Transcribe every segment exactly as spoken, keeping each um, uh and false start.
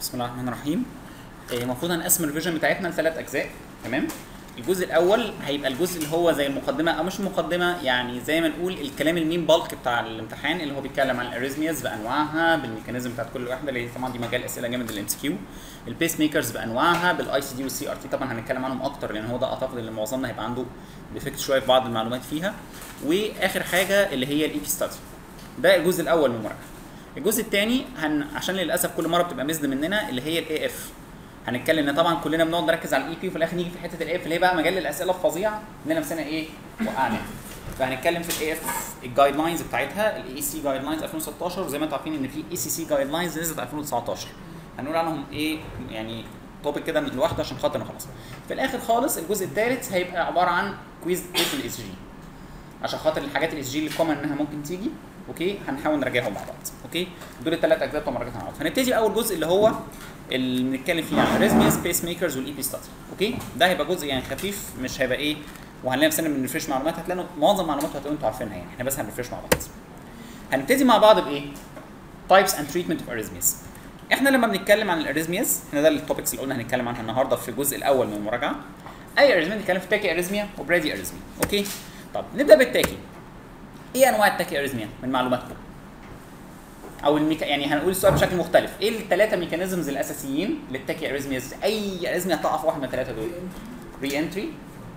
بسم الله الرحمن الرحيم. المفروض هنقسم الريفيجن بتاعتنا لثلاث اجزاء. تمام. الجزء الاول هيبقى الجزء اللي هو زي المقدمه او مش مقدمه، يعني زي ما نقول الكلام المين بالك بتاع الامتحان، اللي هو بيتكلم عن الاريزمياز بانواعها بالميكانيزم بتاعت كل واحده، اللي طبعا دي مجال اسئله جامد الام سي كيو. البيس ميكرز بانواعها بالاي سي دي والسي ار تي، طبعا هنتكلم عنهم اكتر لان هو ده اعتقد ان معظمنا هيبقى عنده ديفكت شويه في بعض المعلومات فيها. واخر حاجه اللي هي الاي بي ستادي. ده الجزء الاول من المراجعه. الجزء الثاني هن... عشان للاسف كل مره بتبقى مزد مننا اللي هي الاي اف. هنتكلم ان طبعا كلنا بنقعد نركز على الاي بي وفي الاخر نيجي في حته الاي اف اللي هي بقى مجال الاسئله الفظيعه اننا نفسنا ايه وقعنا. فهنتكلم في الاي اف الجايد لاينز بتاعتها، الاي سي جايد لاينز ألفين وستاشر، وزي ما انتم عارفين ان في اي سي سي جايد لاينز نزلت ألفين وتسعتاشر. هنقول عنهم ايه يعني توبيك كده لوحده عشان خاطر نخلص. في الاخر خالص الجزء الثالث هيبقى عباره عن كويز في الاس جي، عشان خاطر الحاجات الاس جي اللي كومن انها ممكن تيجي. اوكي، هنحاول نراجعهم مع بعض. اوكي، دول الثلاث اجزاء بتوع مراجعتنا مع بعض. هنبتدي باول جزء اللي هو اللي بنتكلم فيه عن الاريزمياز، بيس ميكرز، والاي بي ستادي. اوكي، ده هيبقى جزء يعني خفيف، مش هيبقى ايه، وهنلاقي نفسنا بنرفرش معلومات، هتلاقوا معظم معلومات هتلاقوا انتوا عارفينها، يعني احنا بس هنرفرش مع بعض. هنبتدي مع بعض بايه؟ تايبس اند تريتمنت اوف اريزمياز. احنا لما بنتكلم عن الاريزمياز، احنا ده التوبكس اللي قلنا هنتكلم عنها النهارده في الجزء الاول من المراجعه. اي اريزميا نتكلم في تاكي اريزميا وبرادي اريزميا. اوكي، طب نبدا بالتاكي. ايه انواع التاكي اريزميا من معلوماتكم؟ او الميكا... يعني هنقول السؤال بشكل مختلف، ايه الثلاثه ميكانيزمز الاساسيين للتاكي اريزمياز؟ اي اريزميا تقع في واحد من الثلاثه دول. ري انتري،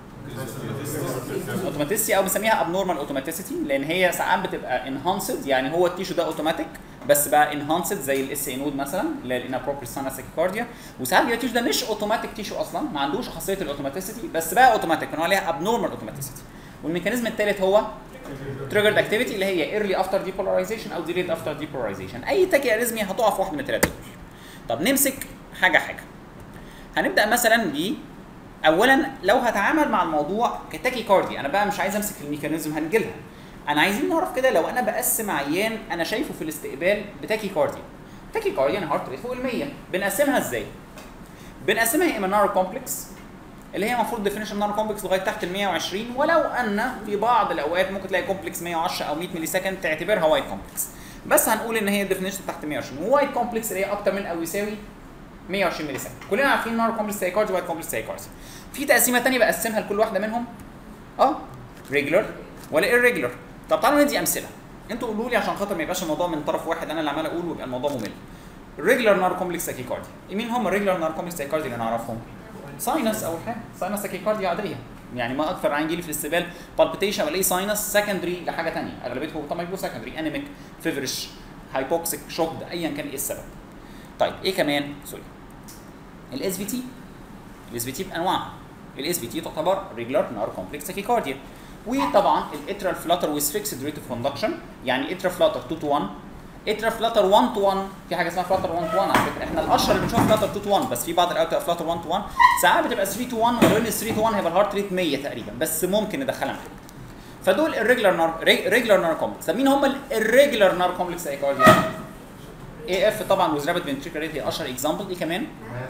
اوتوماتيسيتي، او بنسميها ابنورمال اوتوماتيسيتي، لان هي ساعات بتبقى انهانسد، يعني هو التيشو ده اوتوماتيك بس بقى انهانسد زي الاس اي نود مثلا اللي هي الانابروبريت ساينس تاكيكارديا. وساعات بيبقى التيشو ده مش اوتوماتيك تيشو اصلا، ما عندوش خاصيه الاوتوماتيسيتي بس بقى اوتوماتيك، بنقول عليها ابنورمال اوتوماتيسيتي. والميكانيزم الثالث هو triggered activity اللي هي early after depolarization او delayed after depolarization. اي تاكي اريزميا هتقع في واحد من الثلاثه دول. طب نمسك حاجه حاجه. هنبدا مثلا ب اولا لو هتعامل مع الموضوع كتاكي كاردي، انا بقى مش عايز امسك الميكانيزم هنجيلها. انا عايزين نعرف كده لو انا بقسم عيان انا شايفه في الاستقبال بتاكي كاردي. تاكي كاردي يعني هارت ريت فوق ال مية، بنقسمها ازاي؟ بنقسمها يا اما نارو كومبلكس اللي هي المفروض ديفينيشن نارو كومبلكس لغايه تحت ال مية وعشرين، ولو ان في بعض الاوقات ممكن تلاقي كومبلكس مية وعشرة او مية ملي سكند تعتبرها وايت كومبلكس، بس هنقول ان هي الديفينيشن تحت مية وعشرين. ووايت كومبلكس اللي هي اكتر من او يساوي مية وعشرين ملي سكند. كلنا عارفين نارو كومبلكس تاكيكاردي وايت كومبلكس تاكيكاردي. في تقسيمه ثانيه بقسمها لكل واحده منهم، اه ريجولار ولا irregular. طب تعالوا ندي امثله، انتوا قولوا لي عشان خاطر ما يبقاش الموضوع من طرف واحد انا اللي عمال اقول ويبقى الموضوع ممل. الريجولار نارو كومبلكس تاكيكاردي، مين هم الريجولار نارو كومبلكس تاكيكاردي اللي نعرفهم؟ ساينس اول حاجه، ساينس تاكيكارديا عاديه، يعني ما اكثر عين جيلي في الاستقبال بالبيتيشن ولا اي ساينس سكندري لحاجه ثانيه، اغلبيته طبعا يبقوا سكندري، انيميك، فيفرش، هايبوكسيك، شوكد، ايا كان ايه السبب. طيب ايه كمان؟ سوري. الاس في تي، الاس في تي بانواعها. الاس في تي تعتبر ريجولار نارو كومبلكس تاكيكارديا. وطبعا الاترال فلاتر ويز فيكسد ريت اوف كوندكشن، يعني اترال فلاتر اتنين تو واحد، اترال فلاتر واحد تو واحد، في حاجه اسمها فلاتر واحد تو واحد على فكره، احنا الاشهر اللي بنشوفها فلاتر اتنين تو واحد، بس في بعض الاوقات بتبقى فلاتر واحد تو واحد، ساعات بتبقى تلاتة تو واحد، ولو ان تلاتة تو واحد هيبقى الهارت ريت مية تقريبا، بس ممكن ندخلها معاك. فدول الريجولار نار ريجولار نار كومبلكس. طب مين هم الريجولار نار كومبلكس تاكيكارديا؟ اي اف طبعا ويز رابيد فنتريكولار ريت هي اشهر اكزامبل. ايه كمان؟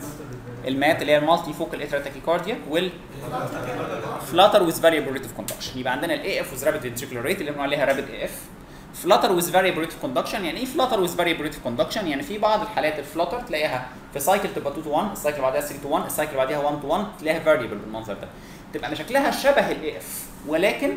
المات اللي هي المالتي فوكال اترال تاكيكارديا، وال فلاتر ويز فاريبل ريت اوف كوندكشن. يبقى عندنا الاي اف ويز رابيد فنتريكولار ريت اللي بنقول عليها رابيد اي اف. فلاتر ويز فاريبل ريت اوف كوندكشن، يعني ايه فلاتر ويز فاريبل ريت اوف كوندكشن؟ يعني في بعض الحالات الفلاتر تلاقيها في سايكل تبقى اتنين تو واحد، السايكل اللي بعدها تلاتة تو واحد، السايكل اللي بعدها واحد تو واحد، تلاقيها فاريبل بالمنظر ده، تبقى شكلها شبه الاي اف ولكن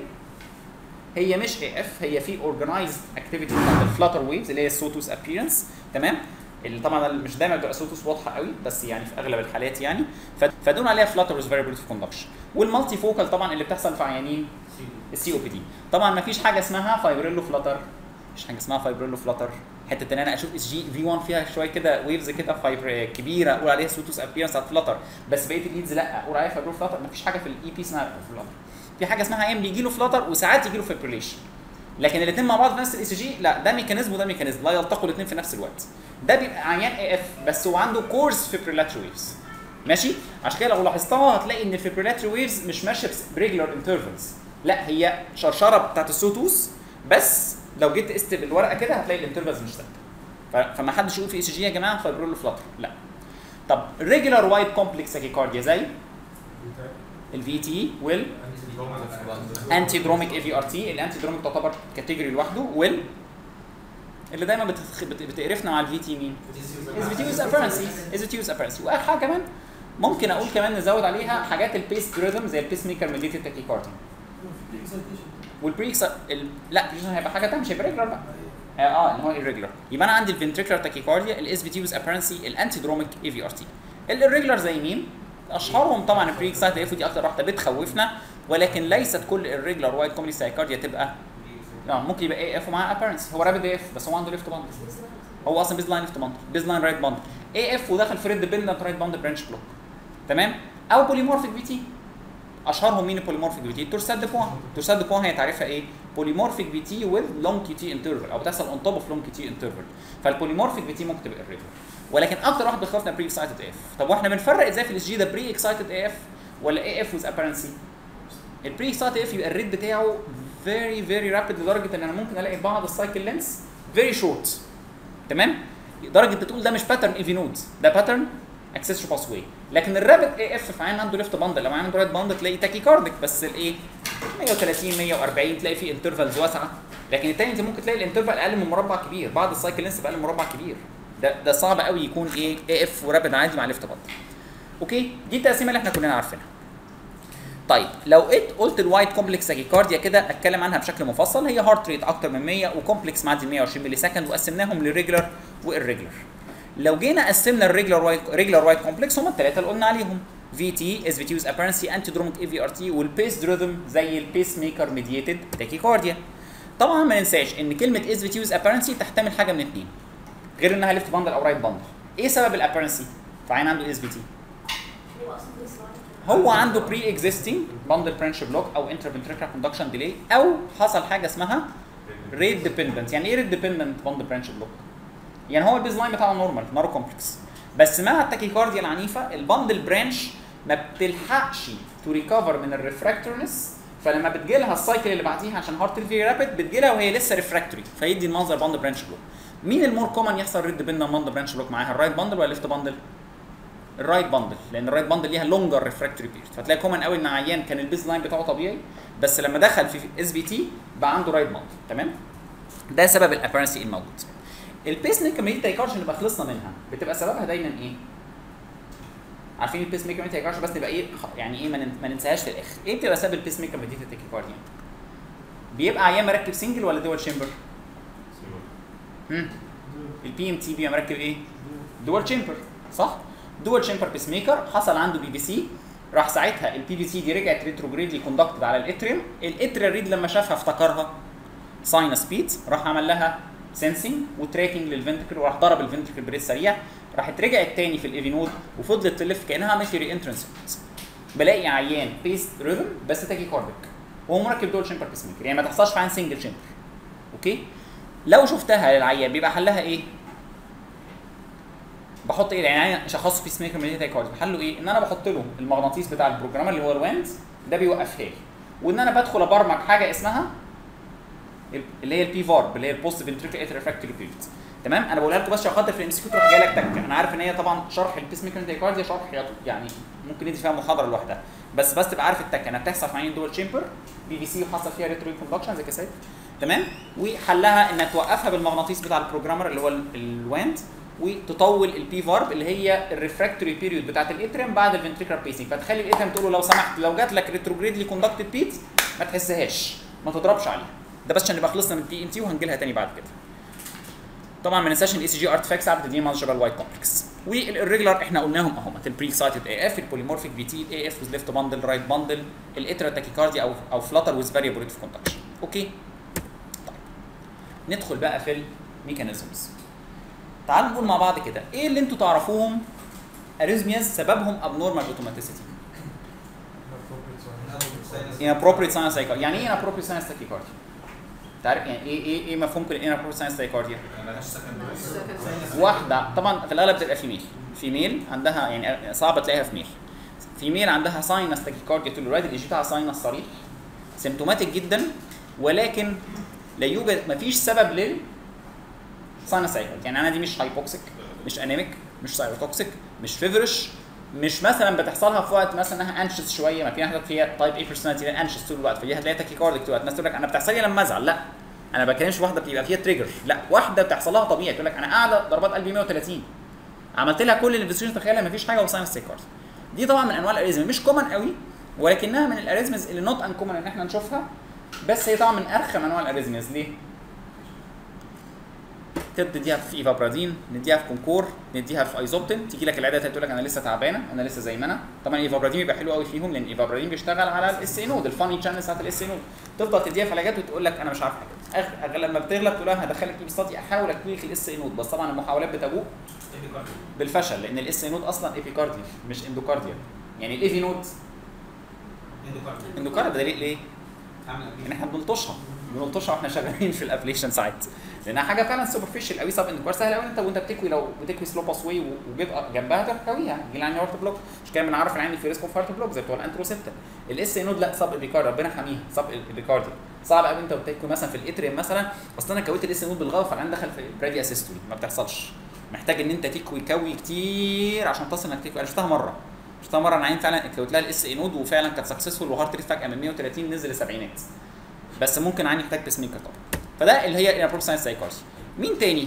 هي مش اي اف، هي في اورجنايزد اكتيفيتي بتاعت الفلاتر ويفز اللي هي السوتوس ابييرنس. تمام؟ اللي طبعا مش دايما بتبقى سوتوس واضحه قوي، بس يعني في اغلب الحالات يعني، فدول عليها فلاتر ويز فاريبل ريت اوف كوندكشن. والمالتي فوكال طبعا اللي بتحصل في عيانين السي او بي دي. طبعا ما فيش حاجه اسمها فايبريلو فلاتر، مفيش حاجه اسمها فايبريلو فلاتر، حته ان انا اشوف اس جي في واحد فيها شويه كده ويفز كده فايبر كبيره اقول عليها سوتوس ابييرنس على فلاتر، بس بقيه الليدز لا اقول عليها فايبريلو فلاتر. ما فيش حاجه في الاي بي اسمها فلاتر. في حاجه اسمها عيان بيجي له فلاتر وساعات يجي له فايبريليشن، لكن الاثنين مع بعض في نفس الاي سي جي لا، ده ميكانيزم وده ميكانيزم، لا يلتقوا الاثنين في نفس الوقت. ده بيبقى عيان اي اف بس هو عنده كورس فيبريلاتري ويفز. ماشي؟ عشان كده لو لاحظتها هتلاقي ان الفيبريلاتري ويفز مش ماشيه بريجولار انترفلز، لا هي شرشره بتاعت السوتوس، بس لو جيت تقست بالورقه كده هتلاقي الانترفلز مش ثابته. فما حدش يقول في اي سي جي يا جماعه فايبريلو فلاتر، لا. طب ريجولار وايت كومبلكس تاكيكارديا زي الفي تي وال انتي دروميك اي في ار تي. الانتي دروميك تعتبر كاتيجوري لوحده، وال اللي دايما بتخ... بت... بتقرفنا مع الفي تي مين؟ اسفيتيوس ابيرنسي اسفيتيوس ابيرنسي واخر حاجه كمان ممكن اقول كمان نزود عليها حاجات البيس ريزم زي البيس ميكر ميديتد تاكيكارديا والبري ال... لا هيبقى حاجه ثانيه مش هيبقى ريجولار بقى اه, آه اللي هو الريجولار يبقى انا عندي الفنتريكولار تاكيكارديا الاسفيتيوس ابيرنسي الانتيدروميك اي في ار تي الريجولار زي مين؟ اشهرهم طبعا البري اكسايتد اف ودي اكتر واحده بتخوفنا ولكن ليست كل الريجولار وايد كومبلكس تاكيكارديا تبقى اه ممكن يبقى اي اف ومعاه ابيرنسي هو رابد اي اف بس هو عنده ليفت باند هو اصلا بيز لاين ليفت باند بيز لاين رايت باند اي اف ودخل في ريد ديبندنت رايت باند برانش بلوك تمام او بوليمورفيك بي تي اشهرهم مين البوليمورفيك بي تي التورسات دي بوان التورسات دي بوان هي تعريفها ايه بوليمورفيك بي تي وذ لونج كي تي انترفال او بتحصل اون توب اوف لونج كي تي انترفال فالبوليمورفيك بي تي ممكن تبقى الريجولار ولكن اكتر واحد بيخوفنا بري اكسايتد اف طب واحنا بنفرق ازاي في الاس جي ده بري اكسايتد اف ولا اي اف وذ ابيرنسي البري اكسايتد اف يبقى الريت بتاعه فيري فيري رابيد لدرجه ان انا ممكن الاقي بعض السايكل لينس فيري شورت تمام لدرجه بتقول ده مش باترن اي في نود ده باترن اكسسوري باس واي لكن الرابد اي اف في عين عنده ليفت باندل لو عنده رايت باندل تلاقي تاكي كاردك بس الايه مية وتلاتين مية واربعين تلاقي فيه انترفالز واسعه لكن الثاني انت ممكن تلاقي الانترفال اقل من مربع كبير بعض السايكل لينس اقل من مربع كبير ده ده صعب قوي يكون ايه اي اف ورابد عادي مع ليفت باندل اوكي دي التقسيمه اللي احنا كلنا عارفينها طيب لو قلت الوايد كومبلكس تاكيكارديا كده اتكلم عنها بشكل مفصل هي هارت ريت اكتر من مية وكومبلكس معدي مية وعشرين ملي سكند وقسمناهم للريجولار والريجولار لو جينا قسمنا الريجولار وايد ريجولار وايد كومبلكس هم الثلاثه اللي قلنا عليهم في تي اسفيتيوس ابيرنسي انتيدروميك اي في ار تي والبيس ريذم زي البيس ميكر ميديتد تاكيكارديا طبعا ما ننساش ان كلمه اسفيتيوس ابيرنسي تحتمل حاجه من اثنين غير انها ليفت باندل او رايت باندل ايه سبب الابيرنسي فعين عنده اس في تي هو عنده بري اكزيستنج باندل برانش بلوك او انترفنتريكولار كوندكشن ديلي او حصل حاجه اسمها ريت ديبندنت يعني ايه ريت ديبندنت باندل برانش بلوك يعني هو البيز لاين بتاعه نورمال نارو كومبلكس بس مع التاكيكارديا العنيفه الباندل برانش ما بتلحقش تو ريكفر من الريفراكتورنس فلما بتجي لها السايكل اللي بعديها عشان هارت فيري رابيد بتجي لها وهي لسه ريفراكتوري فيدي المنظر باندل برانش بلوك مين المور كومن يحصل ريت ديبندنت باندل برانش بلوك معاها الرايت باندل ولا الليفت باندل الرايت باندل لان الرايت باندل ليها لونجر ريفراكتوري بيريد فتلاقي كومن قوي ان عيان كان البيز لاين بتاعه طبيعي بس لما دخل في اس بي تي بقى عنده رايت باندل تمام ده سبب الابيرنسي الموجود البيس ميكر ميديتد تاكيكارديا اللي بخلصنا منها بتبقى سببها دايما ايه عارفين البيس ميكر ميديتد تاكيكارديا بس نبقى ايه يعني ايه ما ننساهاش في الاخر ايه بتبقى سبب البيس ميكر ميديتد تاكيكارديا بيبقى عيان مركب سنجل ولا دول شامبر امم البي ام تي بيبقى مركب ايه دول شامبر صح دول شامبر بيس ميكر حصل عنده بي بي سي راح ساعتها البي بي سي دي رجعت ريتروجريدلي كوندكتد على الاتريوم الاتريال ريد لما شافها افتكرها ساينس بيت راح عمل لها سنسنج وتراكنج للفنتركل وراح ضرب الفنتركل بريد سريع راحت رجعت تاني في الايفي نود وفضلت تلف كانها عملت ري انترنس بلاقي عيان بيس ريذم بس تاكي كاردك وهو مركب دول شامبر بيس ميكر يعني ما تحصلش في عين سنجل شامبر اوكي لو شفتها للعيان بيبقى حلها ايه بحط ايه يعني شخص بيس ميكر ميديتد تاكيكارديا حله ايه ان انا بحط له المغناطيس بتاع البروجرامر اللي هو الواند ده بيوقفها لي وان انا بدخل ابرمج حاجه اسمها اللي هي البي فارب اللي هي البوست فنتريكولار اتر ريفراكتوري بيريد تمام انا بقولها لكم بس عشان خاطر في الام سي كيو تروح جاي لك تك انا عارف ان هي طبعا شرح البيس ميكر ميديتد تاكيكارديا شرح يعني ممكن ندي فيها محاضره لوحدها بس بس تبقى عارف التك انها بتحصل في عين دول تشامبر بي في سي وحصل فيها ريترو كوندكشن زي كده تمام وحلها انك توقفها بالمغناطيس بتاع البروجرامر اللي هو الواند وتطول البي فارب اللي هي الريفراكتوري بيريود بتاعت الاتريم بعد الفنتريكولار بيسنج فتخلي الاتريم تقول له لو سمحت لو جات لك ريتروجريدلي كوندكتد بيت ما تحسهاش ما تضربش عليها ده بس عشان نبقى خلصنا من البي ام تي وهنجي لها تاني بعد كده طبعا ما ننساش الاي سي جي ارتفاكتس ساعات بتدينا مانجبل وايد كومبلكس والريجولار احنا قلناهم اهم البري اكسايتد اي اف البوليمورفيك في تي اي اف وذ ليفت باندل رايت باندل الاترال تاكيكارديا او او فلاتر وذ فاريبل ريت اوف كوندكشن اوكي طيب ندخل بقى في الميكانيزمز تعالوا نقول مع بعض كده ايه اللي انتوا تعرفوهم اريزمياز سببهم ابنورمال اوتوماتيسيتي inappropriate sinus tachycardia يعني ايه inappropriate sinus tachycardia تعرف يعني ايه ايه ايه مفهوم inappropriate sinus tachycardia واحده طبعا في الاغلب بتبقى فيميل فيميل عندها يعني صعب تلاقيها في ميل فيميل عندها sinus tachycardia طول الوقت الايجي بتاعها sinus صريح سيمتوماتيك جدا ولكن لا يوجد مفيش سبب لل sinus tachycardia يعني انا دي مش هايبوكسيك مش انيميك مش سايروتوكسيك مش فيفرش مش مثلا بتحصلها في وقت مثلا انها انشس شويه ما في حاجات فيها تايب اي بيرسوناليتي انشس طول الوقت فدي هتلاقيها تاكيكارديك طول الوقت الناس تقول لك انا بتحصل لي لما ازعل لا انا ما بتكلمش واحده بيبقى فيها تريجر، لا واحده بتحصل لها طبيعي تقول لك انا قاعده ضربات قلبي مية وتلاتين، عملت لها كل الانفستيجيشن تخيلها مفيش حاجه وساينس تاكيكارديا. دي طبعا من انواع الاريزم مش كومن قوي، ولكنها من الاريزمز اللي نوت ان كومن ان احنا نشوفها، بس هي طبعا من ارخم انواع الاريزمز. ليه؟ تديها في ايفابرادين، نديها في كونكور، نديها في ايزوبتين، تيجي لك العياده تقول لك انا لسه تعبانه، انا لسه زي ما انا. طبعا الايفابرادين بيبقى حلو قوي فيهم لان الايفابرادين بيشتغل على الاس اي نود، الفاني شانل بتاعت الاس اي نود. تفضل تديها في علاجات وتقول لك انا مش عارف حاجه. أغ... لما بتغلب تقول لها هدخلك اي ستادي احاول اكليك الاس اي نود، بس طبعا المحاولات بتبوء بالفشل لان الاس اي نود اصلا ايبيكارديا مش اندوكارديا. يعني الايفي نود اندوكارديا اندوكارديا ده ليه؟ ليه؟ ان احنا بنلطشها بنلطشها واحنا شغالين في الابليشن سايت، لانها حاجه فعلا سوبرفيشال قوي. سب اندوكار سهل قوي انت وانت بتكوي، لو بتكوي سلو باس واي وبيبقى جنبها تكويها يجي لها هارت بلوك. مش كده بنعرف العين في ريسك اوف هارت بلوك زي بتوع الانتروسيبتال. الاس اي نود لا، سب اندوكار ربنا حميها، سب اندوكارديا صعب قوي انت بتكوي مثلا في الاتريم مثلا. اصل انا كويت الاس اي نود بالغلط فالعين دخل في براديا سيستولي، ما بتحصلش، محتاج ان انت تكوي كوي كتير عشان تصل انك تكوي. انا شفتها مره شفتها مره انا عين فعلا كويت لها الاس اي نود وفعلا كانت سكسسفول وهارت ريت فجاه من مية وتلاتين نزل لسبعينات، بس ممكن عين يحتاج بيس ميكر طبعا. فده اللي هي انابروب ساينس سايكارسي. مين تاني؟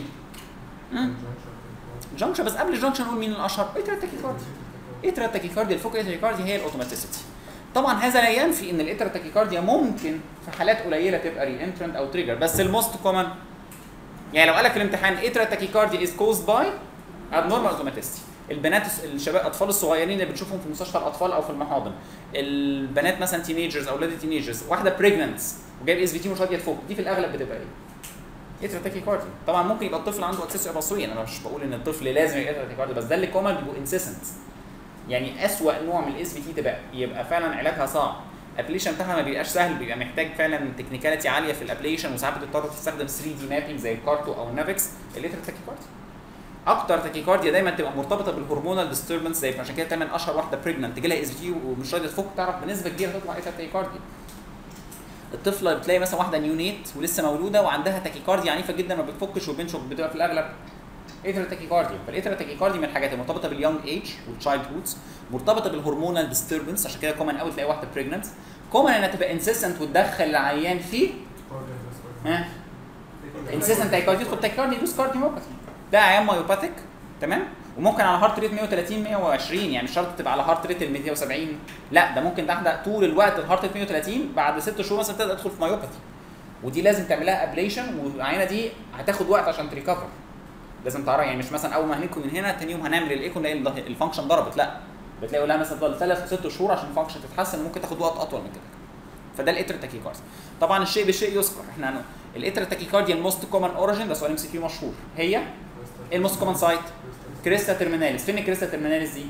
جنكشن. بس قبل الجنكشن نقول مين الاشهر؟ اتريال تاكيكارديا. اتريال تاكيكارديا الفوق تاكيكارديا هي الاوتوماتيسيتي. طبعا هذا لا ينفي ان الاتريال تاكيكارديا ممكن في حالات قليله تبقى ري انترنت او تريجر، بس الموست كومن يعني لو قال لك في الامتحان اتريال تاكيكارديا از كوزد باي ابنورمال اوتوماتيسيتي. البنات الشباب الاطفال الصغيرين اللي بتشوفهم في مستشفى الاطفال او في المحاضن، البنات مثلا تينيجرز او اولاد تينيجرز، واحده بريجننت وجايب اس في تي مش راضيه تفك، دي في الاغلب بتبقى ايه؟ اتريال تاكيكارديا. طبعا ممكن يبقى الطفل عنده اكسسوري بصري، انا مش بقول ان الطفل لازم يبقى اتريال تاكيكارديا، بس ده اللي كومن بيبقوا انسيسنت. يعني اسوأ نوع من الاس في تي تبقى يبقى فعلا علاجها صعب، الابليشن بتاعها ما بيبقاش سهل، بيبقى محتاج فعلا تكنيكاليتي عاليه في الابليشن، وساعات بتضطر تستخدم ثري دي مابينج زي الكارتو او النافكس. الاتريال تاكيكارديا اكتر تاكيكارديا دايما تبقى مرتبطه بالهرمونال ديستربنس، زي عشان كده دايما اشهر واحده بريجننت تجي لها اس في تي ومش راضيه تفك، تعرف بنسبه كبيره تطلع اتريال تاكيكارديا. الطفله بتلاقي مثلا واحده نيونيت ولسه مولوده وعندها تاكيكارديا عنيفه جدا ما بتفكش وبنشك، بتبقى في الاغلب اتريال تاكيكارديا. فالاتريال تاكيكارديا من الحاجات المرتبطه باليونج ايج والتشايلد هودز، مرتبطه بالهرمونال ديستربنس، عشان كده كومن قوي تلاقي واحده بريجننت كومن انها تبقى انسيستنت وتدخل العيان فيه ها انسيستنت تاكيكارديا، تدخل تاكيكارديا يدوس كارديوميوباثي. ده عيان مايوباثيك تمام، وممكن على هارت ريت مية وتلاتين مية وعشرين، يعني مش شرط تبقى على هارت ريت ال مية وسبعين، لا ده ممكن تحت طول الوقت الهارت ريت مية وتلاتين، بعد ست شهور مثلا تبدا تدخل في مايوباثي، ودي لازم تعملها ابليشن، والعينه دي هتاخد وقت عشان تريكفر. لازم تعرف يعني مش مثلا اول ما هنكون من هنا ثاني يوم هنعمل الايكو نلاقي الفانكشن ضربت، لا بتلاقي لها مثلا تفضل ثلاث ست شهور عشان الفانكشن تتحسن، ممكن تاخد وقت اطول من كده. فده الاتريال تاكيكارديا. طبعا الشيء بالشيء يذكر، احنا الاتريال تاكيكارديا الموست كومن اوريجين، ده سؤال ام سي كيو مشهور، هي الموست كومن سايت كريستا تيرميناليس. فين الكريستا تيرميناليس دي؟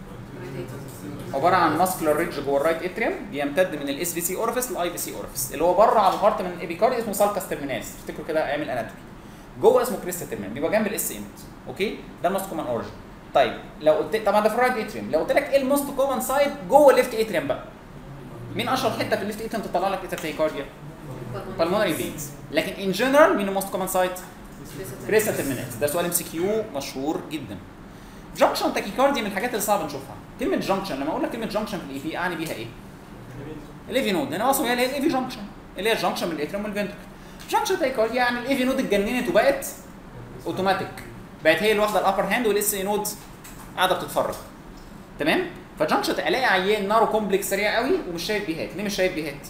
عباره عن ماسكولار ريدج جوه الرايت اتريوم بيمتد من الاس في سي اورفيس للاي في سي اورفيس، اللي هو بره على الهارت من الابيكارديا اسمه سالكاس تيرميناليس، افتكروا كده ايام الاناتومي. جوه اسمه كريستا تيرميناليس، بيبقى جنب الاس ايمت. اوكي ده الموست كومن اوريجين. طيب لو قلت طبعا ده في الرايت اتريوم، لو قلت لك ايه الموست كومن سايت جوه الليفت اتريوم بقى؟ مين اشهر حته في الليفت اتريوم تطلع لك اتريال تاكيكارديا؟ بالمونري فينز. لكن ان جنرال مين الموست كومن سايت؟ كريستا تيرميناليس. ده سؤال ام سي كيو مشهور جدا. جنكشن تاكيكارديا من الحاجات اللي صعب نشوفها. كلمه جنكشن لما اقول لك كلمه جنكشن في الاي بي اعني بيها ايه؟ الايفي نود. هنا اصلا هي الايفي جنكشن اللي هي الجنكشن من الاتريوم والفنتركل. جنكشن تاكيكارديا يعني الايفي نود اتجننت وبقت اوتوماتيك، بقت هي اللي واخده الابر هاند والاس اي نود قاعده بتتفرج. تمام؟ فجنكشن الاقي عيان نارو كومبلكس سريع قوي ومش شايف بيهات. ليه مش شايف بيهات؟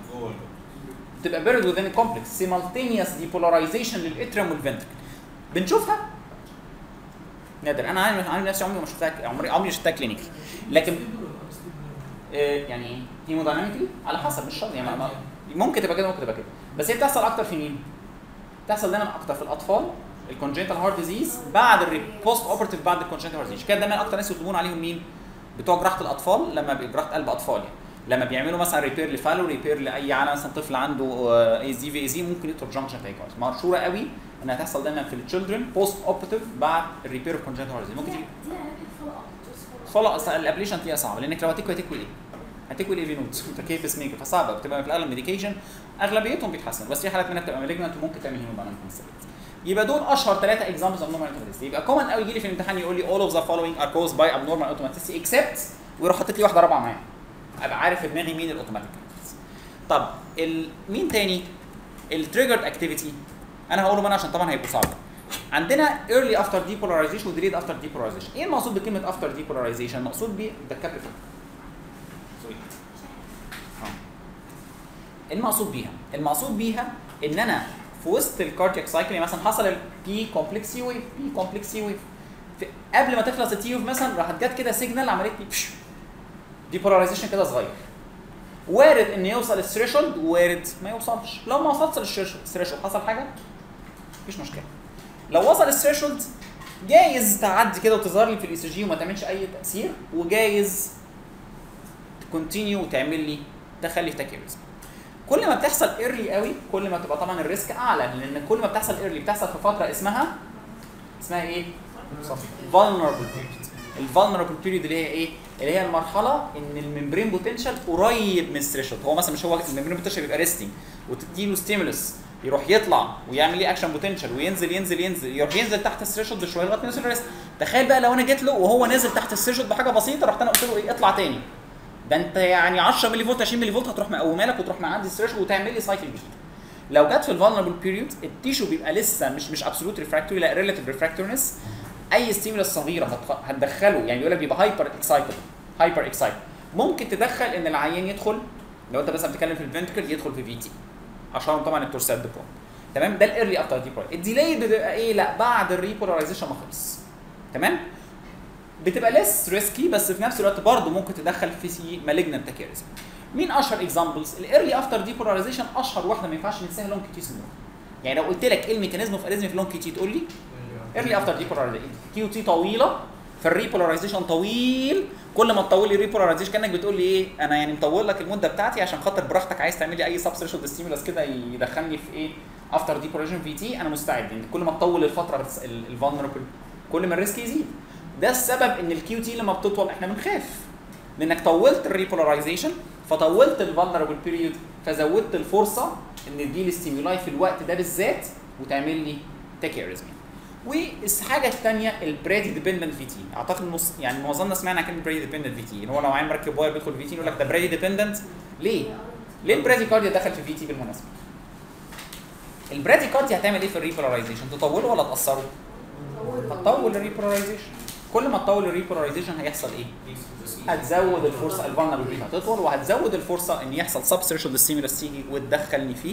تبقى بيرد وذين الكومبلكس سيمالتينيوس ديبولاريزيشن للاتريوم والفنتركل. بنشوفها نادر. انا عامل عامل نفسي عمري ما شفتها، عمري عمري شفتها كلينيكي، لكن إيه يعني ايه؟ هيمودايناميكلي على حسب مش شرط، يعني ممكن تبقى كده ممكن تبقى كده، بس هي بتحصل اكتر في مين؟ بتحصل دايما اكتر في الاطفال الكونجنتال هارت ديزيز بعد البوست اوبرتيف، بعد الكونجنتال هارت ديزيز. كده دايما اكتر ناس يطلبون عليهم مين؟ بتوع جراحه الاطفال، لما جراحه قلب اطفال يعني. لما بيعملوا مثلا ريبير لفالو، ريبير لاي عالم، مثلا طفل عنده اي زي في اي زي ممكن يطلب جنكشن تاكيكارديا. مشهوره قوي انها تحصل دايما في التشيلدرن بوست اوبرتيف بعد الريبير اوف كونجنتال هارت ديزيز. ممكن تيجي فولو الابليشن فيها صعبه، لانك لو هتكوي هتكوي ايه؟ هتكوي الاي في نودز وتركيب بيس ميكر، فصعبه. بتبقى في الاغلب ميديكيشن، اغلبيتهم بيتحسنوا، بس في حالات منها بتبقى مالجنت وممكن تعمل هيمودايناميك. يبقى دول اشهر ثلاثه اكزامبلز اوف نورمال اوتوماتيسيتي. يبقى كومن قوي يجي لي في الامتحان يقول لي all of the following are caused by abnormal automaticity except، ويروح حاطط لي واحده رابعه معايا ابقى عارف في دماغي مين الاوتوماتيك. طب ال... مين تاني؟ التريجرد اكتيفيتي انا هقوله انا عشان طبعا هيبقوا صعب. عندنا early after depolarization و delayed after depolarization. ايه المقصود بكلمه after depolarization؟ المقصود بيه ده كابيتال سوري المقصود بيها المقصود بيها ان انا في وسط الكاردياك سايكل يعني مثلا حصل البي كومبلكس سي ويف بي كومبلكس سي ويف قبل ما تخلص التي ويف مثلا راحت جت كده سيجنال عملت لي ديبولاريزيشن كده صغير. وارد ان يوصل الثريشولد وارد ما يوصلش. لو ما وصلش الثريشولد حصل حاجه مفيش مشكله. لو وصل الثريشولد جايز تعدي كده وتظهر لي في الاي سي جي وما تعملش اي تاثير، وجايز تكونتينيو وتعمل لي تخلي في تاكيريزم. كل ما بتحصل ايرلي قوي كل ما تبقى طبعا الريسك اعلى، لان كل ما بتحصل ايرلي بتحصل في فتره اسمها اسمها ايه؟ vulnerable period. الفولنربل بيريود اللي هي ايه؟ اللي هي المرحله ان الممبرين بوتنشال قريب من الثريشولد. هو مثلا مش هو الممبرين بوتنشال بيبقى ريستنج وتديله ستيمولس يروح يطلع ويعمل ايه اكشن بوتنشال وينزل ينزل ينزل يروح ينزل تحت الثريشولد شويه لغايه ما يوصل الريست. تخيل بقى لو انا جيت له وهو نازل تحت الثريشولد بحاجه بسيطه رحت انا قلت له ايه اطلع تاني. ده انت يعني عشرة ملي فولت عشرين ملي فولت هتروح مقومه لك وتروح معدي الثريشولد وتعمل لي سايكل جديد. لو جت في الفولنربل بيريود التيشو بيبقى لسه مش مش ابسولوت ريفراكتوري لا ريلاتيف ريفراكتورنس. اي ستيمولس صغيره هتدخله يعني يقول لك بيبقى هايبر اكسايتد هايبر اكسايتد ممكن تدخل ان العيان يدخل لو انت مثلا بتتكلم في الفنتكل يدخل في في تي عشان طبعا التورسات ديبون. تمام ده الايرلي افتر ديبول. الديلي بيبقى ايه؟ لا بعد الريبولاريزيشن ما خلص. تمام بتبقى ليس ريسكي بس في نفس الوقت برضه ممكن تدخل في سي مالجنت تاكيريزم. مين اشهر اكزامبلز؟ الايرلي افتر ديبولاريزيشن اشهر واحده ما ينفعش ننساها لونج كي تي سندروم. يعني لو قلت لك ايه الميكانيزم في اريزمي في لونج كي تي تقول لي ايرلي افتر ديبولاريزيشن. كيو تي طويله فالريبولاريزيشن طويل. كل ما تطول لي الريبولاريزيشن كانك بتقول لي ايه انا يعني مطول لك المده بتاعتي عشان خاطر براحتك عايز تعمل لي اي سب ثريشولد ستيمولس كده يدخلني في ايه افتر ديبولاريزيشن في تي انا مستعد. يعني كل ما تطول الفتره الفولنربل كل ما الريسك يزيد. ده السبب ان الكيو تي لما بتطول احنا بنخاف لانك طولت الريبولاريزيشن فطولت الفولنربل بيريود فزودت الفرصه ان تجي لي ستيمولاي في الوقت ده بالذات وتعمل لي تاكيريزم. والحاجه الثانيه البريدي ديبندنت في تي. اعتقد نص يعني معظمنا سمعنا كلمه بريدي ديبندنت في تي ان هو لو عين مركب واير بيدخل في تي يقول لك ده بريدي ديبندنت. ليه؟ ليه البريدي كارديا دخل في في تي بالمناسبه؟ البريدي كارديا هتعمل ايه في الريبولاريزيشن؟ تطوله ولا تاثره؟ هتطول الريبولاريزيشن. كل ما تطول الريبولاريزيشن هيحصل ايه؟ هتزود الفرصه الفولنربل هتطول وهتزود الفرصه ان يحصل سب ثريشولد ستيمولس تيجي وتدخلني فيه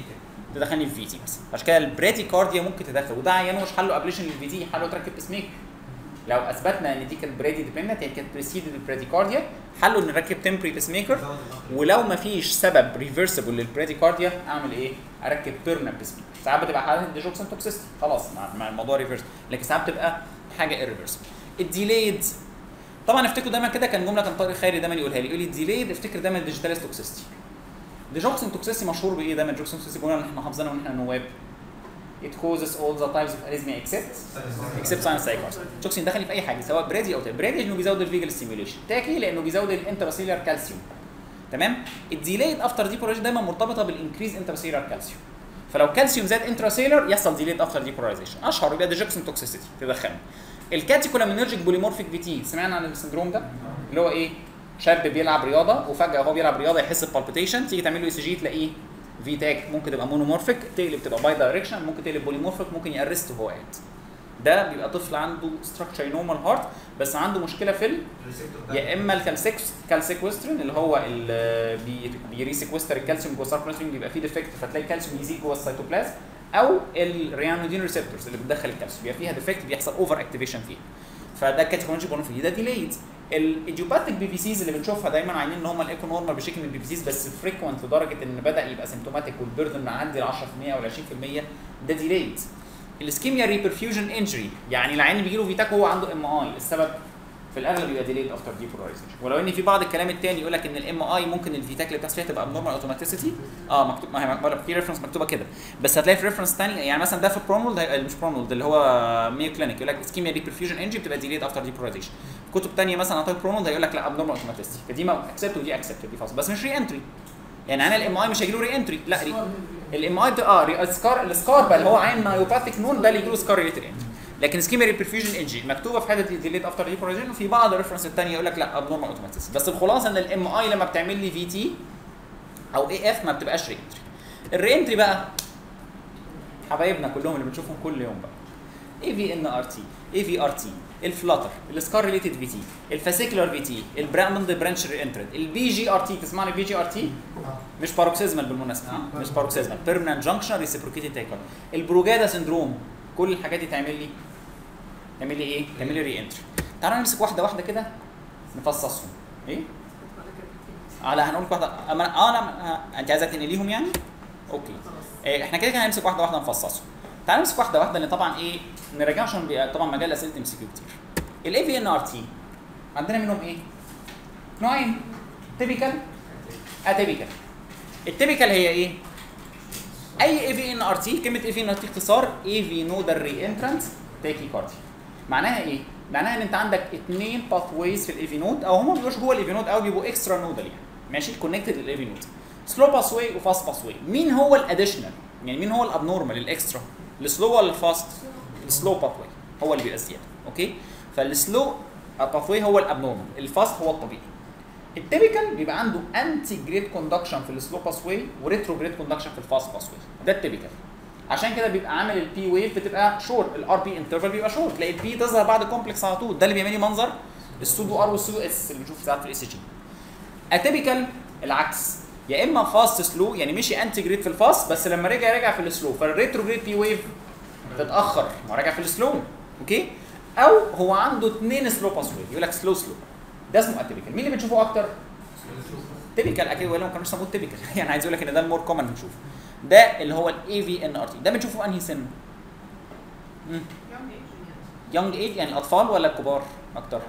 تدخلني في في تي بس. عشان كده البريدي كارديا ممكن تدخل وده عيان مش حله ابليشن للفي تي حله تركب بيس ميكر. لو اثبتنا ان دي كانت بريدي ديبندنت هي كانت بريسيدد البريدي كارديا حله ان نركب تمبري بيس ميكر. ولو ما فيش سبب ريفرسبل للبريدي كارديا اعمل ايه؟ اركب بيرمننت بيس ميكر. ساعات بتبقى حاله ديجوكسن توكسيستي خلاص مع الموضوع ريفرس لكن ساعات بتبقى حاجه ايرفرسبل. الديليد طبعا افتكروا دايما كده كان جمله كان طارق خيري دايما يقولها لي يقول لي الديليد افتكر دايما ديجيتاليس توكسيستي. ديجوكسن توكسيستي مشهور بايه دايما؟ ديجوكسن توكسيستي بيقولوا ان احنا حافظينها وان احنا نواب. It causes all the types of arrhythmia except except sinus tachycardia. توكسين دخل في اي حاجه سواء برادي او برادي انه بيزود الفيجل ستيميوليشن. تاكي لانه بيزود الانتراسيلر كالسيوم. تمام؟ الديليد افتر ديبولاريزيشن دايما مرتبطه بالانكريز انتراسيلر كالسيوم. فلو كالسيوم زاد انتراسيلر يحصل ديليد افتر ديبولاريزيشن. اشهر يبقى ديجوكسن توكسيستي تدخله. الكاتيكولامينرجيك بوليمورفيك في تي سمعنا عن السندروم ده اللي هو ايه؟ شاب بيلعب رياضه وفجاه وهو بيلعب رياضه يحس ببالبيتيشن تيجي تعمل له اي سي جي تلاقيه في تاك ممكن تبقى مونومورفيك تقلب تبقى باي دايركشن ممكن تقلب بوليمورفيك ممكن يارست وهو قاعد. ده بيبقى طفل عنده ستراكشر نورمال هارت بس عنده مشكله في يا اما الكالسيكس كالسيكوسترين اللي هو اللي بيريسيكوستر الكالسيوم جوه الساركوسترين بيبقى فيه ديفكت فتلاقي الكالسيوم يزيد جوه السيتوبلازم او الريانودين ريسبتورز اللي بتدخل الكالسيوم بيبقى فيها ديفكت بيحصل اوفر اكتيفيشن فيها. فده كاتيكولوجيك بونوفيلي ده ديليد. الايديوباتيك بي في سيز اللي بنشوفها دايما عايزين ان هم الايكو نورمال بشكل من البي في سيز بس فريكوينت لدرجه ان بدا يبقى سيمتوماتيك والبيردن معدي ال عشرة في المية او عشرين في المية ده ديليد. الاسكيميا ريبرفيوجن انجري يعني العين بيجي له فيتاك وهو عنده ام اي السبب في الاغلب يبقى ديليد افتر ديبولاريزيشن. ولو ان في بعض الكلام الثاني يقول لك ان الام اي ممكن الفيتاك اللي بتحصل فيها تبقى ابنورمال اوتوماتيسيتي اه مكتوب ما هي مكتوبه في ريفرنس مكتوبه كده بس هتلاقي في ريفرنس ثاني يعني مثلا ده في برونولد مش برونولد اللي هو ميو كلينيك يقول لك اسكيميا ريبرفيوجن انجري بتبقى ديليد افتر ديبولاريزيشن. كتب ثانيه مثلا عن برونولد هيقول لك لا ابنورمال اوتوماتيسيتي فدي ما اكسبت ودي اكسبت دي فاصل بس مش ري انتري. يعني انا الام اي مش هيجي له ري انتري لا الام اي اه السكار السكار بقى اللي هو عين مايوباثيك نون ده اللي يجي له سكار ريليتد انجري. لكن اسكيميا ريبرفيوجن انجري مكتوبه في حته ديليد افتر ديبولاريزيشن وفي بعض الريفرنس الثانيه يقول لك لا ابنورمال اوتوماتيسيتي. بس الخلاصه ان الام اي لما بتعمل لي في تي او اي اف ما بتبقاش ري انتري. الري انتري بقى حبايبنا كلهم اللي بنشوفهم كل يوم بقى. اي في ان ار تي، اي في ار تي، الفلاتر، السكار ريليتد في تي، الفاسيكولار في تي، البراند برانش رينترد، البي جي ار تي. تسمعني البي جي ار تي؟ مش باروكسيزمال بالمناسبه، مش باروكسيزمال، بيرمننت جانكشن ريسيبروكيتد تايكارد، البروجادا سندروم. كل الحاجات دي تعمل لي تعمل لي ايه؟ تعمل لي ري انتري. تعالوا نمسك واحده واحده كده نفصصهم. ايه؟ اه لا هنقول واحده اه انا انت عايزه تنقليهم يعني؟ اوكي. إيه احنا كده كده هنمسك واحده واحده نفصصهم. تعالوا نمسك واحده واحده، لان طبعا ايه نراجع عشان طبعا مجال اسئله ام سي كيو كتير. الاي في ان ار تي عندنا منهم ايه؟ نوعين، تيبيكال اتيبيكال. التيبيكال هي ايه؟ اي اي في ان ار تي، كلمه اي في ان ار تي اختصار اي في نودال ري انترانت تاكي كارديا. معناها ايه؟ معناها ان انت عندك اثنين باث ويز في الاي في نود، او هم ما بيبقوش جوه الاي في نود او بيبقوا اكسترا نودال يعني، ماشي، كونكتد للاي في نود. سلو باث واي وفاست باث واي. مين هو الاديشنال؟ يعني مين هو الابنورمال الاكسترا؟ السلو ولا الفاست؟ السلو باث واي هو اللي بيبقى زياده، اوكي؟ فالسلو باث واي هو الابنورمال، الفاست هو الطبيعي. التيبيكال بيبقى عنده انتي جريد كوندكشن في السلو باث واي وريترو جريد كوندكشن في الفاست باث واي. ده التيبيكال. عشان كده بيبقى عامل البي ويف بتبقى شورت، الار بي انترفال بيبقى شورت، تلاقي البي تظهر بعد كومبلكس على طول. ده اللي بيعمل لي منظر السودو ار والسودو اس اللي بنشوفه ساعات في الاس جي. اتيبيكال العكس، يا اما فاست سلو يعني مشي انتي جريد في الفاست بس لما رجع رجع في السلو، فالريترو جريد بي ويف تتاخر ما رجع في السلو، اوكي؟ او هو عنده اثنين سلو باث واي، يقول لك سلو سلو. ده اسمه اتيبيكال. مين اللي بنشوفه اكتر؟ تيبيكال اكيد، ولا ما كانوش سموه تيبيكال يعني عايز اقول لك ان ده المور كومن بنشوفه. ده اللي هو الاي في ان ار تي. ده بنشوفه انهي سن؟ يونج ايج يعني الاطفال ولا الكبار اكتر؟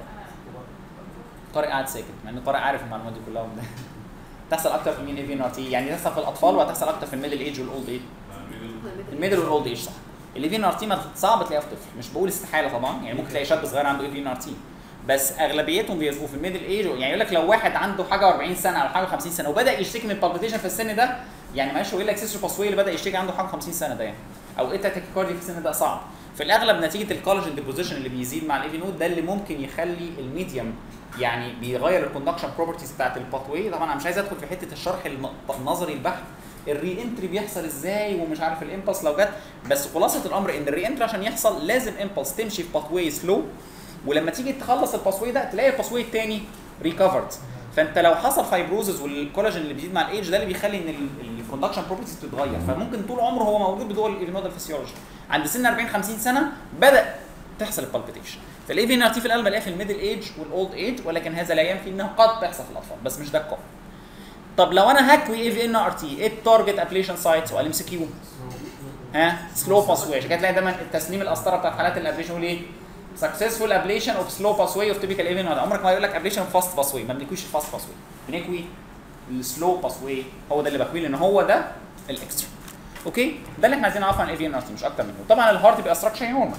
طارق قاعد ساكت مع ان طارق عارف المعلومات دي كلها. تحصل اكتر في مين اي في ان ار تي؟ يعني تحصل في الاطفال ولا تحصل اكتر في الميدل ايج والاولد ايج؟ الميدل والاولد ايج صح. الاي في ان ار تي صعب تلاقيها في طفل، مش بقول استحاله طبعا، يعني ممكن تلاقي شاب صغير عنده اي في ان ار تي، بس اغلبيتهم بيبقوا في الميدل ايج. يعني يقول لك لو واحد عنده حاجه أربعين سنه او حاجه خمسين سنه وبدا يشتكي من البالبيتيشن في السن ده، يعني معلش هو يقول لك سيستر باسوي اللي بدا يشتكي عنده حاجه خمسين سنه ده يعني، او ايتا تاكيكارديا في السن ده صعب. في الاغلب نتيجه الكولاجين ديبوزيشن اللي بيزيد مع الاي في نود ده اللي ممكن يخلي الميديم يعني بيغير الكوندكشن بروبرتيز بتاعت الباثوي. طبعا انا مش عايز ادخل في حته الشرح النظري البحت الري انتري بيحصل ازاي ومش عارف الامبلس لو جت، بس خلاصه الامر ان الري انتري عشان يحصل لازم امبلس تمشي في باثوي سلو، ولما تيجي تخلص الباثوي ده تلاقي الباثوي الثاني ريكفرد. فانت لو حصل فايبروزز والكولاجين اللي بيزيد مع الايدج ده اللي بيخلي ان الكوندكشن بروبرتيز تتغير، فممكن طول عمره هو موجود جوه الايفينودال فيسيولوجي. عند سن أربعين خمسين سنه بدا تحصل البالبيتيشن. فالاي في ان ار تي في القلب بلاقيها في الميدل ايج والاولد ايج، ولكن هذا لا ينفي انها قد تحصل في الاطفال بس مش ده الكومن. طب لو انا هكوي اي في ان ار تي ايه التارجت ابليشن سايت؟ سؤال ام سي كيو. ها سلو باثوي، عشان كده تلاقي دايما التسليم القسطره بتاعت حالات الابليشن يقول ايه؟ سكسسفول ابليشن اوف سلو باثوي اوف تيبيكال اي في ان ار. عمرك ما يقول لك ابليشن فاست باثوي، ما بنكويش الفاست باثوي، بنكوي السلو باثوي، هو ده اللي بكويه لان هو ده الاكسترا. اوكي؟ ده اللي احنا عايزين نعرفه عن الاي في ان ار تي مش اكتر منه. طبعا الهارت بيبقى ستراكشر نورمال.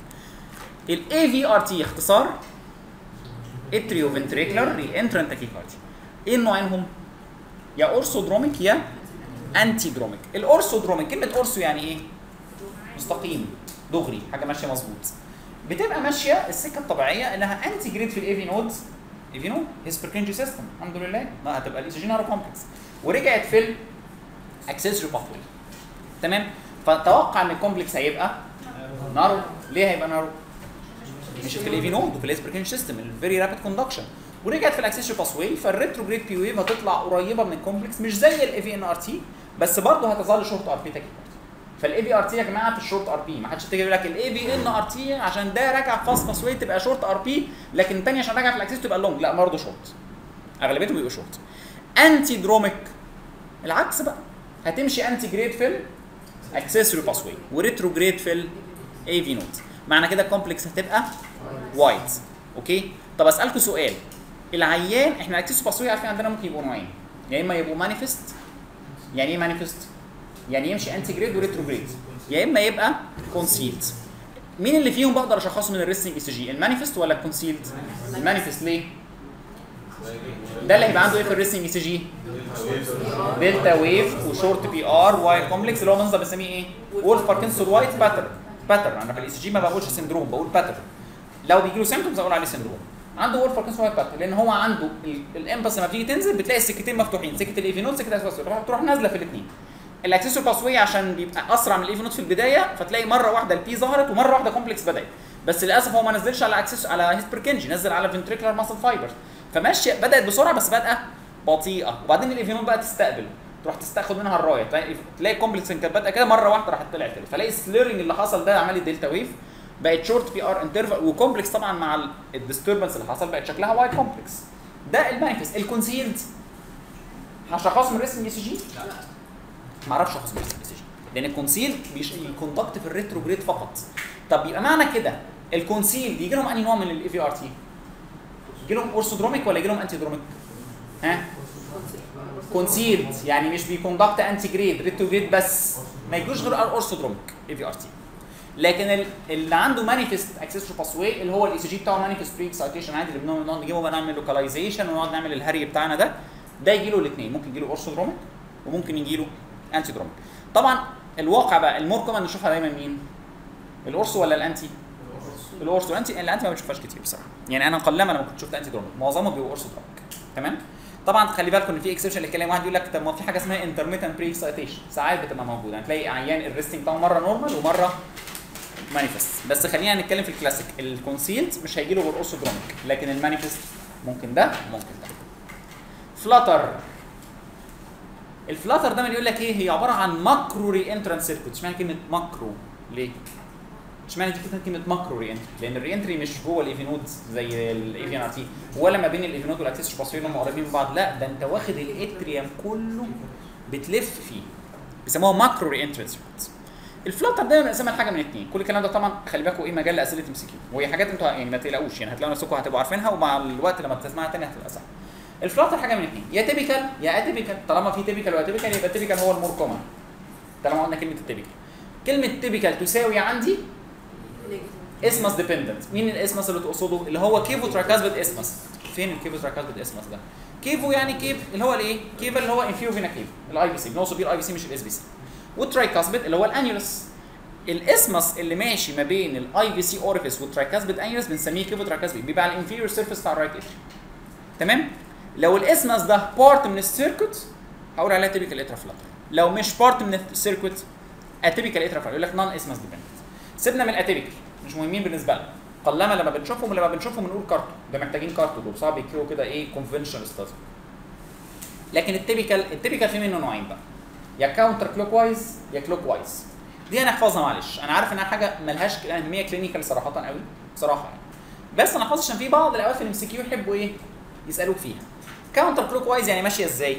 الاي في ار تي اختصار اتريو فنتريكولار ري انترنت تاكيكارديا. ايه نوعينهم؟ يا اورثودروميك يا انتي دروميك. الاورثودروميك كلمه اورثو يعني ايه؟ مستقيم دغري، حاجه ماشيه مظبوط. بتبقى ماشيه السكه الطبيعيه انها انتي جريد في الاي في نودز، اي في نود هيسبركنجي سيستم الحمد لله، ما هتبقى الاي سي جي نارو كومبلكس، ورجعت في الاكسسوري باثوي. تمام؟ فتوقع ان الكومبلكس هيبقى نارو. ليه هيبقى نارو؟ مش في الاي في نود وفي الهيسبركنجي سيستم الفيري رابيد كوندكشن، ورجعت في الاكسسوري باثوي، فالريتروجريد بي ويف هتطلع قريبه من الكومبلكس مش زي الاي في ان ار تي، بس برضه هتظل شورت ار بي تاكيكارديا. فالاي بي ار تي يا جماعه في الشورت ار بي، ما حدش تيجي يقول لك الاي بي ان ار تي عشان ده راجع فاست باثوي تبقى شورت ار بي، لكن الثاني عشان راجع في الاكسس تبقى لونج، لا برضه شورت. اغلبيتهم بيبقوا شورت. انتي دروميك العكس بقى، هتمشي انتي جريد في الاكسسوري باثوي وريترو جريد في الاي في نود. معنى كده الكومبلكس هتبقى وايد. اوكي؟ طب اسالكم سؤال، العيان احنا الاكسسوري باثوي عارفين عندنا ممكن يبقوا نوعين، يا اما يبقوا مانيفست. يعني ايه مانيفست؟ يعني يمشي انتي جريد وريترو جريد، يا اما يبقى كونسيلد. مين اللي فيهم بقدر اشخصه من الريستنج اي سي جي؟ المانيفست ولا الكونسيلد؟ المانيفست. ليه؟ ده اللي هيبقى عنده ايه في الريستنج اي سي جي؟ دلتا ويف وشورت بي ار واي كومبلكس اللي هو منظر بنسميه ايه؟ وولف باركنسون وايت باترن. باترن انا في الاي سي جي ما بقولش سندروم، بقول باترن. لو بيجي له سيمبتومز اقول عليه سندروم. عنده وولف باركنسون وايت باترن لان هو عنده الامبلس لما بتيجي تنزل بتلاقي السكتين مفتوحين، سكه الاي في نود سكه الاسوس، تروح نازله في الاثنين. الاكسسوري باسوي عشان بيبقى اسرع من الايفي نود في البدايه، فتلاقي مره واحده البي ظهرت ومره واحده كومبلكس بدات، بس للاسف هو ما نزلش على اكسس على هيسبركنجي، نزل على فنتريكولار ماسل فايبرز، فماشيه بدات بسرعه بس بادئه بطيئه، وبعدين الايفي نود بقى تستقبل تروح تستاخد منها الرايه، تلاقي تلاقي كومبلكس كانت بادئه كده مره واحده راحت طلعت كده، فلاقي السليرنج اللي حصل ده عمل الدلتا ويف بقت شورت بي ار انترفال، وكومبلكس طبعا مع الديستربنس اللي حصل بقت شكلها وايد كومبلكس. ده المانيفست. الكونسيلد هشخصه من رسم اي سي جي؟ لا ما اعرفش اشخصه من رسم اي سي جي، لان الكونسيلد بيكوندكت في الريتروجريد فقط. طب يبقى معنى كده الكونسيلد يجي لهم انهي نوع من الاي في ار تي؟ يجي لهم اورثودروميك ولا يجي لهم انتي دروميك؟ ها؟ كونسيلد يعني مش بيكوندكت انتي جريد ريتروجريد بس، ما يجوش غير اورثودروميك اي في ار تي. لكن اللي عنده مانيفست اكسسوري باسوي اللي هو الاي سي جي بتاعه مانيفست بري اكسايتيشن عادي، اللي بنقعد نجيبه بقى نعمل لوكاليزيشن ونقعد نعمل الهري بتاعنا ده، ده يجي له الاثنين، ممكن يجي له اورثودروميك وممكن يجي له انتي دروميك. طبعا الواقع بقى المور كومن نشوفها دايما مين؟ الاورثو ولا الانتي؟ الاورثو. الانتي الانتي ما بتشوفهاش كتير بصراحه، يعني انا قلما لما كنت شفت انتي دروميك معظمهم بيبقوا اورثودروميك. تمام؟ طبعا خلي بالكم ان في اكسبشن اللي كلام واحد يقول لك طب ما في حاجه اسمها انترميتنت بري اكسايتيشن، ساعات بتبقى موجوده، هتلاقي عيان الريستنج بتاعه مره نورمال ومره مانيفست. بس خلينا نتكلم في الكلاسيك، الكونسيلد مش هيجي له غير اورثودروميك، لكن المانيفست ممكن ده ممكن ده. فلاتر. الفلاتر ده من يقول لك ايه؟ هي عباره عن ماكرو ري انترنس سيركت. اشمعنى كلمه ماكرو؟ ليه؟ اشمعنى دي كلمه ماكرو ري انتري؟ لان الري انتري مش جوه الايفي نود زي الاي في ان ار تي، ولا ما بين الايفي نود والاكسسوري باسوي هم قريبين من بعض، لا ده انت واخد الاتريوم كله بتلف فيه، بيسموها ماكرو ري انترنس سيركت. الفلاتر ده بنقسمها لحاجه من اثنين، كل الكلام ده طبعا خلي بالكم ايه مجال لاسئله ام سي كيو، وهي حاجات انتوا يعني ما تقلقوش، يعني هتلاقوا نفسكم هتبقوا عارفينها، ومع الوقت لما تسمعها تاني هتبقى سهله. الفلاتر حاجه من اثنين، يا تيبيكال يا اتيبيكال، طالما في تيبيكال واتيبيكال يبقى التيبيكال هو المور كومن. طالما قلنا كلمه التيبيكال، كلمه تيبيكال تساوي عندي اسمس ديبندنت. مين الاسمس اللي تقصده؟ اللي هو كيفو تراكاسبيد اسمس. فين الكيفو تراكاسبيد اسمس ده؟ كيفو يعني كيف اللي هو الايه؟ كيف اللي هو انفيرو فينا كيف، الاي بي سي، بنوصل بيه الاي بي سي مش الاس بي سي. والترايكاسبيد اللي هو الانيولس. الاسمس اللي ماشي ما بين الاي في سي اوريفيس والترايكاسبيد انيولس بنسميه كيفو تراكاسبيد، بيبقى على الانفيريور سيرفيس بتاع الرايت اتريوم. تمام؟ لو الاسمس ده بارت من السيركت هقول عليها تيبيكال اترا فلاتر، لو مش بارت من السيركت اتيبيكال اترا فلاتر، يقول لك نون اسمس ديبندنت. سيبنا من الاتيبيكال مش مهمين بالنسبه لنا، قلما لما بنشوفهم لما بنشوفهم بنقول كارتو، ده محتاجين كارتو، دول صعب يكتبوا كده ايه كونفنشنال ستادي. لكن التيبيكال التيبيكال في منه نوعين بقى، يا كاونتر كلوك وايز يا كلوك وايز. دي هنحفظها معلش، انا عارف انها حاجه ملهاش اهميه كلينيكال صراحه قوي بصراحه يعني، بس انا حافظ عشان في بعض الاوقات في الام سي كيو يحبوا ايه يسالوك فيها. كاونتر كلوك وايز يعني ماشيه ازاي؟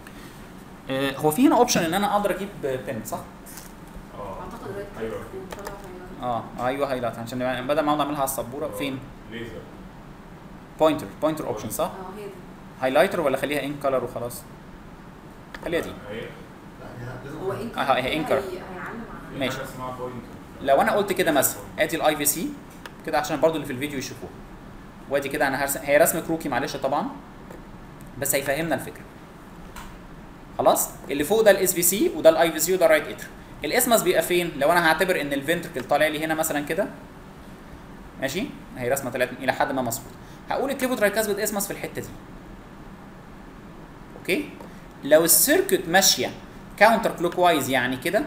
آه هو في هنا اوبشن ان انا اقدر اجيب بن صح؟ اه اعتقد ايوه اه ايوه هايلايت عشان بدل ما اقعد اعملها على السبوره. فين؟ ليزر بوينتر بوينتر اوبشن صح؟ اه هي دي. هايلايتر ولا خليها ان كلر وخلاص؟ خليها دي. هي هو انك اه هي انكر. هيعلم على ماشي. حاجه اسمها بوينتر. لو انا قلت كده مثلا ادي الاي في سي كده عشان برضو اللي في الفيديو يشوفوها، وادي كده انا هرسم، هي رسم كروكي معلش طبعا بس هيفهمنا الفكره. خلاص؟ اللي فوق ده الاس في سي وده الاي في سي وده الرايت اتر. الاسمس بيبقى فين؟ لو انا هعتبر ان الفنتركل طالع لي هنا مثلا كده ماشي، هي رسمه طلعت الى حد ما مظبوط، هقول الكيفو ترايكاسبيد اسمس في الحته دي. اوكي؟ لو السيركت ماشيه كاونتر كلوك وايز يعني كده،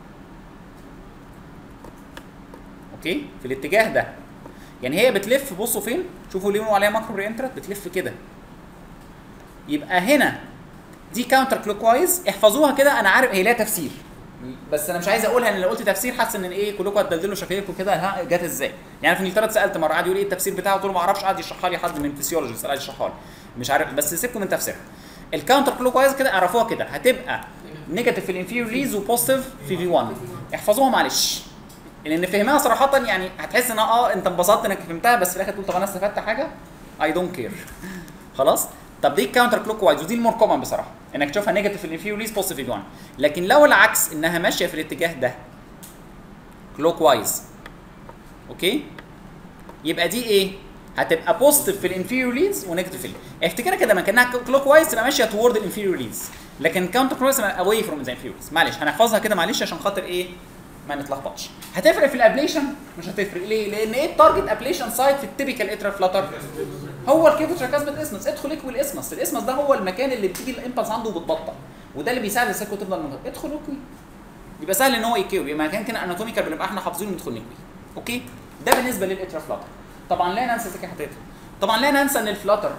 اوكي؟ في الاتجاه ده، يعني هي بتلف، بصوا فين؟ شوفوا ليه بيقولوا عليها ماكرو ري انترت، بتلف كده. يبقى هنا دي كاونتر كلوك وايز، احفظوها كده، انا عارف هي لها تفسير بس انا مش عايز اقولها، ان لو قلت تفسير حاسس ان ايه كلكم هتدلدلوا شفايفكم كده، ها جت ازاي؟ يعني في انجلترا اتسالت مره قعد يقول ايه التفسير بتاعه، قلت له ما اعرفش، قعد يشرحها لي حد من فيسيولوجي قعد يشرحها لي مش عارف، بس سيبكم من تفسيرها. الكاونتر كلوك وايز كده اعرفوها كده، هتبقى نيجاتيف في الانفيريور ليز وبوزيتيف في في واحد. احفظوها معلش لان فهمها صراحه يعني هتحس ان اه انت انبسطت انك فهمتها، بس في الاخر تقول طب انا استفدت حاجه؟ اي دونت كير. خلاص؟ طب دي الكاونتر كلوك وايز، ودي المور كومن بصراحه انك تشوفها نيجاتيف في الانفيريور ليز بوزيتيف في واحد. لكن لو العكس انها ماشيه في الاتجاه ده كلوك وايز، اوكي؟ يبقى دي ايه؟ هتبقى بوزيتيف في الانفيريور ليز ونيجاتيف في ال. افتكرها كده ما كانها كلوك وايز تبقى ماشيه تورد الانفيريور ليز، لكن كاونتر كلوك وايز تبقى اواي فروم ذا انفيريور ليز. معلش هنحفظها كده معلش عشان خاطر ايه؟ ما نتلخبطش. هتفرق في الابليشن؟ مش هتفرق. ليه؟ لان ايه التارجت ابليشن سايت في التيبيكال اترا فلاتر؟ هو الكيفو تراكاسبيد اسمس. ادخل اكوي الاسمس، الاسمس ده هو المكان اللي بتيجي الامبلس عنده وبتبطل، وده اللي بيساعد السيركت تفضل منتظم. ادخل نكوي يبقى سهل ان هو يكوي، يبقى مكان كده اناتوميكال بنبقى احنا حافظينه ندخل نكوي. اوكي ده بالنسبه للاترا فلاتر. طبعا لا ننسى زي حضرتك طبعا لا ننسى ان الفلاتر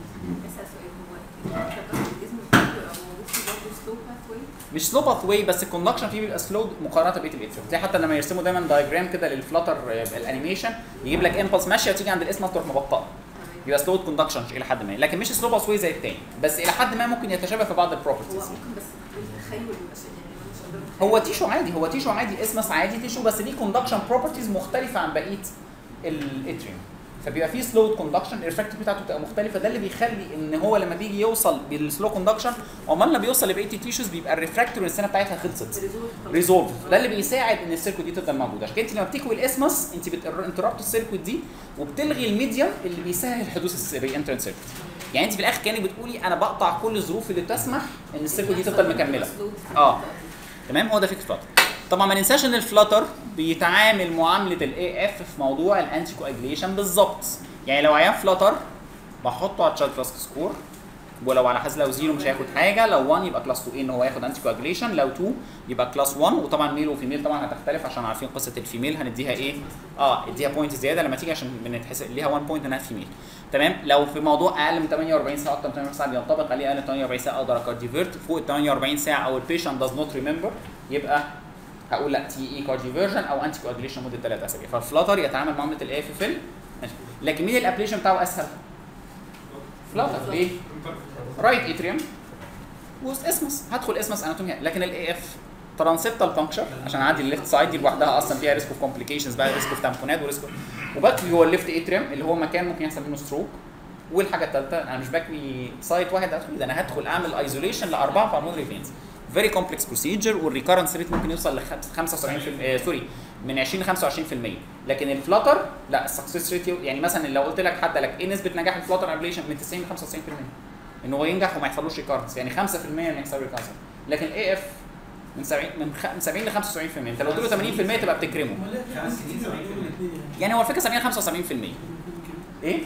مش سلو باث واي، بس الكوندكشن فيه بيبقى سلو مقارنه بقيه الاتريوم. زي حتى لما يرسموا دايما دايجرام كده للفلاتر الانيميشن يجيب لك امبلس ماشيه وتيجي عند الاسم تروح مبطئه، يبقى سلو كوندكشن الى حد ما، لكن مش سلو باث واي زي الثاني، بس الى حد ما ممكن يتشابه في بعض البروبرتيز. هو ممكن بس التخيل يبقى يعني مش قادر. هو تيشو عادي، هو تيشو عادي اسمس عادي تيشو، بس ليه كوندكشن بروبرتيز مختلفه عن بقيه الاتريوم، فبيبقى فيه سلو كوندكشن، الريفراكتيف بتاعته بتبقى مختلفه. ده اللي بيخلي ان هو لما بيجي يوصل بالسلو كوندكشن عمال ما بيوصل لبقيه التيشوز بيبقى الريفراكتور السنه بتاعتها خلصت ريزولف. ده اللي بيساعد ان السيركت دي تفضل موجوده. عشان كده انت لما بتكوي الاسمس انت بتنتربت السيركت دي وبتلغي الميديم اللي بيسهل حدوث الري انترنت سيركت. يعني انت في الاخر كانك بتقولي انا بقطع كل الظروف اللي تسمح ان السيركت دي تفضل مكمله. اه تمام، هو ده فكره فلاتر. طبعا ما ننساش ان الفلاتر بيتعامل معامله الاي اف في موضوع الانتي كواجليشن بالظبط. يعني لو عيان فلاتر بحطه على تشايلد فلاسك سكور، ولو على حسب لو زيرو مش هياخد حاجه، لو واحد يبقى كلاس اتنين ان هو هياخد انتي كواجليشن، لو اتنين يبقى كلاس واحد. وطبعا ميل وفيميل طبعا هتختلف عشان عارفين قصه الفيميل هنديها ايه؟ اه اديها بوينت زياده لما تيجي عشان بنتحسب ليها واحد بوينت انها فيميل. تمام. لو في موضوع اقل من ثمانية وأربعين ساعه اكتر من ثمانية وأربعين ساعه بينطبق عليه اقل من ثمانية وأربعين ساعه اقدر اكارديفيرت، فوق ال ثمانية وأربعين ساعه او البيشنت داز نوت ريمبر يبقى هقول لا تي اي كارديفيرجن او انتي كواجليشن مده ثلاث اسابيع. فالفلاتر يتعامل معامله الاي اف ال، لكن مين الابليشن بتاعه اسهل؟ فلاتر. ليه؟ رايت اتريوم واسمس، هدخل اسمس اناتوميا. لكن الاي اف ترانسبتال بانكشر عشان اعدي الليفت سايد دي لوحدها اصلا فيها ريسك اوف كومبليكيشنز بقى، ريسك اوف تامبونات وريسك وبكوي هو الليفت اتريوم اللي هو مكان ممكن يحصل منه ستروك. والحاجه الثالثه انا مش بكوي سايت واحد ادخل، ده انا هدخل اعمل ايزوليشن لاربعه بالمونري فينز. فيري كومبلكس بروسيجر، والريكارنس ريت ممكن يوصل ل خمسة وسبعين بالمية سوري من عشرين ل خمسة وعشرين بالمية. لكن الفلاتر لا، السكسس ريت يعني مثلا لو قلت لك حد لك ايه نسبه نجاح الفلاتر ابليشن من تسعين ل خمسة وتسعين بالمية ان هو ينجح وما يحصلوش ريكارنس، يعني خمسة بالمية ان يحصل ريكارنس. لكن الاي اف من سبعين من سبعين ل خمسة وسبعين بالمية، انت لو قلت له ثمانين بالمية تبقى بتكرمه. يعني هو الفكره سبعين ل خمسة وسبعين بالمية ايه؟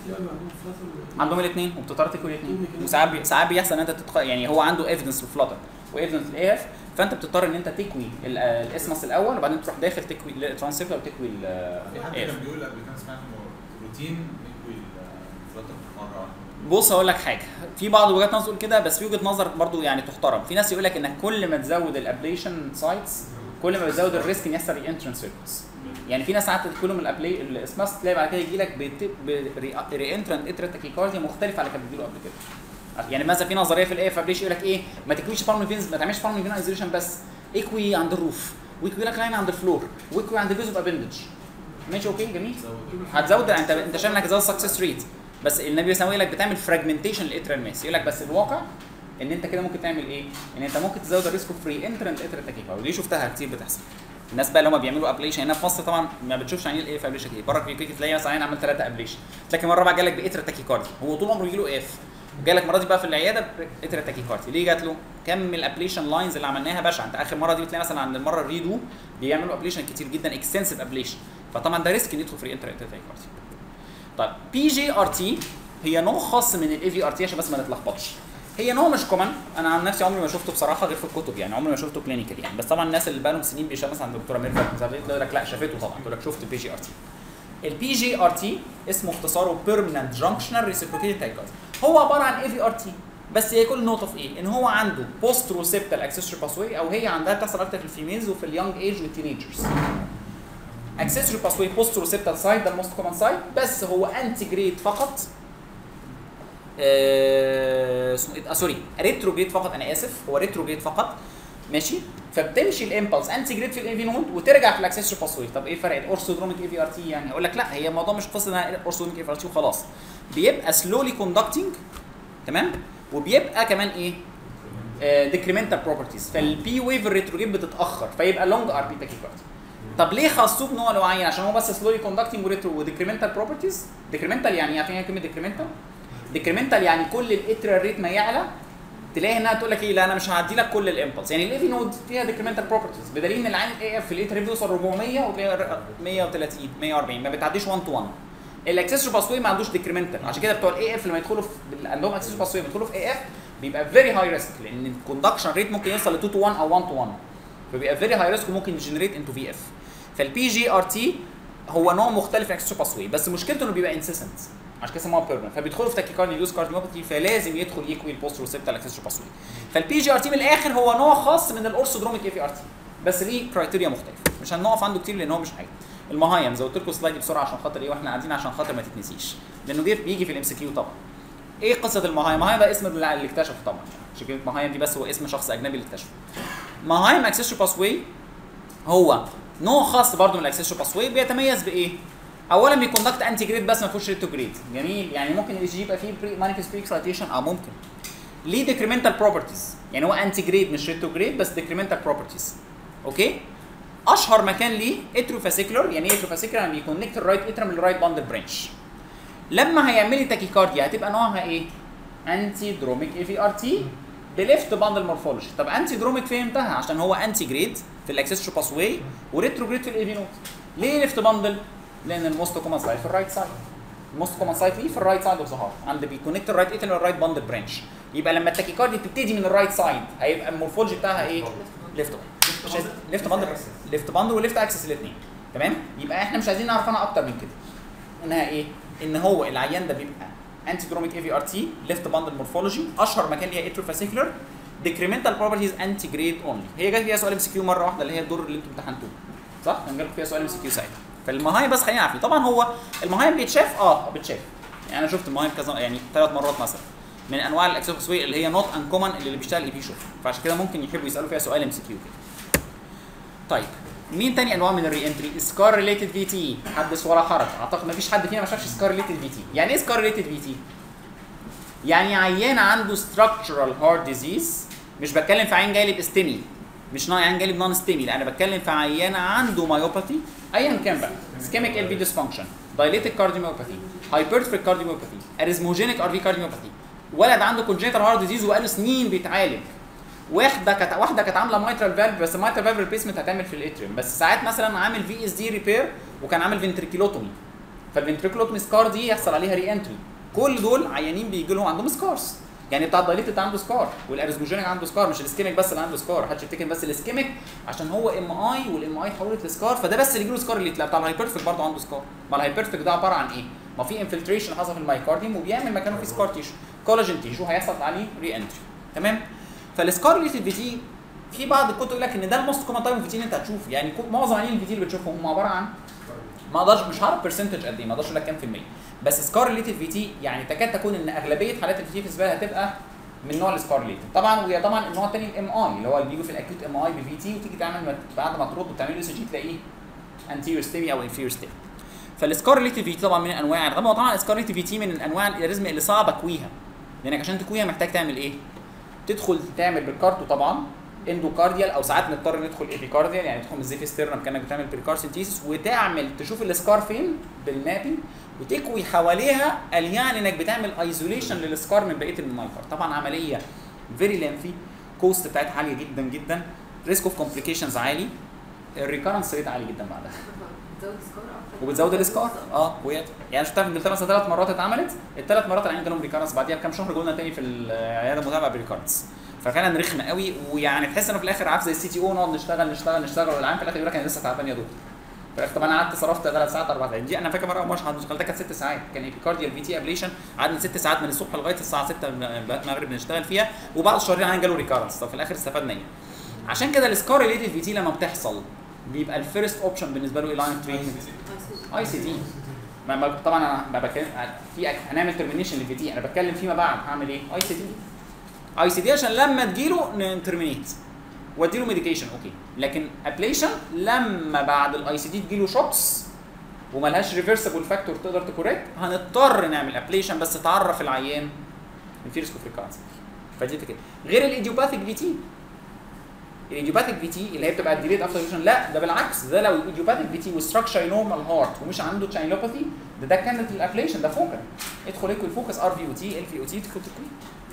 عندهم الاثنين وبتضطر تكوي الاثنين، وساعات بي... ساعات بيحصل ان انت تتق... يعني هو عنده ايفيدنس في الفلاتر وايفيدنس في الاي اف، فانت بتضطر ان انت تكوي الاسمس الاول وبعدين تروح داخل تكوي الترانسفير وتكوي الاي اف. كان بيقول قبل كده سمعت روتين نكوي الفلاتر مره واحده. بص هقول لك حاجه، في بعض وجهات نظر كده، بس في وجهه نظر برضو يعني تحترم. في ناس يقول لك انك كل ما تزود الابليشن سايتس كل ما بتزود الريسك ان يحصل ري انترنس سيركتس. يعني في ناس ساعات تدخلوا من الابلي الاسماس تلاقي بعد كده يجي لك بري انترنت اتريال تاكيكارديا مختلفه على اللي كان بيجيله قبل كده. يعني مثلا في نظريه في الاي فابليش يقول لك ايه ما تكويش بالمونري فينز، ما تعملش بالمونري فين ايزوليشن بس، اكوي عند الروف واكوي لك لاين عند الفلور واكوي عند الفيز اوف ابندج. ماشي اوكي جميل، هتزود انت انت شايف انك تزود السكسس ريت، بس النبي بيسوي لك بتعمل فراجمنتيشن للاتريال ماس. يقول لك بس الواقع ان انت كده ممكن تعمل ايه؟ ان انت ممكن تزود الريسك اوف فري انترنت اتريال تاكيكارديا، ودي شفتها كتير بتحصل. الناس بقى اللي هم بيعملوا ابليشن هنا في مصر طبعا ما بتشوفش عن ايه ابليشن ايه، بره كلينيك تلاقي مثلا عين عمل ثلاثه ابليشن، لكن مره بقى جالك باتريال تاكيكارديا، هو طول عمره يجي له اف، وجالك المره دي بقى في العياده اتريال تاكيكارديا. ليه جات له؟ كم الابليشن لاينز اللي عملناها باشا. انت اخر مره دي بتلاقي مثلا عند المره الريدو بيعملوا ابليشن كتير جدا اكستنسيف ابليشن، فطبعا ده ريسك ان يدخل في انترال تاكيكارديا. طيب بي جي ار تي هي نوع خاص من الاي في ار تي عشان بس ما نتلخبطش. هي نوع مش كومن، انا عن نفسي عمري ما شفته بصراحه غير في الكتب، يعني عمري ما شفته كلينيكال يعني، بس طبعا الناس اللي بقى لهم سنين بيشتغلوا مثلا عند الدكتوره ميرفت تقول لك لا شافته طبعا، تقول لك شفت البي جي ار تي. البي جي ار تي اسمه اختصاره بيرمننت جانكشنال ريسيبروكيتد تاكيكارديا. هو عباره عن اي في ار تي، بس هي كل نقطه في ايه؟ ان هو عنده بوست روسيبتال اكسسوري باسوي، او هي عندها بتحصل اكتر في الفيميلز وفي اليونج ايج والتينيجرز. اكسسوري باسوي بوست روسيبتال سايد ده الموست كومن سايد، بس هو انتي جريد فقط. آه سوري ريتروجريد فقط، انا اسف هو ريتروجريد فقط. ماشي، فبتمشي الامبلس انتي جريد في الاي في نود وترجع في الاكسسوري باسوي. طب ايه فرق الاورثودروميك اي في ار تي؟ يعني اقول لك لا، هي الموضوع مش قصه انها اورثودروميك اي في ار تي وخلاص، بيبقى سلولي كوندكتنج تمام، وبيبقى كمان ايه؟ ديكريمنتال بروبرتيز، فالبي ويف الريتروجريد بتتاخر فيبقى لونج ار بي تاكيكارديا. طب ليه خاصوه بنوع معين؟ عشان هو بس سلولي كوندكتنج وريترو وديكريمنتال بروبرتيز. ديكريمنتال يعني عارفين ايه كلمه ديكريمنتال؟ ديكريمنتال يعني كل الاتريال ريت ما يعلى تلاقي انها تقول لك ايه، لا انا مش هعدي لك كل الامبلس. يعني الاي في نود فيها ديكريمنتال بروبرتيز، بدليل ان العين الاي اف في الاتريال بيوصل أربعمية وتلاقي مية وتلاتين مية وأربعين، ما بتعديش واحد تو واحد. الاكسسوري باسوي ما عندوش ديكريمنتال، عشان كده بتوع الاي اف لما يدخلوا في عندهم اكسسوري باسوي بيدخلوا في اي اف بيبقى فيري هاي ريسك، لان الكوندكشن ريت ممكن يوصل ل اتنين تو واحد او واحد تو واحد، فبيبقى فيري هاي ريسك وممكن يجنريت انتو في اف. فالبي جي ار تي هو نوع مختلف من الاكسسوري باسوي، بس مشكلته انه بيبقى انسيسنت، عشان كده سموها بيرمننت، فبيدخلوا في تاكيكارديا يوز كارديوميوباثي، فلازم يدخل يكوي البوست ريسبتور الاكسسوري باسوي. فالبي جي ار تي من الاخر هو نوع خاص من الاورثودروميك اي في ار تي، بس ليه كرايتيريا مختلفه، مش هنقف عنده كتير لان هو مش حاجه. المهايم زي قلت لكم السلايد بسرعه عشان خاطر ايه واحنا قاعدين، عشان خاطر ما تتنسيش، لانه بيجي في الام سي كيو طبعا. ايه قصه المهايم؟ مهايم ده اسم اللي اكتشفه طبعا، عشان كده مهايم دي بس هو اسم شخص اجنبي اللي اكتشفه. مهايم اكسسوري باسوي هو نوع خاص برضه من الاكسسوري باسوي، بيتميز بايه؟ اولا بيكوندكت انتي جريد بس ما فيهوش ريتو جريد، جميل، يعني ممكن الاي جي يبقى فيه بري مانيفست بري اكسايتيشن اه ممكن. ليه ديكريمنتال بروبرتيز، يعني هو انتي جريد مش ريتو جريد بس ديكريمنتال بروبرتيز. اوكي؟ اشهر مكان ليه اتروفاسيكولار، يعني ايه اتروفاسيكولار؟ يعني بيكونكت الرايت اترم للرايت باندل برانش. لما هيعمل لي تاكيكارديا هتبقى نوعها ايه؟ انتي دروميك اي في ار تي بليفت باندل مورفولوجي. طب انتي دروميك فهمتها عشان هو انتي جريد في الاكسسوري باسوي وريترو جريد في الاي في نوت. ليه ليفت باندل؟ لان الموست كومن سايت في الرايت سايد. الموست كومن سايت ليه في الرايت سايد اوف ذا هارت، عند بيكونكت الرايت اترم للرايت باندل برانش. يبقى لما التاكيكارديا تبتدي من الرايت سايد هيبقى المورفولوجي بتاعها ايه؟ ليفت باندل. ليفت باندل ليفت باندل وليفت اكسس الاثنين، تمام؟ يبقى احنا مش عايزين نعرف عنها اكتر من كده. انها ايه؟ ان هو العيان ده بيبقى انتي دروميك اي في ار تي ليفت باندل مورفولوجي، اشهر مكان ليها اتروفاسيكولار، ديكريمنتال بروبرتيز انتي جريد اونلي. هي جت فيها سؤال ام سي كيو مره واحده اللي هي الدور اللي انتم امتحنتوه، صح؟ كان جالكم فيها سؤال ام سي كيو ساعتها. فالمهايم بس خلينا عارفين، طبعا هو المهايم بيتشاف اه بيتشاف، يعني انا شفت المهايم كذا يعني ثلاث مرات مثلا من انواع الاكسسوري باسوي اللي هي نوت ان كومن اللي, اللي بيشتغل اي بي شوف، فعشان كده ممكن يحبوا يسالوا فيها سؤال ام سي كيو كده. طيب مين تاني انواع من الري انتري؟ سكار ريليتد في تي، حدث ولا حرج، اعتقد ما فيش حد فينا ما شافش سكار ريليتد في تي. يعني ايه سكار ريليتد في تي؟ يعني عيان عنده structural heart disease، مش بتكلم في عيان جاي لي باستمي، مش عيان جاي لي بنون استمي، لا انا بتكلم في عيان عنده مايوباثي ايا كان بقى، اسكيميك ال في ديسفانكشن، دايليتد كارديوميوباثي، هايبرتروفيك كارديوميوباثي، اريزموجينيك ار في كارديوميوباثي، ولد عنده كونجنتال هارت ديزيز وبقاله سنين بيتعالج. واحده كانت واحده كانت عامله مايترال فالف، بس المايترال فالف ريبليسمنت هتعمل في الاتريوم، بس ساعات مثلا عامل في اس دي ريبير وكان عامل فنتريكيلوتومي، فالفنتريكيلوتومي سكار دي يحصل عليها ري انتري. كل دول عيانين بيجي لهم عندهم سكارز، يعني بتاع الدايليتد عنده سكار والاريزموجينيك عنده سكار، مش الاسكيميك بس اللي عنده سكار، محدش يفتكر بس الاسكيميك عشان هو ام اي والام اي اتحولت لسكار فده بس اللي يجي له سكار، اللي بتاع الهايبرتروفيك برضه عنده سكار. ما الهايبرتروفيك ده عباره عن ايه؟ ما في انفلتريشن حصل في المايكارديوم وبيعمل مكانه في سكار تيشو، كولاجين تيشو هيحصل عليه ري انتري، تمام؟ فالسكار ريليتد في تي في بعض الكتب يقول لك ان ده الموست كومن تايب في تي اللي انت هتشوفه، يعني معظم عيانين الفي تي اللي بتشوفهم هم عباره عن ما اقدرش مش عارف برسنتج قد ايه، ما اقدرش اقول لك كام في الميه، بس سكار ريليتد في تي يعني تكاد تكون ان اغلبيه حالات الفي تي بالنسبه لها هتبقى من نوع السكار ريليتد. طبعا وهي طبعا النوع الثاني الام اي اللي هو اللي بيجوا في الاكيوت ام اي بالفي تي وتيجي تعمل بعد ما ترد وتعمل له سي جي تلاقيه انتيريور ستيمي او انفيريور ستيمي. فالسكار ريليتد في تي طبعا من انواع، طبعا طبعا السكار ريليتد في تي من انواع الاريزم اللي صعب اكويها، لانك عشان تكويها محتاج تعمل ايه؟ تدخل تعمل بالكارتو طبعا اندوكارديال او ساعات نضطر ندخل ايبيكارديال، يعني تدخل من الزيف ستيرنم كانك بتعمل بريكارسنتيسيس وتعمل تشوف السكار فين بالمابينج وتكوي حواليها، قال يعني انك بتعمل ايزوليشن للسكار من بقيه المايكر. طبعا عمليه فيري لينثي، كوست بتاعتها عاليه جدا جدا، ريسك اوف كومبليكيشنز عالي، الريكارنس ريت عالي جدا بعدها. بتزود السكار اكتر وبتزود السكار اه كويت، يعني شفتها في انجلترا مثلا ثلاث مرات اتعملت، الثلاث مرات العيان جالهم ريكارنس بعديها بكام شهر جولنا تاني في العياده متابعه بريكارنس، ففعلا رخمه قوي، ويعني تحس انه في الاخر عارف زي السي تي او نقعد نشتغل نشتغل نشتغل والعيان في الاخر يقول لك انا لسه تعبان يا دكتور. فالاخر طب انا قعدت صرفت ثلاث ساعات اربع ساعات، دي انا فاكر مره مش اشتغلتها كانت ست ساعات، كان ايبيكارديال في تي ابليشن قعدنا ست ساعات من الصبح لغايه الساعه ستة لغايه المغرب بنشتغل فيها، وبعد شهرين العيان جاله ريكارنس، طب في الاخر استفدنا ايه؟ عشان كده السكار ريليتد في تي لما بتحصل بيبقى الفيرست اوبشن بالنسبه له لاين تريتمنت اي سي تي. ما طبعا انا ما بتكلم في هنعمل ترمينيشن للفي تي، انا بتكلم فيما بعد هعمل ايه؟ اي سي تي اي سي تي عشان لما تجيله نترمينيت واديله ميديكيشن اوكي، لكن ابليشن لما بعد الاي سي تي تجيله شوكس وملهاش ريفرسبل فاكتور تقدر تكوريكت هنضطر نعمل ابليشن بس تعرف العيان ان في ريسك اوف ريكارنس. فدي كده غير الايديوباثيك في تي. الايديوباثيك في تي اللي هي بتبقى ديليت افتر ريفيجن، لا ده بالعكس، ده لو الايديوباثيك في تي وستراكشر نورمال هارت ومش عنده تشاينوباثي ده ده كانت الابليشن ده فوكال، ادخل ايكوال فوكس ار في او تي ال في او تي تدخل تكوي.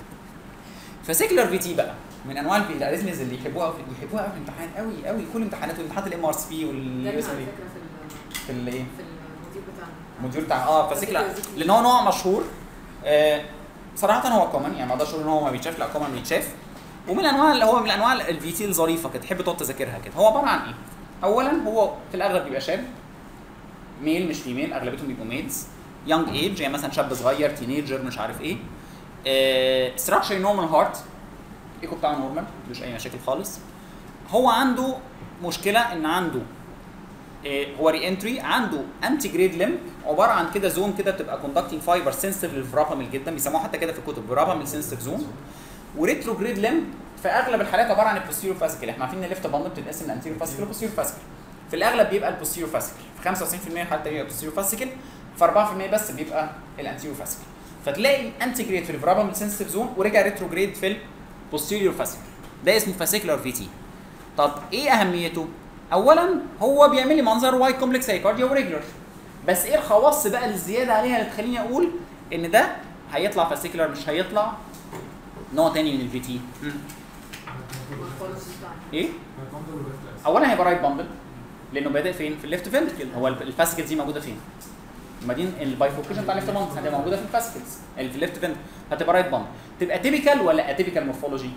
فسيكلر في تي بقى من انواع الاريزمز اللي يحبوها يحبوها قوي في الامتحان قوي قوي، كل امتحانات وامتحانات الام ار اس بي واليو اس ال في الايه في المدير بتاعنا الموديول بتاع اه فاسيكولار لان هو نوع مشهور. آه صراحه هو كومن، يعني ما اقدرش اقول ان هو ما بيتشاف، لا كومن بيتشاف. ومن الانواع اللي هو من الانواع الفي تي الظريفه كده تحب تقعد تذاكرها كده. هو عباره عن ايه؟ اولا هو في الاغلب بيبقى شاب، ميل مش فيميل، اغلبيتهم بيبقوا ميلز، يونج ايج يعني مثلا شاب صغير تينيجر مش عارف ايه. ستراكشر نورمال هارت، ايكو بتاعه نورمال مفيش اي مشاكل خالص. هو عنده مشكله ان عنده إيه هو ري انتري، عنده انتي جريد ليمب عباره عن كده زون كده بتبقى كوندكتنج فايبر سنسيتيف للفراباميل جدا، بيسموها حتى كده في الكتب فراباميل سنسيتيف زون. وريترو جريد ليمب في اغلب الحالات عباره عن البوستيريور فاسيكل. احنا عارفين ان الليفت باند بتتقسم لانتيريور فاسيكل وبوستيريور فاسيكل. في الاغلب بيبقى البوستيريور فاسيكل، في خمسة وتسعين بالمية من الحالات بيبقى البوستيريور فاسيكل، في أربعة بالمية بس بيبقى الانتيريور فاسيكل. فتلاقي انتي جريد في الفراباميل سنسيتيف زون ورجع ريترو جريد في البوستيريور فاسيكل. ده اسمه فاسيكولار في تي. طب ايه اهميته؟ اولا هو بيعمل لي منظر واي كومبلكس هيكارديا وريجولار. بس ايه الخواص بقى الزياده عليها اللي تخليني اقول ان ده هيطلع فاسيكولار مش هيطلع نوع تاني من الفي تي؟ ايه؟ اولا هيبقى رايت باندل لانه بادئ فين؟ في الليفت فنتركل. هو الفاسيكلز دي موجوده فين؟ بعدين البايفوركيشن بتاع الليفت باندل هتبقى موجوده في الفاسيكلز اللي في الليفت فنتركل، هتبقى رايت باندل. تبقى تيبيكال ولا اتيبيكال مورفولوجي؟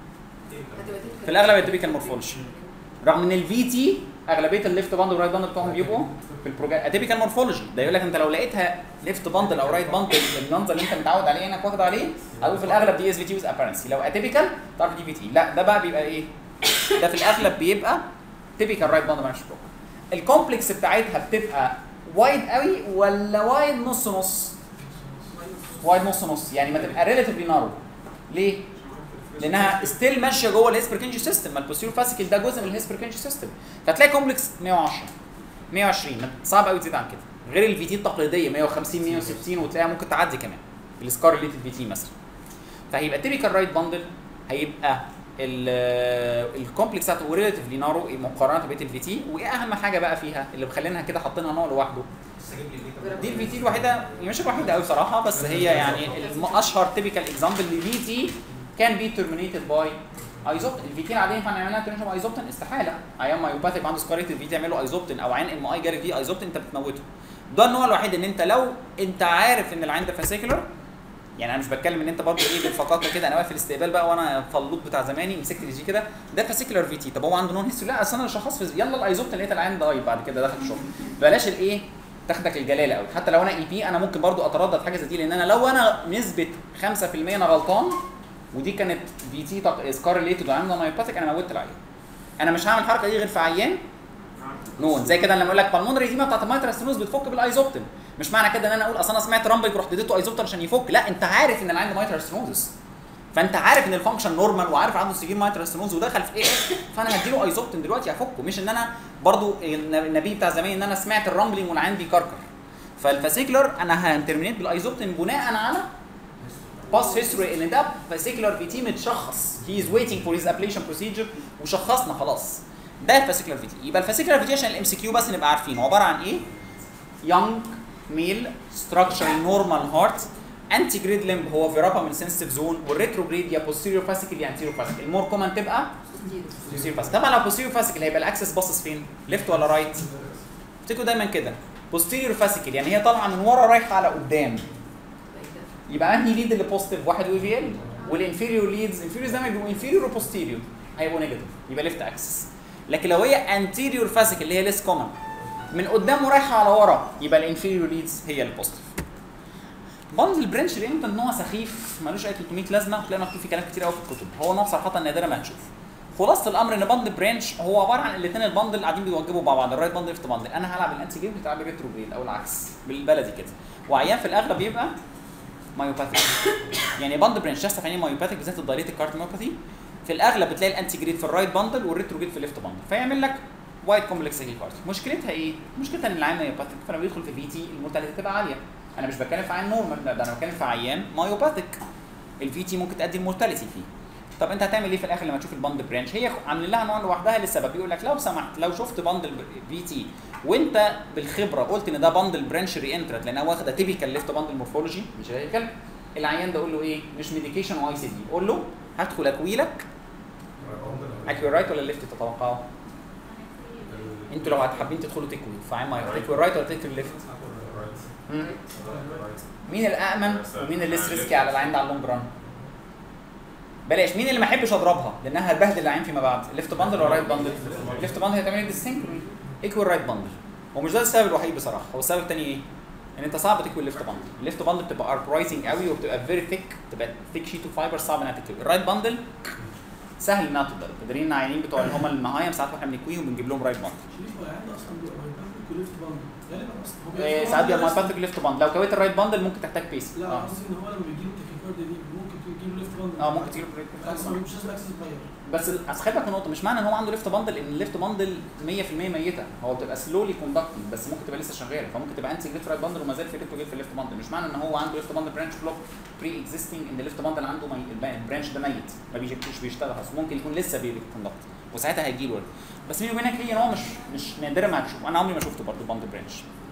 في الاغلب اتيبيكال مورفولوجي، رغم ان الفي تي اغلبيه الليفت باندل والرايت باندل بتوعهم بيبقوا في البروجرام اتيبيكال مورفولوجي. ده يقول لك انت لو لقيتها ليفت باندل او رايت باندل المنظر اللي انت متعود عليه انك واخد عليه، او في الاغلب دي اس في تي ويز ابيرنسي. لو اتيبيكال تعرف دي في تي. لا ده بقى بيبقى ايه؟ ده في الاغلب بيبقى تيبيكال رايت باندل مش بروجرام. الكومبلكس بتاعتها بتبقى وايد قوي ولا وايد نص نص؟ وايد نص نص، يعني ما تبقى ريلاتيفلي نارو. ليه؟ لانها ستيل ماشيه جوه الهيسبركنجي سيستم، ما البوستيريور فاسيكل ده جزء من الهيسبركنجي سيستم. فتلاقي كومبلكس مية وعشرة مية وعشرين صعب قوي تزيد عن كده، غير الفي تي التقليديه مية وخمسين مية وستين وتلاقيها ممكن تعدي كمان السكار ريليتد في تي مثلا. فهيبقى تيبيكال رايت باندل، هيبقى الكومبلكس بتاعته ريلاتيفلي نارو مقارنه ببقيه الفي تي. وايه اهم حاجه بقى فيها اللي مخلينها كده حاطينها نوع لوحده؟ دي الفي تي الوحيده، مش الوحيده قوي بصراحه، بس هي يعني الاشهر تيبيكال اكزامبل لفي تي كان بي ترمينيتد باي ايزوبتين. الفي تي العاديه ينفع نعملها ترمينيشن ايزوبتين؟ استحاله. ايام مايوباثيك عنده سكاريتد في تعمل له ايزوبتين، او عين ام اي جاري فيه ايزوبتين انت بتموته. ده النوع الوحيد ان انت لو انت عارف ان العين ده فاسيكولار، يعني انا مش بتكلم ان انت برضه ايه بالفقاقه كده انا واقف في الاستقبال بقى وانا فلوط بتاع زماني مسكت الجي كده ده فاسيكولار في تي. طب هو عنده نون هيستوري؟ لا اصل انا شخص يلا الايزوبتين لقيت العين ده بعد كده دخل الشغل. بلاش الايه تاخدك الجلاله قوي. حتى لو انا اي بي انا ممكن برضه اتردد في حاجه زي دي، لان انا لو انا نسبه خمسة بالمية انا غلطان ودي كانت في تي سكار ريليتد وعامله مايوباثيك انا موتت العيان. انا مش هعمل الحركه دي غير في عيان نون. زي كده لما اقول لك بالمونري ايديما بتاعت المايترال ستينوز بتفك بالايزوبتين، مش معنى كده ان انا اقول اصل انا سمعت رامبل رحت اديته ايزوبتين عشان يفك. لا انت عارف ان العيان ده مايترال ستينوز، فانت عارف ان الفانكشن نورمال وعارف عنده سيفير مايترال ستينوز ودخل في ايه، فانا هديله ايزوبتين دلوقتي هفكه. مش ان انا برضو النبي بتاع زمان ان انا سمعت الرامبلينج والعيان بيكركر. فالفاسيكولار انا هنترمينيت بالايزوبتين بناء على باس هيستوري ان ده فاسيكولار في تي متشخص. هي از ويتنج فور هيز ابليشن بروسيجر وشخصنا خلاص ده الفاسيكولار في تي. يبقى الفاسيكولار في تي عشان الام سي كيو بس نبقى عارفين عباره عن ايه؟ يونج ميل ستراكشر نورمال هارت، انتي جريد ليمب هو فيراباميل سنسيتيف زون، والريتروجريد يا بوستيريور فاسيكل يا انتيريور فاسيكل. المور كومن تبقى بوستيريور فاسيكل. طبعا لو بوستيريور فاسيكل هيبقى الاكسس باصص فين؟ ليفت ولا رايت؟ افتكروا دايما كده بوستيريور فاسيكل يعني هي طالعه من ورا رايحه على قدام. يبقى انهي ليد اللي بوزيتيف؟ واحد وي في ال. والانفيريور ليدز انفيريور زي ما بيبقوا انفيريور وبوستيريور هيبقوا نيجاتيف، يبقى ليفت اكسس. لكن لو هي انتيريور فاسيكل اللي هي ليس كومن من قدام ورايحه على ورا يبقى الانفيريور ليدز هي البوزيتيف. باندل برانش لان ان هو سخيف ملوش اي ثلاثمية لازمه، تلاقي مكتوب فيه كلام كتير قوي في الكتب. هو نوع صراحه نادرا ما هتشوف. خلاصه الامر ان باندل برانش هو عباره عن الاثنين الباندل قاعدين بيوجبوا مع بعض، الرايت باندل ليفت باندل. انا هلعب الانتي جيم بتلعب ريترو جريد او العكس بالبلدي كده. وعيان في الاغلب يبقى مايوباثيك. يعني باندل برانش شخص عيان مايوباثيك بالذات الدايليتد كارديوميوباثي في الاغلب بتلاقي الانتي جريد في الرايت باندل والريترو جريد في الليفت باندل، فيعمل لك وايد كومبلكس هيكارديو. مشكلتها ايه؟ مشكلتها ان العيان مايوباثيك فلما بيدخل في في تي المورتاليتي تبقى عاليه. انا مش بتكلم في عيان نورمال، لا ده انا بتكلم في عيان مايوباثيك الفي تي ممكن تؤدي المورتاليتي فيه. طب انت هتعمل ايه في الاخر لما تشوف الباندل برانش؟ هي عاملين لها نوع لوحدها للسبب. بيقول لك لو سمحت لو شفت باندل في تي وانت بالخبره قلت ان ده باندل برانش ري انترت لانها واخده تيبيكال ليفت باندل مورفولوجي مش هيكل، العيان ده قول له ايه؟ مش ميديكيشن واي سي دي، قول له هدخل اكويلك اكوي رايت ولا ليفت تتوقعوا؟ انتوا لو حابين تدخلوا تكوي فعين ما تكوي رايت ولا تكوي ليفت؟ مم. مين الامن ومين اللي لسه ريسكي على العين ده على اللونج ران؟ بلاش. مين اللي ما احبش اضربها لانها هتبهدل العين فيما بعد؟ ليفت باندل ولا رايت باندل؟ ليفت باندل هتعمل لي ديسينكروني ايكوال رايت باندل. ومش ده السبب الوحيد بصراحه، هو السبب الثاني ايه؟ ان انت صعب تكوي الليفت باندل. الليفت باندل بتبقى اربرايزنج قوي وبتبقى فيري ثيك، بتبقى ثيك شيت اوف فايبر، صعب انها تكوي. الرايت باندل سهل انها تتضرب. قادرين العيانين بتوع اللي هم المهايم ساعات واحنا بنكويهم بنجيب لهم رايت باندل. ساعات بيبقى مايباتيك ليفت باند. لو كويت الرايت باندل ممكن تحتاج بيس. لا قصدي ان هو لما بيجيله تاكيكارديا دي ممكن تجيله ليفت باندل. اه ممكن تجيله بس مش لازم اكسس باير. بس اصل خلي بالك من نقطه، مش معنى ان هو عنده ليفت باندل ان الليفت باندل مية في المية ميته، هو بتبقى سلولي كوندكتنج بس ممكن تبقى لسه شغاله، فممكن تبقى انت جيت رايت باندل وما زال في ريتو جيت في الليفت باندل. مش معنى ان هو عنده ليفت باندل برانش بلوك بري اكزيستنج ان الليفت باندل عنده مي... البرانش ده ميت ما بيجيش بيشتغل اصلا، ممكن يكون لسه بيكوندكت وساعتها هيجي له. بس مين وبينك هي ان هو مش مش نادرا ما هتشوفه، انا عمري ما شفته برضه باندل برانش.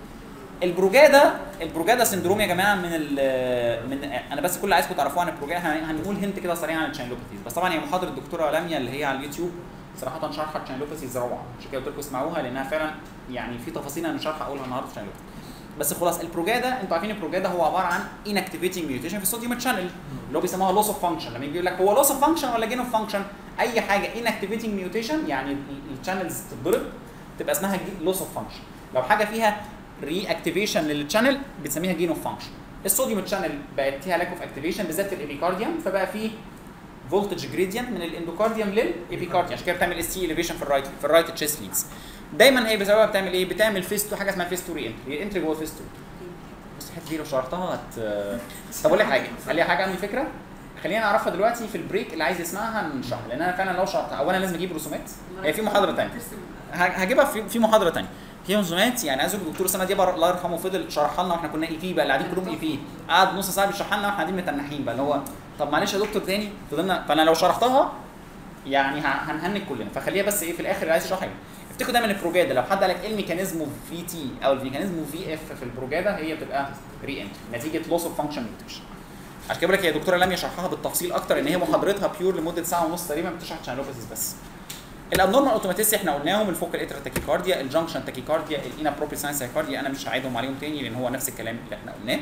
البروجادا البروجادا سندروم يا جماعه من ال من انا بس كل اللي عايزكم تعرفوه عن البروجادا هنقول هنت كده سريع عن الشانلوباثيز. بس طبعا هي محاضره الدكتوره لميا اللي هي على اليوتيوب صراحه شرحت الشانلوباثيز روعه، عشان كده قلت لكم اسمعوها لانها فعلا يعني في تفاصيل انا مش هلحق اقولها النهارده في الشانلوباثيز. بس خلاص البروجادا انتوا عارفين البروجادا هو عباره عن inactivating mutation في الصوديوم شانل اللي هو بيسموها لوس اوف فانكشن. لما يجي يقول لك هو لوس اوف فانكشن ولا جين اوف فانكشن، اي حاجه inactivating mutation يعني الشانلز تتضرب تبقى اسمها لوس اوف فانكشن. لو حاجه فيها ري اكتيفيشن للشانل بتسميها جين اوف فانكشن. الصوديوم شانل بقت فيها لاك اوف اكتيفيشن بالذات في الابيكارديوم، فبقى في فولتج جريدينت من الاندوكارديوم للابيكارديوم، عشان كده بتعمل اس تي اليفيشن في الرايت في الرايت تشيست ليدز. دايما هي بسببها بتعمل ايه؟ بتعمل فيستو، حاجه اسمها فيستو ري انتري، انتري جوه فيستو. بس الحته دي لو شرحتها هت طب اقول لك حاجه، خليها حاجه عندي فكره، خلينا نعرفها دلوقتي في البريك اللي عايز يسمعها نشرحها، لان انا فعلا لو شرحتها اولا لازم اجيب رسومات، هي في محاضره ثانيه هجيبها في في محاضره ثانيه في رسومات. يعني عايز اقول الدكتور اسامه ديبر الله يرحمه فضل شرح لنا واحنا كنا اي بي بقى اللي قاعدين كلهم اي بي، قعد نص ساعه بيشرح لنا واحنا قاعدين متنحين بقى اللي هو طب معلش يا دكتور تاني فضلنا. فانا لو شرحتها يعني هنهنج كلنا، فخليها بس ايه في الاخر اللي عايز يشرحها. افتكروا دايما البروجادا لو حد قال لك ايه الميكانيزم اوف في تي او الميكانيزم في اف في البروجادا هي بتبقى ري انتري نتيجه لوس اوف فانكشن ميوتيشن. عشان كده بقول لك هي دكتوره لميا شرحها بالتفصيل اكتر، ان هي محاضرتها بيور لمده ساعه ونص تقريبا بتشرح شانلوباثيز بس. الابنورمال اوتوماتيسي احنا قلناهم، الفوكال اترا تاكيكارديا، الجنكشن تاكيكارديا، الانابروبريت ساينس تاكيكارديا انا مش هعيدهم عليهم تاني لان هو نفس الكلام اللي احنا قلناه.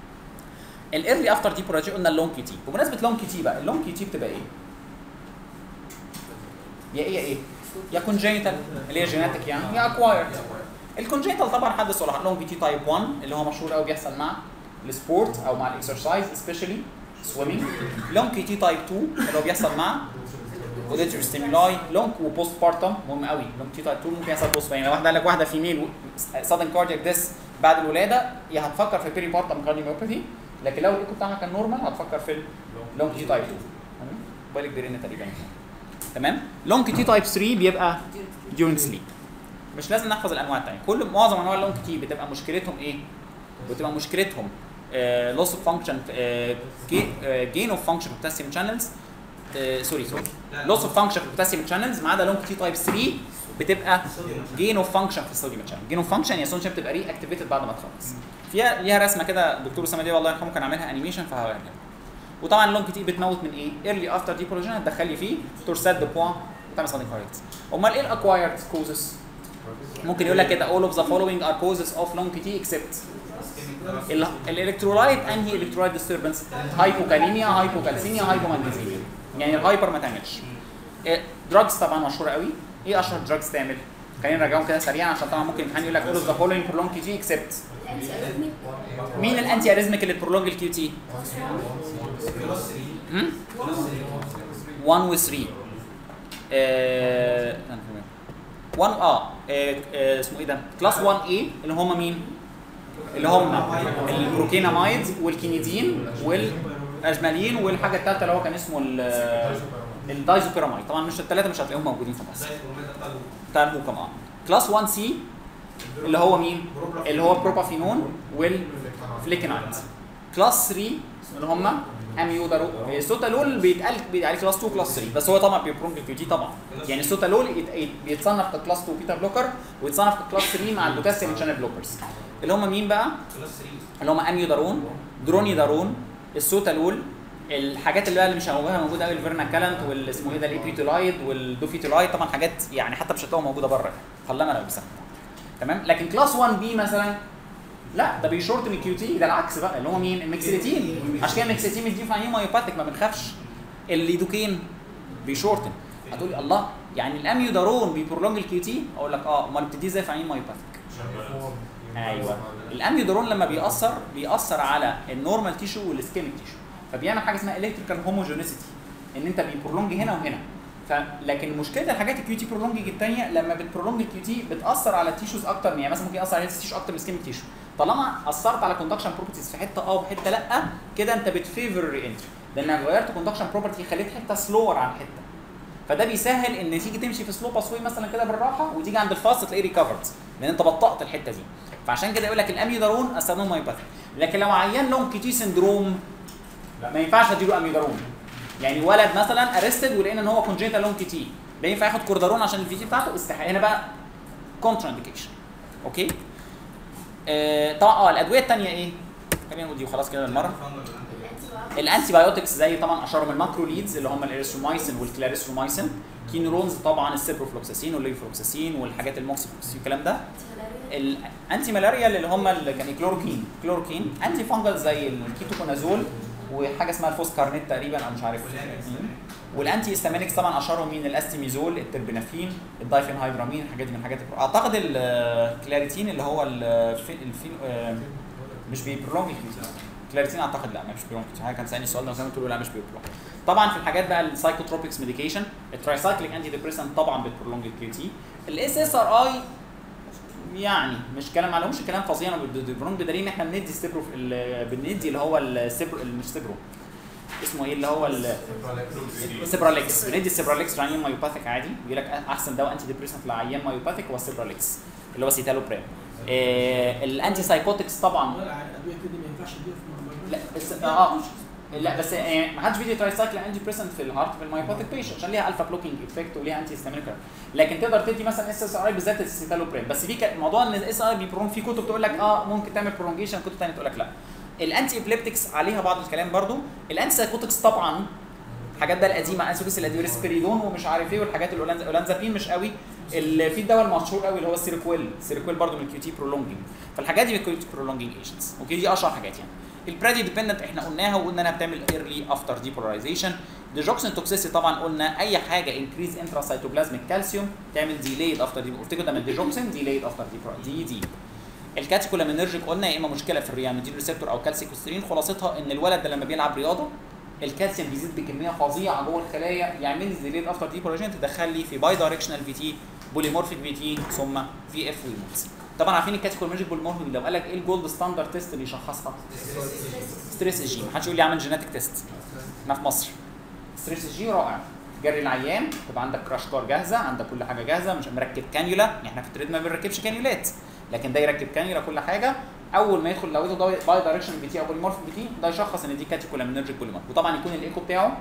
الايرلي افتر دي بروجي قلنا اللونج كي تي. بمناسبه لونج كي تي بقى، اللونج كي تي بتبقى ايه؟ يا ايه يا ايه؟ يا كونجينيتال اللي هي جيناتيك يعني، يا اكوايرد. الكونجينيتال طبعا حدث ولا لونج كي تي تايب واحد اللي هو مشهور قوي بيحصل مع السبورت او مع الاكسرسايز سبيشالي سويمنج. لونج كي تي تايب اتنين اللي هو بيحصل مع اوديتوري ستيمولاي. لونج وبوست بارتم مهم قوي. لونج كي تي تايب اتنين ممكن يحصل بوست، يعني لو واحده قال لك واحده فيميل سادن كاردياك ديس بعد الولاده يا هتفكر في بيري بارتم كارديوميوباثي، لكن لو الايكو بتاعها كان نورمال هتفكر في اللونج كي تي تايب اتنين. تمام؟ بالك بيرين تقريبا. تمام؟ لونج كي تي تايب تلاتة بيبقى during sleep. مش لازم نحفظ الانواع الثانيه، كل معظم انواع اللونج كي تي بتبقى مشكلتهم ايه؟ بتبقى مشكلتهم لوس اوف فانكشن جين اوف فانكشن بوتاسيوم شانلز سوري سوري لوس اوف فانكشن بوتاسيوم شانلز، ما عدا لونج كي تي تايب تلاتة بتبقى جين اوف فانكشن في الصوديوم شانل. جين اوف فانكشن يعني الصوديوم بتبقى ري اكتيفيتد بعد ما تخلص. فيها ليها رسمه كده الدكتور اسامه دي والله يرحمه كان عاملها انيميشن فهوريها لكم. وطبعا اللونج كي تي بتموت من ايه؟ ايرلي افتر ديبولوجين هتدخل لي فيه تورسات دو بوان وتعمل صادين كاريتس. امال ايه الاكوايرد كوزز؟ ممكن يقول لك كده all of the following are causes of long كي تي except الالكترولايت. انهي الكترولايت ديستربنس؟ هايبوكاليميا، هايبوكالسيميا، هايبومagnesemia. يعني الهايبر ما تعملش. دراجز طبعا مشهوره قوي. ايه اشهر دراجز تعمل؟ خلينا نراجعهم كده سريعا عشان طبعا ممكن الامتحان يقول لك all of the following prolong كي تي except. مين الانتي اريزميك اللي بترولونج الكيو تي؟ واحد و تلاتة. آه واحد اه اسمه ايه ده؟ كلاس واحد اي اللي هم مين؟ اللي هم البروكينامايد والكينيدين والاجمالين والحاجه الثالثه اللي هو كان اسمه الدايزوبيراميد. طبعا مش الثلاثه مش هتلاقيهم موجودين في مصر. بتاع الموكم اه. كلاس واحد سي اللي هو مين؟ اللي هو بروبافينون والفليكينايد. كلاس تلاتة اللي هم اميودارو. السوتالول بيتقال عليه كلاس اتنين كلاس تلاتة، بس هو طبعا بيبرونج الكيو تي طبعا. يعني السوتالول بيتصنف ككلاس اتنين بيتا بلوكر ويتصنف ككلاس تلاتة مع البوتاسيوم شانل بلوكرز. اللي هم مين بقى؟ اللي هم اميودارون، درونيدارون، السوتالول، الحاجات اللي بقى اللي مش موجوده موجوده قوي الفيرنا كالنت والاسمه ايه ده الابيتولايد والدوفيتولايد. طبعا حاجات يعني حتى مش هتلاقوها موجوده بره قلما لو بسها. تمام؟ لكن كلاس واحد بي مثلا لا ده بيشورتن الكيو تي، ده العكس بقى اللي هو مين؟ الميكسيتين. عشان كده الميكسيتين بيديه في عينين مايوباثيك ما بنخافش. الليدوكين بيشورتن. هتقولي الله يعني الاميودارون بيبرولونج الكيو تي؟ اقول لك اه، امال بتديه ازاي في عينين مايوباثيك؟ ايوه الاميودارون لما بيأثر بيأثر على النورمال تيشو والسكيميك تيشو، فبيعمل حاجه اسمها الكتريكال هوموجينيسيتي، ان انت بيبرولونج هنا وهنا. فلكن مشكله الحاجات الكيو تي برولونجنج الثانيه لما بتبرولونج الكيو تي بتاثر على التيشوز اكتر، يعني مثلا ممكن ياثر على التيشو اكتر من السكيميك تيشو. طالما اثرت على كوندكشن بروبرتيز في حته اه وحته لا، كده انت بتفيفر الري انتري، لانك غيرت كوندكشن بروبرتي خليت حته سلور عن حته. فده بيسهل ان تيجي تمشي في سلو باسوي مثلا كده بالراحه، وتيجي عند الفاست تلاقيه ريكفرد، لان انت بطأت الحته دي. فعشان كده يقول لك الاميودارون استخدمه مايوباثيك. لكن لو عيان لون كي تي سندروم ما ينفعش اديله اميودارون. يعني ولد مثلا ارستد ولقينا ان هو كونجنتال لون كي تي، ده ينفع ياخد كوردارون عشان الفي تي بتاعته استحاله. هنا بقى كونترا انديكيشن. اوكي آه طبعا اه الادويه الثانيه ايه؟ خلينا نقول دي وخلاص كده بالمره. الانتي بايوتكس زي طبعا اشهرهم الماكروليدز اللي هم الاريثرومايسين والكلاريثرومايسين، كينورونز طبعا السيبروفلوكساسين والليفلوكساسين والحاجات الموكسيفلوكساسين والكلام ده. الانتي ملاريا اللي هم اللي كان كلوروكين، كلوروكين انتي فانجل زي الكيتوكونازول وحاجه اسمها الفوسكارنيت تقريبا او مش عارف. والانتي هيستامينكس طبعا اشهرهم مين؟ الاستيميزول، التربينافين، الدايفينهايدرامين، الحاجات دي من الحاجات. اعتقد الكلاريتين اللي هو الفين مش بيبرولونج كلاريتين، اعتقد لا مش بيبرولونج. حاجه كان سالني السؤال ده وكانت بتقول لا مش بيبرولونج. طبعا في الحاجات بقى السايكوتروبكس ميديكيشن، الترايسايكليك انتي ديبريسنت طبعا بتبرولونج الكيو تي. الاس اس ار اي يعني مش كلام عليهمش كلام فظيع بالبرونج، بدليل ان احنا بندي ستيبرو بندي اللي هو السيبرو مش سيبرو اسمه ايه اللي هو السيبراليكس، بندي السيبراليكس لعيان مايوباثيك عادي. بيقول لك احسن دواء انتي ديبريسنت لعيان مايوباثيك هو السيبراليكس اللي هو سيتالوبرام. آه الانتي سايكوتكس طبعا الادويه دي ما ينفعش تديها في لا بس اه لا بس يعني ما حدش بيدي ترايسايكل انتي بريسنت في الهارت في المايوباثيك بيشنت عشان ليها الفا بلوكينج افكت وليها انتي هيستامينيك. لكن تقدر تدي مثلا اس اس اي بالذات السيتالوبرام. بس في موضوع ان الاس اي بيبرون في كتب تقول لك اه ممكن تعمل برولونجيشن، كتب ثانيه تقول لك لا. الانتي ابليبتكس عليها بعض الكلام برضو. الانتي سايكوتكس طبعا الحاجات ده القديمه انسوليس الاديوريسبيريدون ومش عارف ايه والحاجات الاولانزا اولانزابين مش قوي. في الدواء المشهور قوي اللي هو السيريكويل، السيريكويل برضو من الكيو تي برولونجينج. فالحاجات دي من الكيو تي برولونجينج ايجنتس. اوكي دي اشهر حاجات يعني. البرادي ديبندنت احنا قلناها وقلنا انها بتعمل ايرلي افتر ديبولاريزيشن. ديجوكسين توكسيسي طبعا قلنا اي حاجه انكريز انتراسيتوبلازميك كالسيوم تعمل ديليد افتر دي، قلت لكم ده من الديجوكسين ديليد افتر دي دي. الكاتيكولامينرجيك قلنا يا اما مشكله في الرياميدين ريسبتور او كالسيكوسترين، خلاصتها ان الولد ده لما بيلعب رياضه الكالسيوم بيزيد بكميه فظيعه جوه الخلايا يعمل لي ديليد افتر ديبولاريزيشن، تدخل لي في باي دايركشنال في تي بوليمورفيك في تي ثم في اف ويموت. طبعا عارفين الكاتيكولامينرجيك بوليمورفيك لو قال لك ايه الجولد ستاندرد تيست اللي يشخصها؟ ستريس اس جي. محدش يقول لي اعمل جيناتيك تيست. احنا في مصر ستريس اس جي رائع. جري العيان تبقى عندك كراش كار جاهزه، عندك كل حاجه جاهزه، مش مركب كانيولا، يعني احنا في التريد ما بنركبش كانيولات، لكن ده يركب كانيولا كل حاجه. اول ما يدخل لو ده باي دايركشن بي تي او بوليمورف بي تي ده يشخص ان دي كاتيكولامينرجيك بوليمورف. وطبعا يكون الايكو بتاعه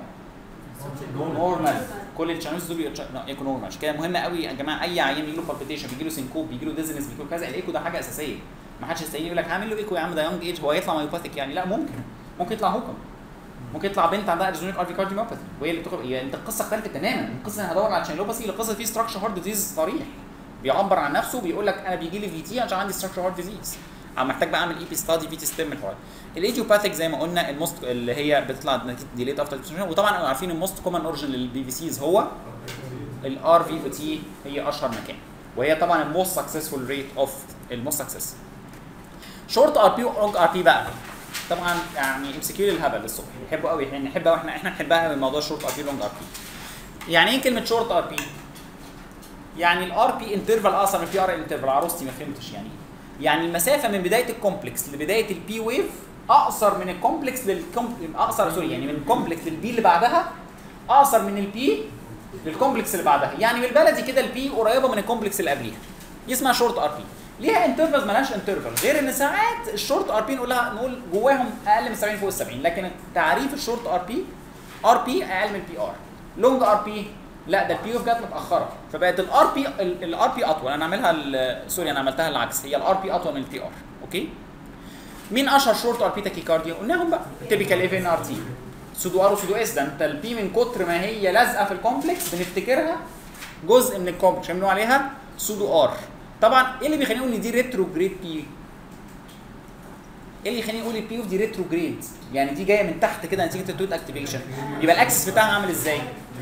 نورمال. كل الشانلز دول ايكو نورمال. عشان كده مهم قوي يا جماعه اي عيان بيجي له بالبيتيشن بيجي له سينكوب بيجي له ديزنس بيجي له كذا، الايكو ده حاجه اساسيه. ما حدش يستني يقول لك هعمل له ايكو يا عم ده يونج ايج هو يطلع مايوباثيك يعني، لا ممكن ممكن يطلع هوكم، ممكن يطلع بنت عندها ارزونيك ار في كارديوميوباثي وهي اللي بتاخد. يعني انت القصه اختلفت تماما. القصه انا هدور على شانيلوباثي القصه فيه ستراكشر هارت ديزيز صريح بيعبر عن نفسه بيقول لك انا بيجي لي في تي عشان عندي ستراكشر هارت ديزيز، انا محتاج بقى اعمل اي بي ستادي في تي ستيم الحوار. الايديوباثيك زي ما قلنا الموست اللي هي بتطلع ديليت افتر ديبريشن. وطبعا عارفين الموست كومن اوريجن للبي في سيز هو الار في او تي، هي اشهر مكان وهي طبعا الموست سكسسفول ريت اوف الموست سكسس. شورت ار بي ولونج ار بي بقى طبعا يعني ام سي كيو للهبل الصبح بيحبوا قوي، احنا نحبها واحنا احنا نحبها من موضوع شورت ار بي لونج ار بي. يعني ايه كلمه شورت ار بي؟ يعني الار بي انترفال اقصر من البي ار انترفال. عروستي ما فهمتش يعني يعني المسافه من بدايه الكومبلكس لبدايه البي ويف اقصر من الكومبلكس للكومبلكس اقصر سوري يعني من الكومبلكس للبي اللي بعدها اقصر من البي للكومبلكس اللي بعدها. يعني بالبلدي كده البي قريبه من الكومبلكس اللي قبليها، دي اسمها شورت ار بي. ليها انترفالز مالهاش انترفال، غير ان ساعات الشورت ار بي نقولها نقول جواهم اقل من سبعين فوق ال سبعين، لكن تعريف الشورت ار بي ار بي اقل من البي ار. لونج ار بي لا ده البي اوف جت متاخره فبقت الار بي الار بي اطول. انا اعملها سوري انا عملتها العكس، هي الار بي اطول من البي ار. اوكي مين اشهر شورت ار بي تاكيكارديا؟ قلناهم بقى تيبيكال اف ان ار تي سودو ار وسودو اس. ده انت البي من كتر ما هي لازقه في الكومبلكس بنفتكرها جزء من الكومبلكس بنقول عليها سودو ار. طبعا ايه اللي بيخلينا نقول ان دي ريتروجريد بي؟ ايه اللي يخليني اقول البي ويف دي ريتروجريد؟ يعني دي جايه من تحت كده نتيجه التوت اكتيفيشن، يبقى الاكسس بتاعها عامل ازاي؟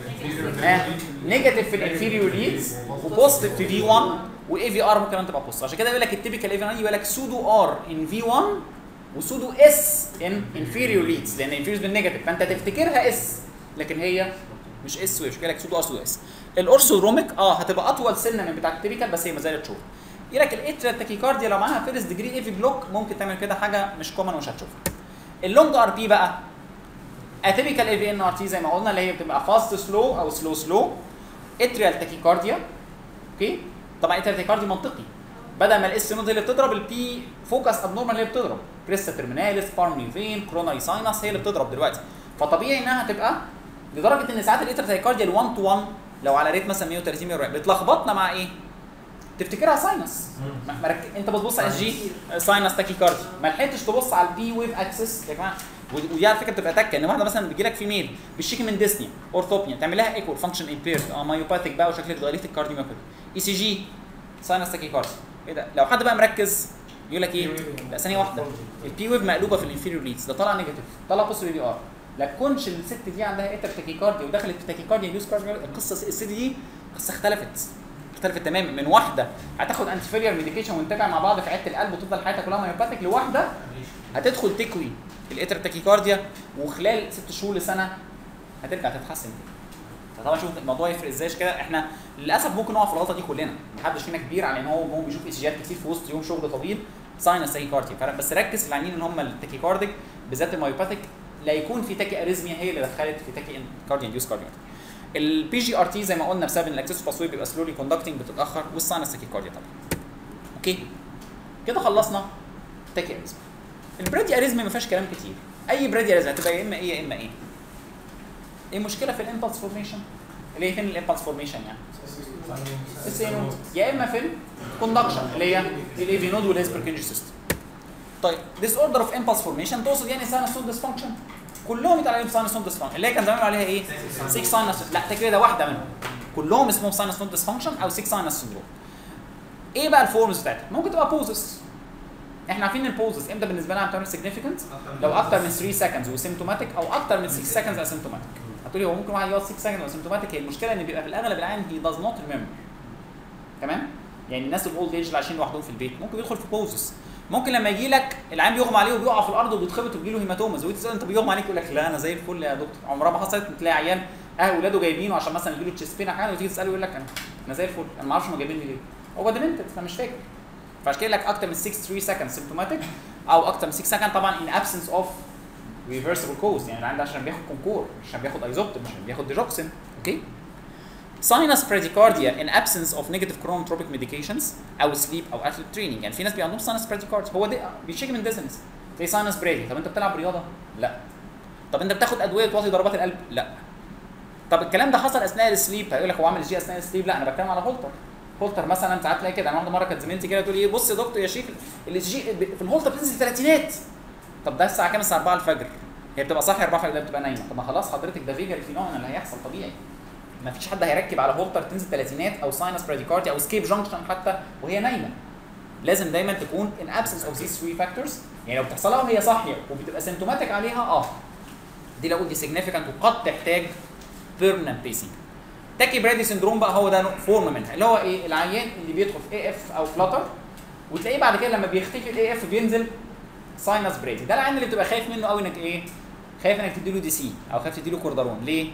ها نيجاتيف في الانفيريور ليدز وبوزيتيف في في واحد والاي في ار ممكن كمان تبقى بوزيتيف. عشان كده يقول لك التيبيكال اي في ار يقول لك سودو ار ان في واحد وسودو اس ان انفيريور ليدز، لان انفيريور بالنيجاتيف فانت تفتكرها اس لكن هي مش اس ويف، لك سودو ار سودو اس. الاورثوروميك اه هتبقى اطول سنه من بتاع التيبيكال بس هي ما زالت شورت. يقول لك الاتريال تاكيكارديا لو معاها فيرست ديجري اي في بلوك ممكن تعمل كده حاجه مش كومن ومش هتشوفها. اللونج ار بي بقى اتيبيكال اي في ان ار تي زي ما قلنا اللي هي بتبقى فاست سلو او سلو سلو. اتريال تاكيكارديا اوكي طبعا اتريال تاكيكارديا منطقي بدل ما الاس نود هي اللي بتضرب البي فوكس ابنورمال هي اللي بتضرب كريستا ترميناليس بارمي فين كروناري ساينس هي اللي بتضرب دلوقتي، فطبيعي انها تبقى لدرجه ان ساعات الاتريال تاكيكارديا ال واحد تو واحد لو على ريت مثلا مية وتلاتين مية وأربعين بتلخبطنا مع ايه؟ تفتكرها ساينس مرك... انت بتبص على اس جي ساينس تاكيكارديا ما لحقتش تبص على البي ويف اكسس يا جماعه. ودي على فكره بتبقى تكه ان واحده مثلا بيجي لك فيميل بتشتكي من ديسنيا اورثوبيا تعمل لها ايكو فانكشن امبيرد اه مايوباثيك بقى وشكل اتغيرت الكارديوميوباثي اي سي جي ساينس تاكيكارديا ايه ده؟ لو حد بقى مركز يقول لك ايه؟ لا ثانيه واحده البي ويف مقلوبه في الانفيريور ليدز ده طالع نيجاتيف طالع بوزيتيف في ار لا تكونش الست دي عندها اتر تاكيكارديا ودخلت في تاكيكارديا يوز كارديو القصه الست دي قصه اختلفت اختلفت تماما من واحده هتاخد انتي فيلير ميديكيشن ونتابع مع بعض في عياده القلب وتفضل حياتها كلها مايوباثيك لواحده هتدخل تكوي الاتر تاكيكارديا وخلال ست شهور لسنه هترجع تتحسن تاني. فطبعا شوف الموضوع يفرق ازاي كده. احنا للاسف ممكن نقع في الغلطه دي كلنا محدش فينا كبير على ان هو هو بيشوف ايسيجيات كتير في وسط يوم شغل طويل ساينس تاكيكارديا بس ركز في العيانين اللي هم التاكيكارديك بالذات المايوباثيك لا يكون في تاكي اريزميا هي اللي دخلت في تاكي كارديا انديوس كارديا. البي جي ار تي زي ما قلنا بسبب ان الاكسس باسوي بيبقى سلولي كوندكتنج بتتاخر والساينس تاكيكارديا طبعا. اوكي كده خلصنا تاكي اريزميا. البرادي اريزميا ما فيهاش كلام كتير اي برادي اريزميا هتبقى يا اما ايه يا اما ايه. ايه المشكله في الامبلس فورميشن اللي هي فين الامبلس فورميشن يعني اس اي نود يا اما في الكوندكشن اللي هي الاي في نود والاسبركنجي سيستم. طيب ديس اوردر اوف امبلس فورميشن تقصد يعني ساينس نود ديسفانكشن كلهم يتقال عليهم ساينس نود ديسفانكشن اللي هي كان زمان عليها ايه ستة ساينس لا تكرير ده واحده منهم كلهم اسمهم ساينس نود ديسفانكشن او ستة ساينس سندروم. ايه بقى الفورمز بتاعتها؟ ممكن تبقى بوزس احنا عارفين ان البوزس امتى بالنسبه لنا بتعمل سيجنيفيكانت لو اكتر من ثلاثة سكندز وسيمتوماتيك او اكتر من ستة سكندز اسيمتوماتيك. هتقولي هو ممكن واحد يقعد ستة سكندز واسيمتوماتيك هي المشكله ان بيبقى في الاغلب العام هي داز نوت ريمبر تمام يعني الناس الاولد ايج اللي عايشين لوحدهم في البيت ممكن يدخل في بوزس ممكن لما يجي لك العيان بيغمى عليه وبيقع في الارض وبيتخبط وبيجي له هيماتومز وتسال انت بيغمى عليك يقول لك لا انا زي الفل يا دكتور عمرها ما حصلت تلاقي عيان اه اولاده جايبينه عشان مثلا يجي له تشيست بين احيانا وتيجي تساله يقول لك انا انا زي الفل انا ما اعرفش هم جايبيني ليه هو ديمنتد انا مش فاكر فعشان كده لك اكتر من ستة ثلاثة سكند سيمتوماتيك او اكتر من ستة سكند طبعا ان ابسنس اوف ريفرسبل كوز يعني العيان ده عشان بياخد كونكور عشان بياخد ايزوبتين عشان بياخد ديجوكسين اوكي. sinus bradycardia in absence of negative chronotropic medications او sleep او athletic training يعني في ناس بيبقى عندهم sinus bradycardia هو ده بيشتكي من dizziness زي sinus brady. طب انت بتلعب رياضه؟ لا. طب انت بتاخد ادويه توطي ضربات القلب؟ لا. طب الكلام ده حصل اثناء السليب هيقول لك هو عامل جي اثناء السليب؟ لا انا بتكلم على هولتر. هولتر مثلا ساعات تلاقي كده انا واحده مره كانت زميلتي كده تقول لي ايه بص يا دكتور يا شيخ الاس جي في الهولتر بتنزل ثلاثينات. طب ده الساعه كام؟ الساعه أربعة الفجر هي بتبقى صاحيه أربعة الفجر بتبقى نايمه. طب ما خلاص حضرتك ده فيجر فينومينا اللي هيحصل طبيعي. ما فيش حد هيركب على هولتر تنزل ثلاثينات او ساينس براديكارديا او سكيب جانكشن حتى وهي نايمه. لازم دايما تكون in absence of these three factors يعني لو بتحصل لها وهي صاحيه وبتبقى سيمتوماتيك عليها اه دي لو دي significant وقد تحتاج permanent pacing. تاكي برادي سندروم بقى هو ده فورم منها اللي هو ايه العيان اللي بيدخل في اي اف او فلاتر وتلاقيه بعد كده لما بيختفي الاي اف بينزل ساينس برادي. ده العيان اللي بتبقى خايف منه قوي انك ايه خايف انك تديله دي سي او خايف تديله كوردارون. ليه؟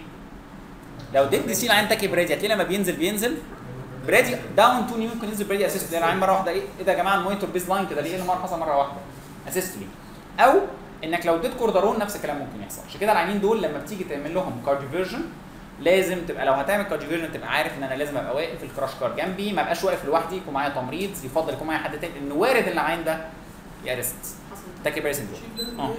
لو اديت دي سي العيان تاكي برادي هتلاقيه لما بينزل بينزل برادي داون تو نيو ممكن ينزل برادي اسيست ده العيان مره واحده ايه ايه ده يا جماعه المونيتور بيز لاين كده ليه مره حصل مره واحده اسيستلي. او انك لو اديت كوردارون نفس الكلام ممكن يحصل. عشان كده العيانين دول لما بتيجي تعمل لهم كارديوفيرجن لازم تبقى لو هتعمل كارديوفيرجن تبقى عارف ان انا لازم ابقى واقف الكراش كار جنبي ما ابقاش واقف لوحدي يكون معايا تمريض يفضل يكون معايا حد تاني لان وارد ان العيان ده يارست تاكي برادي سندروم. اه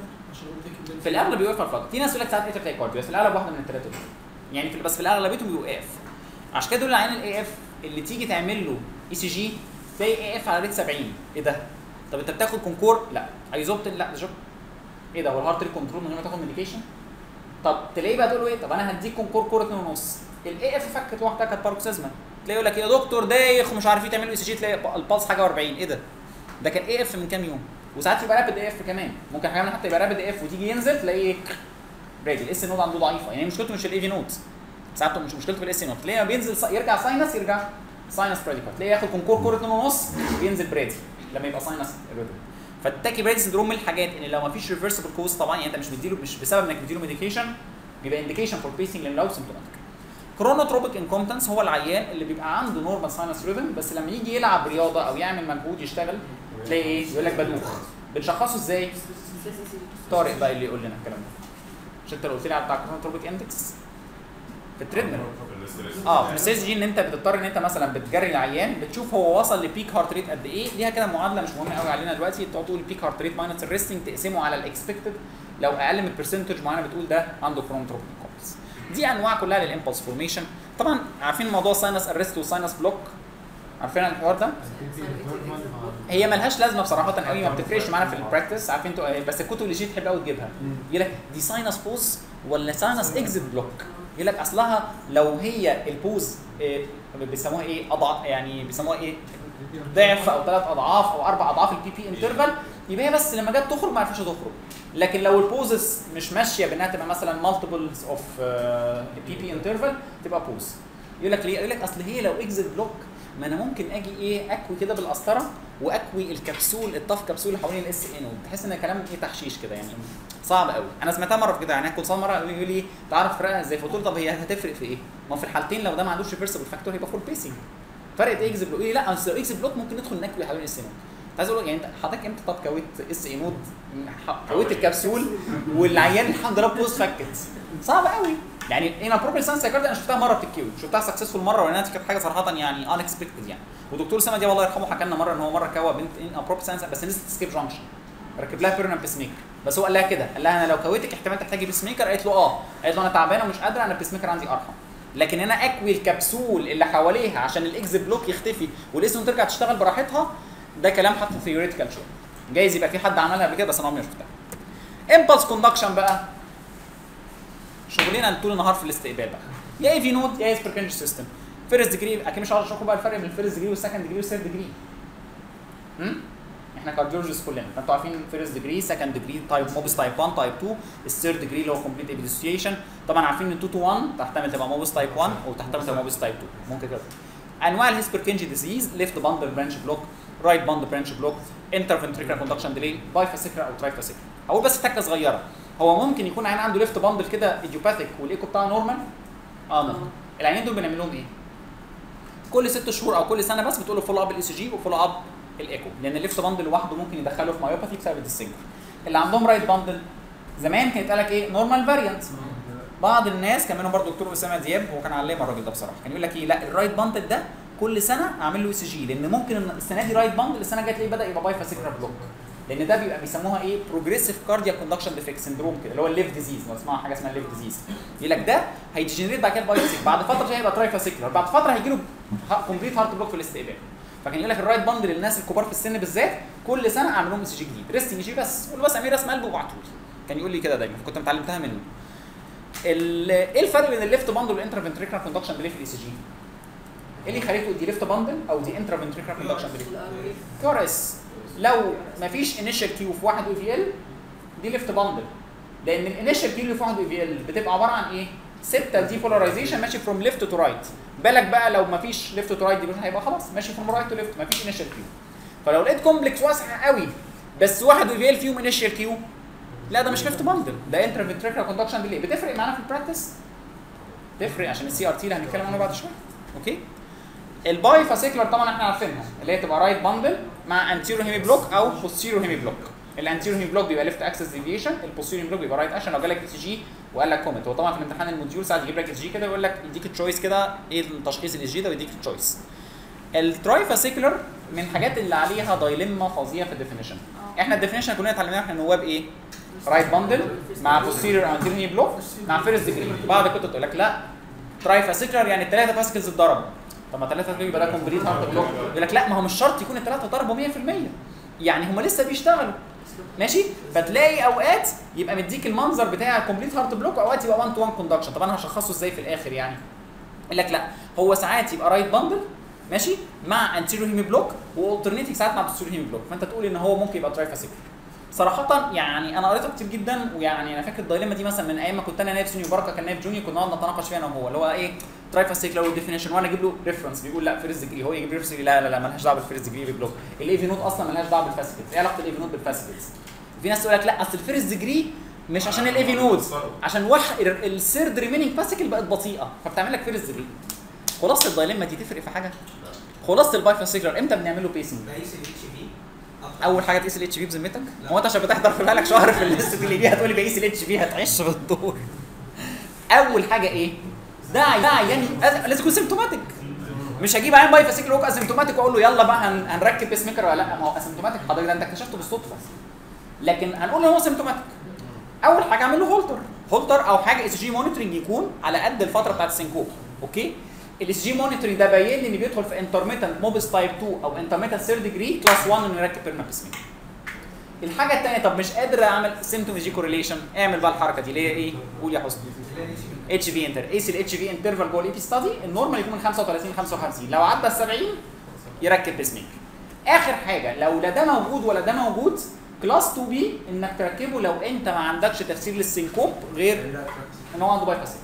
في الاغلب بيوقف على الفقط. في ناس يقول لك ساعات اتر كارديو بس في الاغلب واحده من الثلاثه دول يعني في بس في الاغلبيتهم بيوقف. عشان كده دول العيان الاي اف اللي تيجي تعمل له اي سي جي تلاقي اي اف على ريت سبعين. ايه ده؟ طب انت بتاخد كونكور؟ لا. ايزوبتين؟ لا. ده جوب ايه ده؟ هو الهارت ريت كنترول من غير ما تاخد ميديكيشن؟ طب تلاقيه بقى تقول له ايه؟ طب انا هديك كونكور كوره اتنين ونص. الاي اف فكت واحده كانت باروكسيزما تلاقيه يقول لك يا دكتور دايخ ومش عارف ايه تعمل له اي سي جي تلاقي البلس حاجه وأربعين. ايه ده؟ ده كان اي اف من كام يوم وساعات يبقى رابد اف كمان، ممكن احيانا حتى يبقى رابد اف وتيجي ينزل تلاقيه رادي. الاس نود عنده ضعيفه، يعني مشكلته مش الاي في نود، ساعات مش مشكلته في الاس نود، تلاقيه بينزل يرجع ساينس يرجع ساينس براديكال، تلاقيه ياخد كونكور كوره اتنين ونص وينزل برادي لما يبقى ساينس ريدم. فالتاكي برادي سندروم من الحاجات ان لو ما فيش ريفرسبل كوز طبعا، يعني انت مش بتديله مش بسبب انك بتديله ميديكيشن، بيبقى انديكيشن فور بيسنج لان لو سيمبتوماتيك. كرونوتروبيك انكومبتنس هو العيان اللي بيبقى عنده نورمال ساينس ريدم بس لما يجي يلعب رياضه او يعمل مجهود يشتغل تلاقي ايه؟ يقول لك بدوخ. بنشخصه ازاي؟ طارق بقى اللي يقول لنا الكلام ده. مش انت اللي قلت لي على بتاع كرونوتروبيك اندكس في التريدميل؟ اه في الاستريس جي ان انت بتضطر ان انت مثلا بتجري العيان بتشوف هو وصل لبيك هارت ريت قد ايه، ليها كده معادله مش مهمه قوي علينا دلوقتي، تقعد تقول البيك هارت ريت ماينس الريستنج تقسمه على الاكسبكتد، لو اقل من برسنتج معينه بتقول ده عنده كرونوتروبيك انكومبتنس. دي انواع كلها للامبلس فورميشن. طبعا عارفين موضوع ساينس ارست وساينس بلوك، عارفين الحوار ده؟ هي ملهاش لازمه بصراحه قوي، ما بتفرقش معانا في البراكتس، عارفين انتوا، بس الكتب اللي جيت تحب قوي تجيبها يقول لك دي ساينس بوز ولا ساينس اكزيت بلوك، يقول لك اصلها لو هي البوز إيه بيسموها ايه اضعاف، يعني بيسموها ايه ضعف او ثلاث اضعاف او اربع اضعاف البي بي انترفال، يبقى هي بس لما جت تخرج ما عرفتش تخرج. لكن لو البوزز مش ماشيه بانها تبقى مثلا مالتيبلز اوف بي بي انترفال تبقى بوز. يقول لك ليه؟ يقول لك اصل هي لو اكزيت بلوك ما انا ممكن اجي ايه اكوي كده بالقسطره واكوي الكبسول الطف كبسول اللي حوالين الاس ان، تحس ان كلام ايه تحشيش كده، يعني صعب قوي. انا سمعتها مره في كده، يعني كل مره يقول لي تعرف تفرقها ازاي؟ فقلت له طب هي هتفرق في ايه؟ ما في الحالتين لو ده ما عندوش ريفرسبل فاكتور هيبقى فول بيسنج. فرقت اكس بلوك ايه؟ لا اصل اكس بلوك ممكن ندخل نكوي حوالين الاس ان. عايز اقول يعني انت حضرتك امتى طب كويت اس اي نود كويت الكبسول والعيان الحمد لله بوز فكت؟ صعب قوي. يعني انا بروبل ساينس سايكاردي انا شفتها مره بتتكوي، شفتها سكسسفول مره ولانها كانت حاجه صراحه يعني ان اكسبكتد يعني. ودكتور سما دي الله يرحمه حكى لنا مره ان هو مره كوى بنت ان بروبل ساينس بس نزلت سكيب جانكشن، ركب لها بيرنال بيس ميكر، بس هو قال لها كده، قال لها انا لو كويتك احتمال تحتاجي بيس ميكر، قالت له اه، قالت له انا تعبانه ومش قادره، انا البيس ميكر عندي ارحم، لكن انا اكوي الكبسول اللي حواليها عشان الاكس بلوك يختفي والاسم ترجع تشتغل براحتها، ده كلام حتى ثيوريتيكال شويه، جايز يبقى في حد عملها قبل كده بس انا عمري ما شفتها. امبلس كوندكشن بقى شغلنا طول النهار في الاستقبال بقى، يا اي في نود يا اسبركنج سيستم. فيرست ديجري اكيد مش عارف اشرحكم بقى الفرق بين الفيرست ديجري والسكند ديجري والثيرد ديجري. امم احنا كارديولوجيست كلنا، فانتوا عارفين فيرست ديجري، سكند ديجري، تايب موبس تايب واحد تايب اتنين، الثيرد ديجري اللي هو كومبليت ابيديسيشن. طبعا عارفين ان اتنين تو واحد تحتمل تبقى موبس تايب واحد وتحتمل تبقى موبس تايب اتنين، ممكن كده. انواع الهيسبركنجي ديزيز، ليفت باندل برانش بلوك، رايت باند برانش بلوك، انترفنتريكولار كوندكشن ديلي، باي فاسيكولار او تراي فاسيكولار. اقول بس تكه صغيره، هو ممكن يكون عين عنده ليفت باندل كده ايديوباثيك والايكو بتاعه نورمال؟ اه ممكن. العينين دول بنعمل لهم ايه؟ كل ست شهور او كل سنه بس بتقول له فولو اب الاي سي جي وفولو اب الايكو، لان الليفت باندل لوحده ممكن يدخله في مايوباثي بسبب الديسنجر. اللي عندهم رايت باندل زمان كان يتقال لك ايه؟ نورمال فاريانت. بعض الناس كان منهم برضه دكتور اسامه دياب، هو كان علامه الراجل ده بصراحه، كان يقول لك ايه؟ لا الرايت باندل ده كل سنه اعمل له اي سي جي، لان ممكن السنه دي رايت باندل السنه الجايه تلاقيه بدا يبقى باي فاسيكولار بلوك، لان ده بيبقى بيسموها ايه؟ بروجريسيف كاردياك كوندكشن ديفكت سندروم كده، اللي هو الليف ديزيز، لو تسمعوا حاجه اسمها الليف ديزيز. يقول لك ده هيديجنريت بعد كده باي فاسيكولار، بعد فتره هيبقى تراي فاسيكولار، بعد فتره هيجي له كومبليت هارت بلوك في الاستقبال. فكان يقول لك الرايت باندل للناس الكبار في السن بالذات كل سنه اعمل لهم اي سي جي جديد، ريستنج جي بس، قول له بس امير رسم قلب وابعته لي. كان يقول لي كده دايما، كنت متعلمتها منه. ايه الفرق بين الليفت باندل والانترفنتريكولار كوندكشن ديلي في الاي سي جي؟ ايه اللي يخليكوا دي ليفت باندل او دي انترفنتريكولار كوندكشن ديلي؟ كورس لو مفيش انيشال كيو في واحد او في ال دي ليفت باندل، لان الانيشال كيو اللي في واحد او في ال بتبقى عباره عن ايه؟ ستة دي بولاريزيشن ماشي فروم ليفت تو رايت. بالك بقى لو مفيش ليفت تو رايت دي هيبقى خلاص ماشي فروم رايت تو ليفت، مفيش انيشال كيو. فلو لقيت كومبلكس واسع قوي بس واحد او في ال فيهم انيشال كيو، لا ده مش ليفت باندل، ده انترفنتريكولار كوندكشن ديلي. بتفرق معانا في البراكتس؟ تفرق عشان السي ار تي اللي هنتكلم عنه بعد شويه. اوكي؟ الباي فاسيكولار طبعا احنا عارفينها، اللي هي تبقى رايت باندل مع انتيرو هيمي بلوك او بوستيرو هيمي بلوك. الانتيرو هيمي بلوك بيبقى ليفت اكسس ديفيشن، البوستيرو هيمي بلوك بيبقى رايت اكشن. لو جالك اي سي جي وقال لك كومنت، هو طبعا في الامتحان الموديول ساعات يجيب لك اي سي جي كده ويقول لك يديك التشويس كده ايه التشخيص الاي سي جي ده ويديك التشويس. التراي فاسيكولار من الحاجات اللي عليها دايليما فظيعه في الديفينيشن. احنا الديفينيشن كلنا اتعلمناها احنا نواب ايه؟ رايت باندل مع بوستيريور او انتيرو هيمي بلوك مع فيرست ديجري. بعد كده تقول لك لا تراي فاسيكولار يعني الثلاثه فاسكلز اتضربوا. طب ما ثلاثه يبقى ده كومبليت هارت بلوك. يقول لك لا ما هو مش شرط يكون الثلاثه ضربوا مية في المية، يعني هم لسه بيشتغلوا ماشي. فتلاقي اوقات يبقى مديك المنظر بتاع كومبليت هارت بلوك، اوقات يبقى واحد تو واحد كوندكشن. طب انا هشخصه ازاي في الاخر يعني؟ يقول لك لا هو ساعات يبقى رايت باندل ماشي مع انتيريور هيمي بلوك والترنيتنج ساعات مع بوستيريور هيمي بلوك، فانت تقول ان هو ممكن يبقى ترايفاسيكولار. صراحة يعني انا قريته كتير جدا، ويعني انا فاكر الدايليما دي مثلا من ايام ما كنت انا نايب سينيور بركه كان نايب جونيور، كنا نقعد نتناقش فيها انا وهو اللي هو ايه ترايفاسيكولار والديفينيشن، وانا اجيب له ريفرنس بيقول لا فيرست ديجري، هو يجيب ريفرنس لا لا لا مالهاش دعوه بالفيرست ديجري بلوك، الايفي نوت اصلا مالهاش دعوه بالفاسيكلز، ايه علاقه الايفي نوت بالفاسيكلز؟ في ناس تقول لك لا اصل الفيرست ديجري مش عشان الايفي نود، عشان واحد الثيرد ريمينينج فاسيكل بقت بطيئه فبتعمل لك فيرست ديجري. خلاصه الدايليما دي تفرق في حاجه؟ خلاصه البايفاسيكولار امتى بنعمل له بيسنج؟ بقيس الاتش بي اول حاجه تقيس الاتش بي بذمتك؟ هو انت عشان بتحضر في بالك شهر في الليست اللي بيها تقول لي بقيس الاتش بي هتعيش في الدور. اول حاجه ايه؟ ده يعني لازم يكون سيمتوماتيك، مش هجيب عين بايفاسيكولار وهو اسيمتوماتيك واقول له يلا بقى هنركب بيس ميكر ولا لا، ما هو اسيمتوماتيك حضرتك ده انت اكتشفته بالصدفه، لكن هنقول ان هو سيمتوماتيك. اول حاجه اعمل له هولتر هولتر او حاجه اس جي مونيتورنج يكون على قد الفتره بتاعت السنكوب. اوكي الاس جي مونيتورنج ده باين لي ان بيدخل في انترميتنت موبس تايب اتنين او انترميتنت ثيرد ديجري كلاس واحد انه يركب بيرما بيس ميكر. الحاجه الثانيه طب مش قادر اعمل سيمتوم جي كورليشن، اعمل بقى الحركه دي اللي هي ايه؟ قول يا حسني. اتش في انتر قيس الاتش في انترفال جوه الاي بي ستادي، النورمال يكون من خمسة وتلاتين ل خمسة وخمسين، لو عدى ال سبعين يركب بيس ميكر. اخر حاجه لو لا ده موجود ولا ده موجود كلاس اتنين بي انك تركبه لو انت ما عندكش تفسير للسنكوب غير ان هو عنده بايفاسيكل.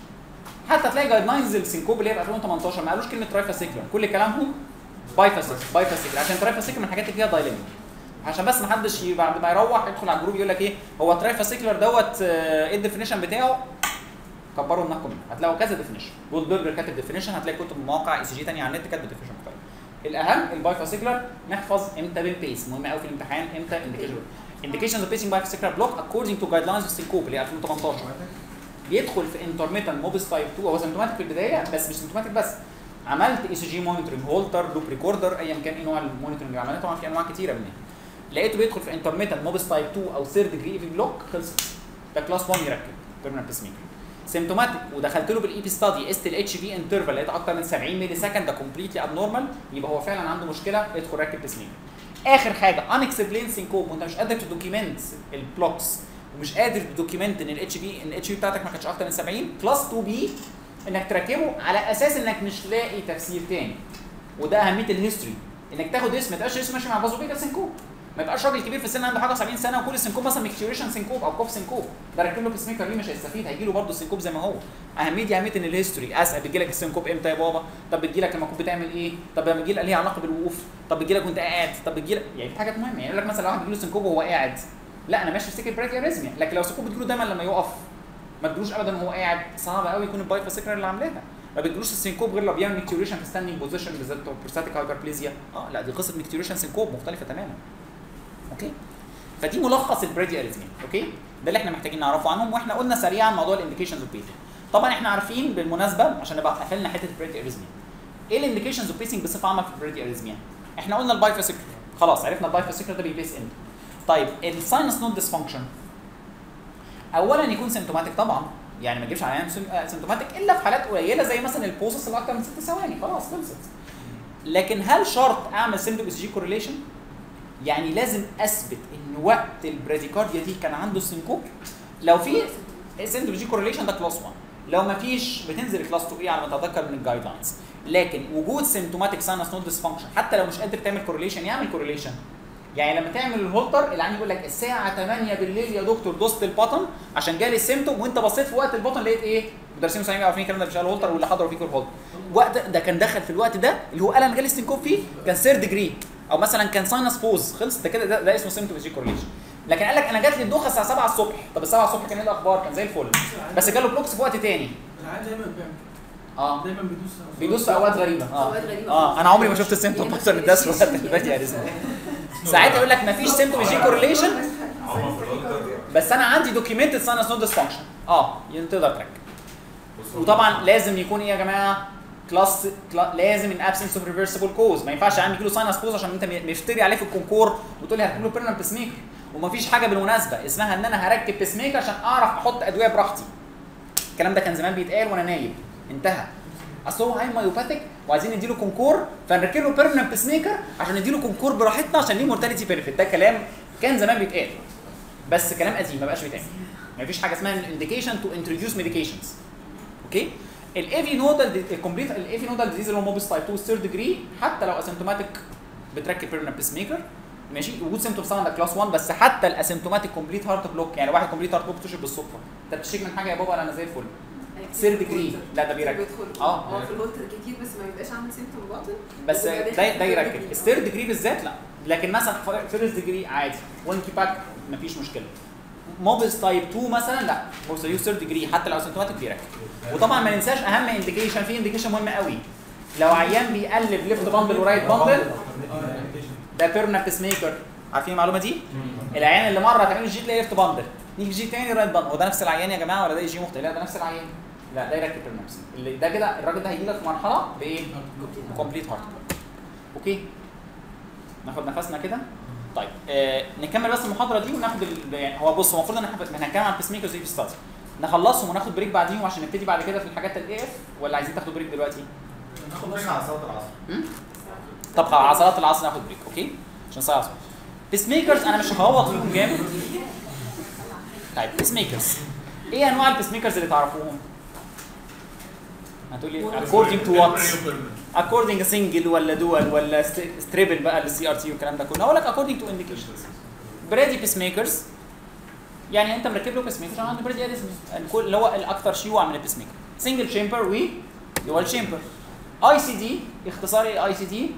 حتى تلاقي جايد لاينز السنكوب اللي هي في ألفين وتمنتاشر ما قالوش كلمه ترايفاسيكلر، كل كلامهم بايفاسيكل بايفاسيكل عشان ترايفاسيكل من الحاجات اللي فيها دايليما، عشان بس ما حدش بعد ما يروح يدخل على الجروب يقول لك ايه هو ترايفاسيكلر دوت ايه الديفينيشن بتاعه، كبروا دماغكم منه، هتلاقوا كذا ديفينيشن، جولدبرجر كاتب ديفينيشن، هتلاقي كتب مواقع اي سي جي ثانيه على النت كاتب ديفينيشن مختلف. الاهم البايفاسيكلر نحفظ امتى بنبيس، مهم قوي في الامتحان امتى انديكيشن indications of pacing bifacicular block according to guidelines of syncope اللي هي ألفين وتمنتاشر بيدخل في intermittent mobis type اتنين هو سيمتوماتيك في البدايه بس مش سيمتوماتيك بس، عملت اي سي جي مونيتورنج هولتر لوب ريكوردر ايا كان ايه نوع المونيتورنج اللي عملته، طبعا في انواع كثيره منها، لقيته بيدخل في intermittent mobis type اتنين او ثيرد ديجري في بلوك خلصت ده كلاس واحد يركب بيرمننت بيس ميكر. سيمتوماتيك ودخلت له بالاي بي ستادي قست الاتش في انترفال لقيت اكتر من سبعين ملي سكند ده كومبليتلي ابنورمال، يبقى هو فعلا عنده مشكله ادخل ركب بيس ميكر. اخر حاجه انكسبلين سينكوب وانت مش قادر تدوكيمنت البلوكس ومش قادر تدوكيمنت ان الاتش بي ان الاتش بي بتاعتك ما كانتش اكتر من سبعين كلاس اتنين بي انك تركبه على اساس انك مش لاقي تفسير تاني، وده اهميه الهيستوري انك تاخد اسم ما تبقاش اسم ماشي مع بازوبيكا سينكوب، ما يبقاش راجل كبير في السن عنده حاجه سبعين سنه وكل السينكوب مثلا ميكتوريشن سينكوب او كوف سينكوب ده ركب له بيس ميكر ليه مش هيستفيد، هيجي له برضه السينكوب زي ما هو. اهميه دي اهميه ان الهيستوري اسال بتجي لك السينكوب امتى يا بابا، طب بتجي لك لما كنت بتعمل ايه، طب لما بتجي لك ليها علاقه بالوقوف، طب بتجي لك وانت قاعد، طب بتجي لك يعني في حاجات مهمه، يعني يقول لك مثلا لو واحد بيجي له سينكوب وهو قاعد لا انا ماشي في سكه بريك اريزميا، لكن لو سينكوب بتجي له دايما لما يقف ما تجيلوش ابدا وهو قاعد، صعب قوي يكون البايفاسيكلر اللي عاملاها، ما بتجيلوش السينكوب غير لو بيعمل ميكتوريشن في ستاندنج بوزيشن بالذات بروستاتيك هايبربليزيا، اه لا دي قصه ميكتوريشن سينكوب مختلفه تماما. اوكي فدي ملخص البريدي اريزميا. اوكي ده اللي احنا محتاجين نعرفه عنهم، واحنا قلنا سريعا موضوع الانديكيشنز اوف بيسنج. طبعا احنا عارفين بالمناسبه عشان نبقى قفلنا حته البريدي اريزميا ايه الانديكيشنز اوف بيسنج بصفه عامه في البريدي اريزميا. احنا قلنا البايفاسيكلر خلاص عرفنا البايفاسيكلر ده بيبيس امتى. طيب الساينس نود ديسفانكشن اولا يكون سيمتوماتيك طبعا، يعني ما تجيبش على سيمتوماتيك الا في حالات قليله زي مثلا البوسس اللي اكتر من ست ثواني خلاص خلصت. لكن هل شرط اعمل سيمتوم اس جي كورليشن؟ يعني لازم اثبت ان وقت البراديكارديا دي كان عنده سينكوب، لو في سيمتوم جي كورليشن ده كلاس واحد، لو ما فيش بتنزل كلاس اتنين اي على ما اتذكر من الجايد لاينز. لكن وجود سيمتوماتيك ساينس نود ديسفانكشن حتى لو مش قادر تعمل كورليشن يعمل كورليشن. يعني لما تعمل الهولتر العيان يقول لك الساعه تمانية بالليل يا دكتور دوست البطن عشان جالي السيمتوم وانت بصيت في وقت البطن لقيت ايه؟ مدرسين مساعدين عارفين الكلام ده بيشتغل هولتر واللي حضروا فيكم الهولتر. وقت ده كان دخل في الوقت ده اللي هو قال انا جالي سينكوب فيه كان ثيرد ديجري او مثلا كان ساينس بوز خلص ده كده ده, ده اسمه سيمتوم جي كورليشن. لكن قال لك انا جات لي الدوخه الساعه سبعة الصبح، طب السبعة الصبح كان ايه الاخبار؟ كان زي الفل بس جاله بلوكس في وقت تاني. العيان دايما بيعمل اه دايما بيدوس بيدوس في اوقات غريبه اه أوقات غريبة. اه انا عمري ما شفت السيمتوم اكتر من ده في وقت البادي اريزم. ساعتها يقول لك مفيش سيمتوم جي كورليشن بس انا عندي دوكيومنتد ساينس نود ديسفانكشن اه تقدر تركب. وطبعا لازم يكون ايه يا جماعه؟ كلاس كلا... لازم ان ابسنس اوف ريفرسبل كوز، ما ينفعش عندي كيلو ساينس كوز عشان انت مفتري عليه في الكونكور وتقول لي هركب له بيرنال بيس ميكر، ومفيش حاجه بالمناسبه اسمها ان انا هركب بيس ميكر عشان اعرف احط ادويه براحتي. الكلام ده كان زمان بيتقال وانا نايم انتهى. اصل هو هاي مايوباثيك وعايزين نديله كونكور فنركب له بيرنال بيس ميكر عشان نديله كونكور براحتنا عشان ليه مورتاليتي بيرفكت. ده كلام كان زمان بيتقال بس كلام قديم ما بقاش بيتعمل. مفيش حاجه اسمها انديكيشن تو انتروديوس ميديكيشنز. اوكي الاي في نودال الكومبليت الاي في نودال ديزيز اللي هو موبس تايب اتنين ثيرد ديجري حتى لو اسيمتوماتيك بتركب بيرمننت بيس ميكر ماشي. وجود سيمتومز طبعا ده كلاس واحد بس حتى الاسيمتوماتيك كومبليت هارت بلوك يعني واحد كومبليت هارت بلوك بتشرب بالصدفه انت بتشتكي من حاجه يا بابا انا زي الفل ثيرد ديجري لا ده بيركب اه اه في الهولتر كتير بس ما يبقاش عامل سيمتوم باطن بس ده ده يركب الثيرد ديجري بالذات لا لكن مثلا فيرست ديجري عادي وينكي باك مفيش مشكله. موبس تايب اتنين مثلا لا موبس تايب ثيرد ديجري حتى لو اسيمتوماتيك بيركب. وطبعا ما ننساش اهم انديكيشن في انديكيشن مهم قوي لو عيان بيقلب ليفت باندل ورايت باندل ده بيرمننت بيس ميكر. عارفين المعلومه دي؟ العيان اللي مره تعمل جي تلاقي ليفت باندل نيجي جي تاني رايت باندل هو ده نفس العيان يا جماعه ولا ده جي مختلف؟ لا ده نفس العيان لا ده يركب بيرمننت اللي ده كده الراجل ده هيجي لك في مرحله بايه؟ كومبليت هارت بلوك. اوكي ناخد نفسنا كده. طيب آه نكمل بس المحاضره دي وناخد يعني هو بص هو المفروض ان احنا هنتكلم عن البيس ميكرز دي في ستادي نخلصهم وناخد بريك بعديهم عشان نبتدي بعد كده في الحاجات الاي اف ولا عايزين تاخدوا بريك دلوقتي؟ ناخد بريك على صلاه العصر. طب على صلاه العصر ناخد بريك اوكي عشان صلاه العصر. بيس ميكرز انا مش هغوط فيهم جامد. طيب بيس ميكرز ايه انواع البيس ميكرز اللي تعرفوهم؟ هتقولي according to what؟ according single ولا dual ولا ستريبل بقى للسي ار تي والكلام ده كله. هقول لك according to indications. برادي بيس ميكرز يعني انت مركب له بيس ميكر عشان عنده برادي اريثميا اللي هو الاكثر شيوعا من البيس ميكر. سنجل شامبر و دوال شامبر. اي سي دي اختصار ايه اي سي دي؟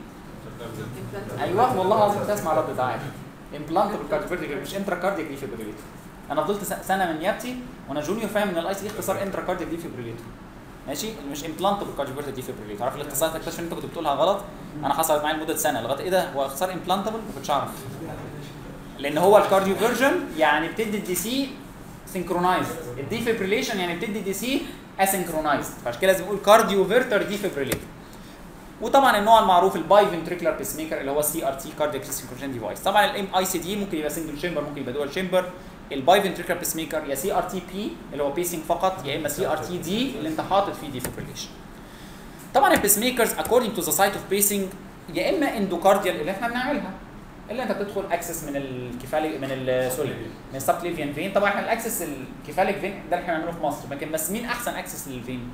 ايوه والله العظيم تسمع رد ده عادي. امبلانتبل كارديوفيرتيكال مش انترا كاردياك ديفيبريليتور. انا فضلت سنه من نيابتي وانا جونيور فاهم ان الاي سي دي اختصار انترا كاردياك ديفيبريليتور ماشي مش امبلانتبل كارديوفيرتيكال ديفيبريليتور. عارف الاختصار تكتشف ان انت كنت بتقولها غلط. انا حصلت معايا لمده سنه لغايه ايه ده هو اختصار امبلانتبل ما كنتش اعرف لان هو الكارديو فيرجن يعني بتدي الدي سي سينكرونايزد الديفيبريليشن يعني بتدي دي سي اسينكرونايزد فعشان كده لازم نقول كارديو فيرتر ديفيبريليتور. وطبعا النوع المعروف الباي فنتريكولار بيس ميكر اللي هو السي ار تي كاردياك سينكرونيزيشن ديفايس. طبعا الام اي سي دي ممكن يبقى سنجل شامبر ممكن يبقى دول شامبر. الباي فنتريكولار بيس ميكر يا سي ار تي بي اللي هو بيسنج فقط يا اما سي ار تي دي اللي انت حاطط فيه ديفيبريليشن. طبعا البيس ميكرز according to the site of pacing يا اما اندوكارديال اللي احنا بنعملها اللي انت بتدخل اكسس من الكفاليك من سوري من السبكليفيان فين. طبعا احنا الاكسس الكفاليك فين ده اللي احنا بنعمله في مصر لكن بس مين احسن اكسس للفين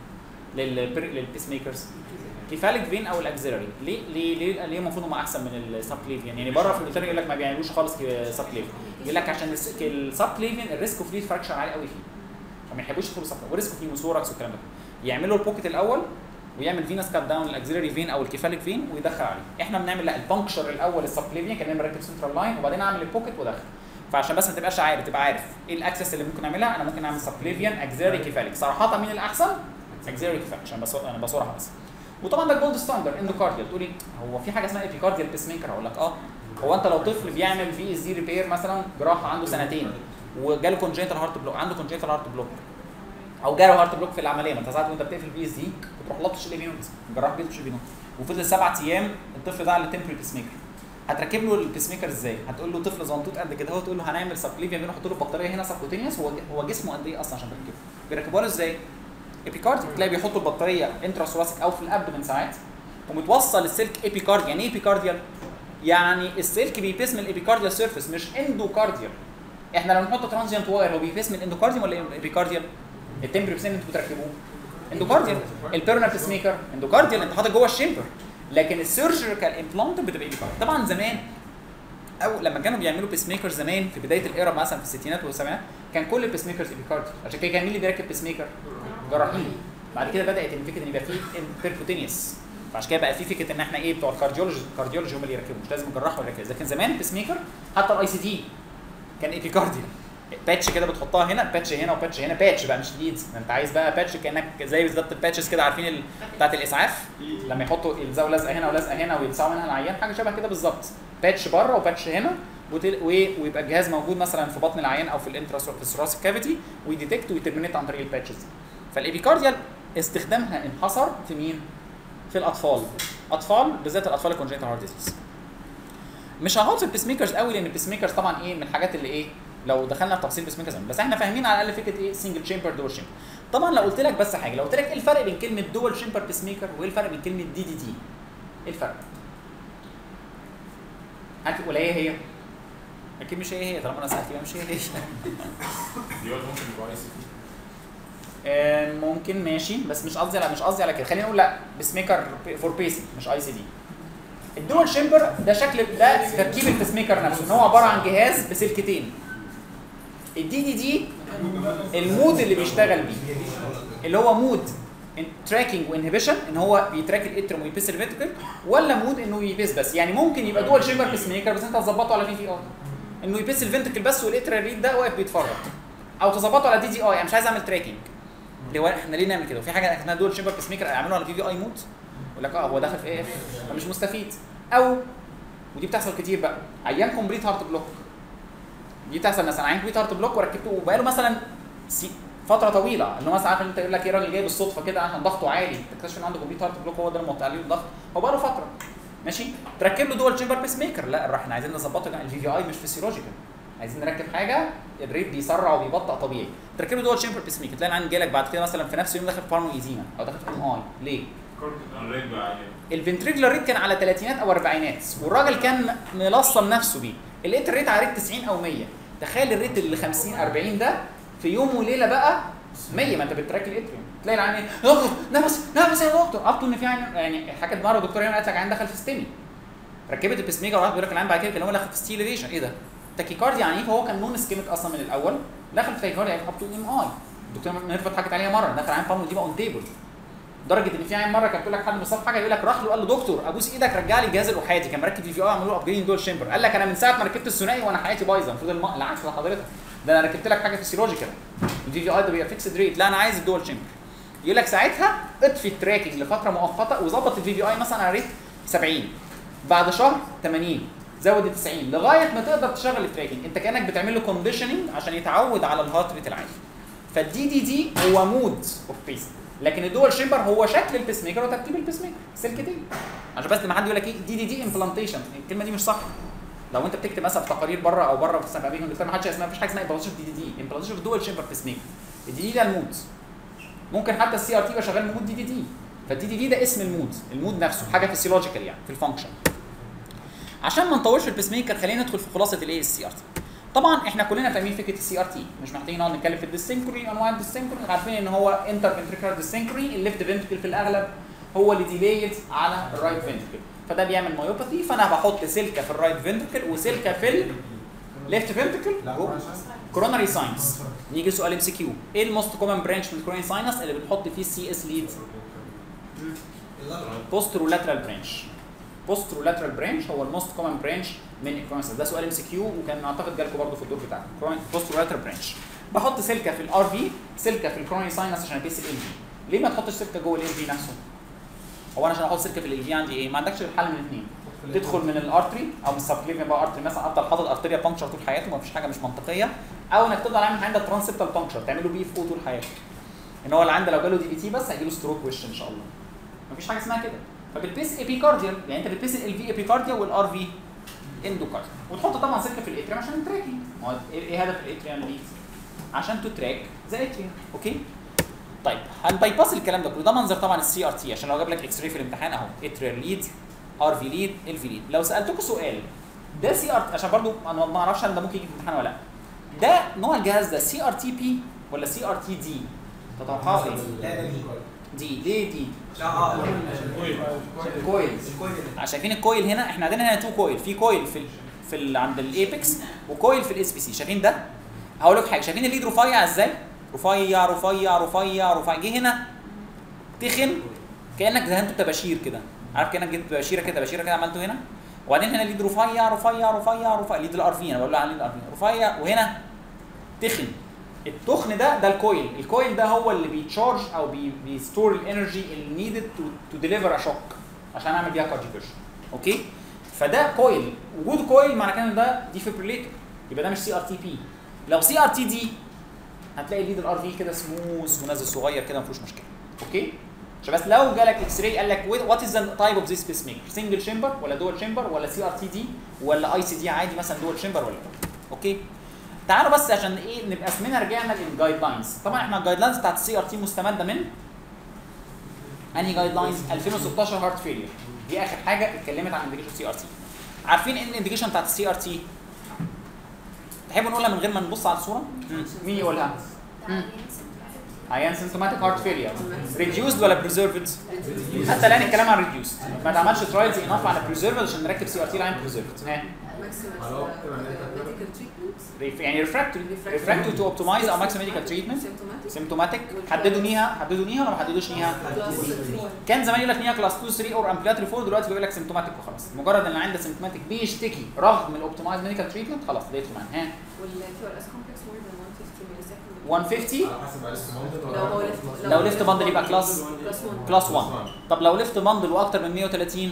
للبيس ميكرز؟ كفاليك فين او الاكزيلري. ليه ليه ليه ليه المفروض هم احسن من السبكليفيان؟ يعني بره في انجلترا يقول لك ما بيعملوش خالص سبكليفيان يقول لك عشان السبكليفيان الريسك اوف ليد فراكشر عالي قوي فيه فما يحبوش يدخلوا سبكليفيان وريسك اوف نيموثوركس والكلام ده. يعملوا البوكيت الاول ويعمل فينس كات داون الاكزيلري فين او الكفاليك فين ويدخل عليه. احنا بنعمل لا البنكشر الاول السبكليفيان كان مركب سنترال لاين وبعدين اعمل البوكيت وادخل. فعشان بس ما تبقاش عارف تبقى عارف ايه الاكسس اللي ممكن اعملها انا ممكن اعمل سبكليفيان اكزيلري كفاليك. صراحه مين الاحسن؟ اكزيلري كفاليك عشان بس انا بصورها بس. وطبعا ده الجولد ستاندرد اندوكارديال. تقولي هو في حاجه اسمها ايبيكارديال بيس ميكر؟ اقول لك اه هو انت لو طفل بيعمل في اس دي ريبير مثلا جراحه عنده سنتين وجاله كونجنتال هارت بلوك عنده كونجنتال هارت بلوك او جاله هارت بلوك في العمليه ما انت ساعات وانت بتقفل في اس دي بتروح لطش الابينوز الجراح بيلطش الابينوز وفضل سبع ايام الطفل ده على التمبري بيس ميكر. هتركب له البيس ميكر ازاي؟ هتقول له طفل زنطوط قد كده هو تقول له هنعمل سبكليفيان بنحط له بطاريه هنا سبكوتينيوس. هو هو جسمه قد ايه اصلا عشان تركبه؟ بيركبوها له ازاي؟ ايبيكارديال. تلاقي بيحطوا البطاريه انترا ثوراسيك او في الابدومن ساعات ومتوصل السلك ايبيكارديال. يعني ايه ايبيكارديال؟ يعني السلك بيبيس من الابيكارديال سيرفيس مش اندوكارديال. احنا لو نحط ترانزيانت واير هو بيبيس من الاندوكارديال ولا ايبيكارديال؟ التمبري بيس انتوا بتركبوه اندوكارديال. البيرنال بيس ميكر اندوكارديال انت حاطط جوه الشامبر لكن السيرجيكال امبلانت بتبقى ايبيكارديال. طبعا زمان او لما كانوا بيعملوا بيس ميكر زمان في بدايه الايرا مثلا في الستينات والسبعينات كان كل البيس ميكرز ايبيكارديال. عشان كده كان مين اللي بيركب بيس ميكر؟ جراحين. بعد كده بدات فكره ان يبقى في بيركوتينيوس فعشان كده بقى في فكره ان احنا ايه بتوع الكارديولوجي الكارديولوجي هم اللي يركبوا مش لازم الجراح ولا كده. لكن زمان البيس ميكر حتى الاي سي دي كان ايبيكارديال باتش كده بتحطها هنا باتش هنا وباتش هنا باتش بقى مش ليدز. انت عايز بقى باتش كانك زي بالظبط الباتشز كده عارفين ال... بتاعت الاسعاف لما يحطوا يلزقوا لزقه هنا ولزقه هنا ويلسعوا منها العيان حاجه شبه كده بالظبط. باتش بره وباتش هنا وتل... ويبقى الجهاز موجود مثلا في بطن العيان او في الانترا في الثوراسيك كافيتي ويديتكت ويترمينيت عن طريق الباتشز. فالايبيكارديال استخدامها انحصر في مين؟ في الاطفال. اطفال بالذات الاطفال الكونجنتال هارت ديزيز. مش هنقعد في البيس ميكرز قوي لان البيس ميكرز طبعا ايه من الحاجات اللي ايه لو دخلنا في تفاصيل بيس ميكرز بس احنا فاهمين على الاقل فكره ايه سنجل شامبر دول شامبر. طبعا لو قلت لك بس حاجه لو قلت لك ايه الفرق بين كلمه دول شامبر بيس ميكر وايه الفرق بين كلمه دي دي دي؟ ايه الفرق؟ عارف ولا هي هي؟ اكيد مش هي هي طالما انا سالت يبقى مش هي هي. دي ممكن يبقى اي سي تي آه ممكن ماشي، بس مش قصدي على مش قصدي على كده. خلينا نقول لا بيس ميكر فور بيسنج مش اي سي دي. الدول شامبر ده شكل ده تركيب البيس ميكر نفسه، ان هو عباره عن جهاز بسلكتين. الدي دي دي المود اللي بيشتغل بيه اللي هو مود تراكنج وانهبيشن، ان هو بيتراك الاترم ويبيس الفنتركل، ولا مود انه يبيس بس. يعني ممكن يبقى دول شامبر بيس ميكر بس انت هتظبطه على في في ار انه يبيس الفنتركل بس والاترال ريد ده واقف بيتفرج، او تظبطه على دي دي اي. انا مش عايز اعمل تراكنج. اللي هو احنا ليه نعمل كده؟ وفي حاجه اسمها دول شامبر بيس ميكر اعمله على في في اي مود، يقول لك اه هو دخل في ايه اف فمش مستفيد. او ودي بتحصل كتير بقى، عيان كومبليت هارت بلوك. دي بتحصل مثلا عيان كومبليت هارت بلوك وركبته وبقاله مثلا فتره طويله، انه مثلا عارف انت يقول لك ايه راجل جاي بالصدفه كده عشان ضغطه عالي، تكتشف ان عنده كومبليت هارت بلوك هو ده اللي موطي عليه الضغط، هو بقاله فتره ماشي. تركب له دول شامبر بيس ميكر، لا احنا عايزين نظبطه. الفي في اي مش فيسيولوجيكال، عايزين نركب حاجه الريت بيسرع وبيبطئ طبيعي. تركب له دول شامبر بيس ميكر، تلاقي العيان جالك بعد كده مثلا في نفس اليوم داخل في بارمو ايزيما او داخل في ام اي. ليه؟ الفنتريكولار ريت كان على ثلاثينات او اربعينات والراجل كان ملصم نفسه بيه. لقيت الريت على ريت تسعين او مية. تخيل الريت اللي خمسين اربعين ده في يوم وليله بقى مية. ما انت بتراك الاتريوم تلاقي العيان ايه يا دكتور نفس نفس يا دكتور ابطوا ان في عين. يعني حكت مره دكتور هنا قالت لك عيان دخل في ستيمي، ركبت البيس ميكر وراح بيقول لك العيان بعد كده كان هو داخل في ستيليشن. ايه ده؟ تاكيكارديا عنيف. هو كان نون اسكيميك اصلا من الاول، دخل في تاكيكارديا ابطوا ام اي. الدكتور ميرفت حكت عليها مره دخل عيان بارمو دي اون تيبل، لدرجه ان في عين مره كانت تقول لك حد مصاب حاجه يقول لك راح له قال له دكتور ابوس ايدك رجع لي الجهاز الاحادي، كان مركب في في اي عملوا له ابجريدنج دول شامبر. قال لك انا من ساعه ما ركبت الثنائي وانا حياتي بايظه. المفروض الم... العكس لحضرتك، ده انا ركبت لك حاجه فيسيولوجيكال. الفي في اي ده بيبقى فيكسد ريت، لا انا عايز الدول شامبر. يقول لك ساعتها اطفي التراكنج لفتره مؤقته وظبط الفي في اي مثلا على ريت سبعين، بعد شهر ثمانين، زود ال تسعين لغايه ما تقدر تشغل التراكنج. انت كانك بتعمل له كونديشننج عشان يتعود على الهارت ريت العالي. فالدي دي دي هو مود اوف بيس، لكن الدول شامبر هو شكل البيس ميكر وترتيب البيس ميكر سلكتين. عشان بس لما حد يقول لك ايه دي دي دي امبلانتيشن، الكلمه دي مش صح. لو انت بتكتب مثلا في تقارير بره او بره في امريكا انجلترا ما حدش اسمها، مفيش حاجه اسمها امبلانتيشن دي دي دي. امبلانتيشن في الدول شامبر بيس ميكر. الدي دي ده المود. ممكن حتى السي ار تي يبقى شغال مود دي دي دي. فالدي دي دي ده اسم المود، المود نفسه حاجه فيسيولوجيكال يعني في الفانكشن. عشان ما نطولش في البيس ميكر خلينا ندخل في خلاصه الايه السي ار تي. طبعا احنا كلنا فاهمين فكره السي ار تي، مش محتاجين نقعد نتكلم في الديسينكروني انواع الديسينكروني. عارفين ان هو انتر فنتريكولار ديسينكروني، الليفت فنتريكل في الاغلب هو اللي ديليد على الرايت فنتريكل، فده بيعمل مايوباثي. فانا بحط سلكه في الرايت فنتريكل وسلكه في الليفت فنتريكل. كوروناري ساينس. نيجي سؤال ام سي كيو، ايه الموست كومن برانش من الكوروناري ساينس اللي بنحط فيه السي اس ليد؟ بوسترولاترال برانش. بوسترولاترال برانش هو الموست كومن برانش من الكوروناري. ده سؤال ام سي كيو وكان اعتقد جالكم برضه في الدور بتاعكم. بوسترولاترال برانش بحط سلكه في الار في، سلكه في الكوروناري ساينس عشان اقيس ال في. ليه ما تحطش سلكه جوه ال في نفسه؟ هو انا عشان احط سلكه في ال في عندي ايه؟ ما عندكش غير حل من اثنين، تدخل من الارتري او من السبكليفيان بقى ارتري مثلا، افضل حاطط ارتريا بانكشر طول حياته ما فيش حاجه مش منطقيه، او انك تفضل عامل عندك ترانسبتال بانكشر تعمله بي فوق طول حياته. ان هو اللي عنده لو جاله دي بي تي بس هيجي له ستروك وش ان شاء الله. ما فيش حاجه اسمها كده. فبتبيس ايبيكارديال، يعني انت بتبيس ال في ايبيكارديا والار في اندوكارديا، وتحط طبعا سلكه في الاتريم عشان تراكي. ما هو ايه هدف الاتريم دي؟ عشان تتراك زي الاتريم. اوكي؟ طيب هنبايباس الكلام ده كله. ده منظر طبعا السي ار تي عشان لو جاب لك اكس راي في الامتحان اهو اتريال ليد، ار في ليد، ال في ليد. لو سالتكم سؤال ده سي ار عشان برضو انا ما اعرفش هل ده ممكن يجي في الامتحان ولا لا، ده نوع الجهاز ده سي ار تي بي ولا سي ار تي دي؟ تتوقعوا ايه؟ لا ده دي ليه دي؟ لا اه كويل. شايفين الكويل هنا؟ احنا عندنا هنا تو كويل، في كويل في ال في ال عند الايبكس وكويل في الاس بي سي. شايفين ده؟ هقول لك حاجه، شايفين الليد رفيع ازاي؟ رفيع رفيع رفيع رفيع. جه هنا تخن كانك دهنته تباشير كده، عارف كانك جبت تباشيره كده تباشيره كده عملته هنا. وبعدين هنا ليد رفيع رفيع رفيع رفيع، ليد الار في انا بقول له على ليد الار في رفيع، وهنا تخن. التخن ده ده الكويل. الكويل ده هو اللي بيتشارج او بي بيستور الانرجي اللي نيدد تو ديليفر ا شوك عشان اعمل بيها كارديوفيرجن. اوكي؟ فده كويل. وجود كويل معنى كده ان ده ديفيبريليتور، يبقى ده مش سي ار تي بي. لو سي ار تي دي هتلاقي ليد الار في كده سموث ونازل صغير كده ما فيهوش مشكله. اوكي؟ عشان بس لو جالك اكس راي قال لك وات از ذا تايب اوف ذيس بيس ميكر؟ سنجل شامبر ولا دول شامبر ولا سي ار تي دي ولا اي سي دي عادي مثلا دول شامبر ولا اوكي؟ تعالوا بس عشان ايه نبقى اسمنا رجعنا للجايد لاينز. طبعا احنا الجايد لاينز بتاعت السي ار تي مستمده من انهي جايد لاينز؟ ألفين وستاشر هارت فيلير، دي اخر حاجه اتكلمت عن انديكيشن سي ار تي. عارفين ايه الانديكيشن بتاعت السي ار تي؟ تحبوا نقولها من غير ما نبص على الصوره؟ مين يقولها؟ عيان سيمتوماتيك هارت فيلير ريديوسد ولا بريزيرفد؟ حتى الان الكلام عن ريديوسد ما اتعملش ترايلز انف على بريزيرفد عشان نركب سي ار تي العين بريزيرفد. ها يعني ريفراكتوري ريفراكتوري تو اوبتمايز او ماكسيمم ميديكال تريتمنت سيمتوماتيك. حددوا نيها حددوا نيها ولا ما حددوش نيها؟ كان زمان يقول لك نيها كلاس اتنين تلاتة اور امبلياتري اربعة، دلوقتي بيقول لك سيمتوماتيك وخلاص. مجرد ان عنده سيمتوماتيك بيشتكي رغم الاوبتمايز ميديكال تريتمنت خلاص لقيته معانا. ها والكيو ار اس كومبلكس مور ذان مية وخمسين لو ليفت باندل يبقى كلاس كلاس واحد. طب لو ليفت باندل واكتر من مية وتلاتين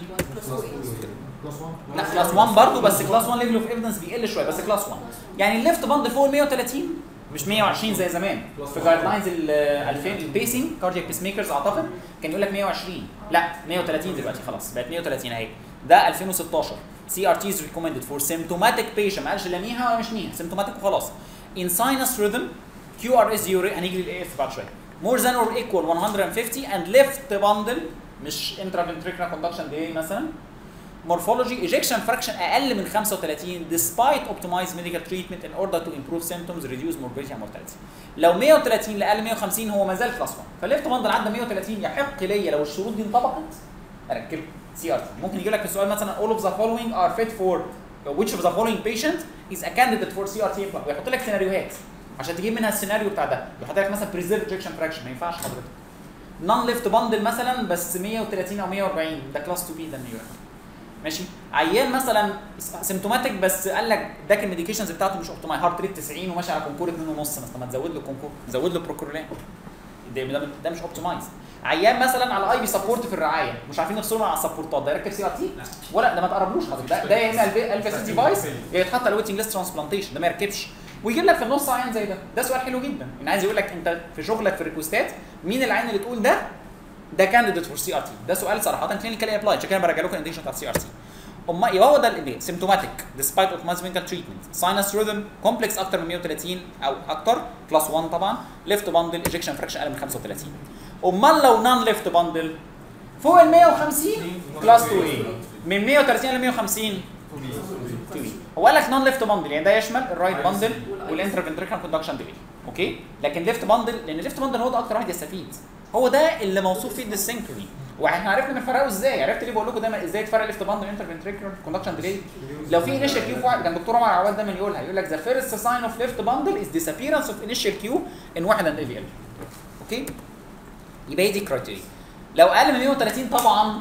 لا كلاس واحد برضه، بس كلاس واحد ليفل اوف ايفيدنس بيقل شويه بس كلاس واحد. يعني الليفت باندل فوق ال مية وتلاتين مش مية وعشرين زي زمان في جايد لاينز ال ألفين البيسنج كاردياك بيس ميكرز اعتقد كان يقول لك مية وعشرين، لا مية وتلاتين دلوقتي خلاص بقت مية وتلاتين اهي. ده ألفين وستاشر سي ار تي از ريكومندد فور سيمتوماتيك بيشنت، ما قالش لا نيها ولا مش نيها سيمتوماتيك وخلاص. ان ساينس ريذم كيو ار اس يوري هنيجي للاي اف بعد شويه more than or equal one fifty and left bundle مش intraventricular conduction delay مثلا. morphology ejection fraction اقل من خمسة وتلاتين despite optimized medical treatment in order to improve symptoms reduce morbidity and mortality. لو مية وتلاتين لاقل مية وخمسين هو ما زال كلاس واحد، فالليفت باندل عدى مية وتلاتين يحق ليا لو الشروط دي انطبقت اركب سي ار تي. ممكن يجي لك السؤال مثلا all of the following are fit for which of the following patient is a candidate for سي ار تي ويحط لك سيناريوهات عشان تجيب منها السيناريو بتاع ده. يحط لك مثلا preserved ejection fraction ما ينفعش حضرتك. نون ليفت باندل مثلا بس مية وتلاتين او مية واربعين ده كلاس اتنين بي ده النيو ماشي. عيان مثلا سيمتوماتيك بس قال لك داك الميديكيشنز بتاعته مش اوبتمايز هارت ريت تسعين وماشي على كونكور اتنين ونص مثلا، ما تزود له كونكور زود له بروكورولين ده, ده, ده مش اوبتمايز. عيان مثلا على اي بي سبورت في الرعايه مش عارفين نفصلهم على السبورتات ده يركب سي ار تي ولا ده ما تقربلوش حضرتك. ده ده يا اما الفا سي ديفايس يا يتحط على ويتنج ليست ترانسبلانتيشن ده ما يركبش. ويجيب لك في النص عيان زي ده. ده سؤال حلو جدا ان عايز يقول لك انت في شغلك في الريكوستات مين العين اللي تقول ده ده كانديديت فور سي ار تي. ده سؤال صراحه كلينيكال ابلاي عشان كده برجع لكم الانديكيشن بتاع السي ار تي. اما يبقى هو ده الايه سيمتوماتيك ديسبايت اوبتمايز ميديكال تريتمنت ساينس ريذم كومبلكس اكتر من مية وتلاتين او اكتر كلاس واحد طبعا ليفت باندل ايجكشن فراكشن اقل من خمسة وتلاتين. امال لو نون ليفت باندل فوق ال مية وخمسين كلاس اتنين ايه من مية وتلاتين ل مية وخمسين اتنين بي. هو قال لك نون ليفت باندل يعني ده يشمل الرايت باندل والانترفنتريكال كوندكشن ديلي اوكي. لكن ليفت باندل لان الليفت باندل هو ده اكتر واحد يستفيد، هو ده اللي موصوف فيه الديسينكروني. واحنا عرفنا بنفرقه ازاي. عرفت ليه بقول لكم دايما ازاي تفرق ليفت باندل والانترفنتريكال كوندكشن ديلي؟ لو في انيشال كيو في كان دكتور عمر عواد دايما يقولها يقول لك ذا فيرست ساين اوف ليفت باندل از disappearance اوف انيشال كيو ان واحد اند اي في ال اوكي. يبقى هي دي كرايتيريا. لو اقل من مية وتلاتين طبعا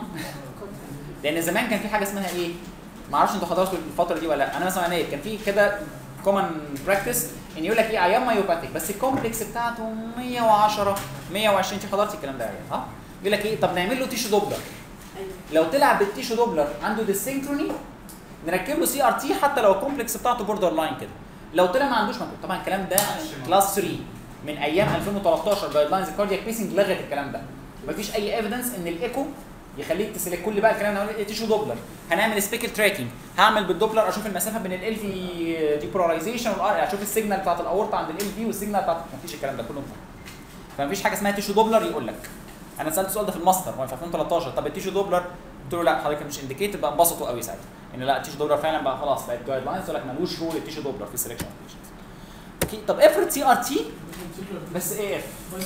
لان زمان كان في حاجه اسمها ايه ما اعرفش انتوا حضرتوا الفتره دي ولا لا. انا مثلا كان في كده كومن براكتس ان يقول لك ايه عيان مايوباتيك بس الكومبلكس بتاعته مية وعشرة مية وعشرين. انت حضرتي الكلام ده يا عيان اه يقول لك ايه طب نعمل له تيشو دوبلر. لو طلع بالتيشو دوبلر عنده ديسينكروني نركب له سي ار تي حتى لو الكومبلكس بتاعته بوردر لاين كده. لو طلع ما عندوش مكتوب طبعا الكلام ده كلاس تلاتة من ايام ألفين وتلتاشر جايد لاينز الكاردياك بيسنج لغت الكلام ده. مفيش اي ايفيدنس ان الايكو يخليك تسلك كل بقى الكلام ده. تيشو دوبلر هنعمل سبيكل تراكنج هعمل بالدوبلر اشوف المسافه بين ال في ديبولاريزيشن اشوف السيجنال بتاعت الاورطه عند ال في والسيجنال بتاعت مفيش الكلام ده كله. فمفيش حاجه اسمها تيشو دوبلر يقول لك. انا سالت السؤال ده في الماستر في ألفين وتلتاشر طب التيشو دوبلر قلت له لا حضرتك مش انديكيتد بقى انبسطوا قوي ساعتها ان لا التيشو دوبلر فعلا بقى خلاص بقت جايد لاينز يقول لك مالوش رول التيشو دوبلر في السلكشن اوف بيشنتس. اوكي طب افرض سي ار تي بس ايه اف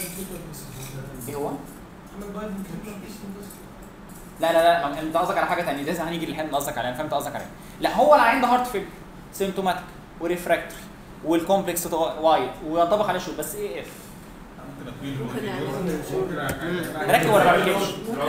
ايه هو؟ لا لا لا انت قصدك على حاجه ثانيه لسه هنيجي للحين قصدك عليها. انا فهمت قصدك عليها. لا هو اللي عنده هارت فيل سيمتوماتيك وريفراكتوري والكومبلكس وايد وينطبق عليه شو بس ايه اف ركب ولا ما ركبش؟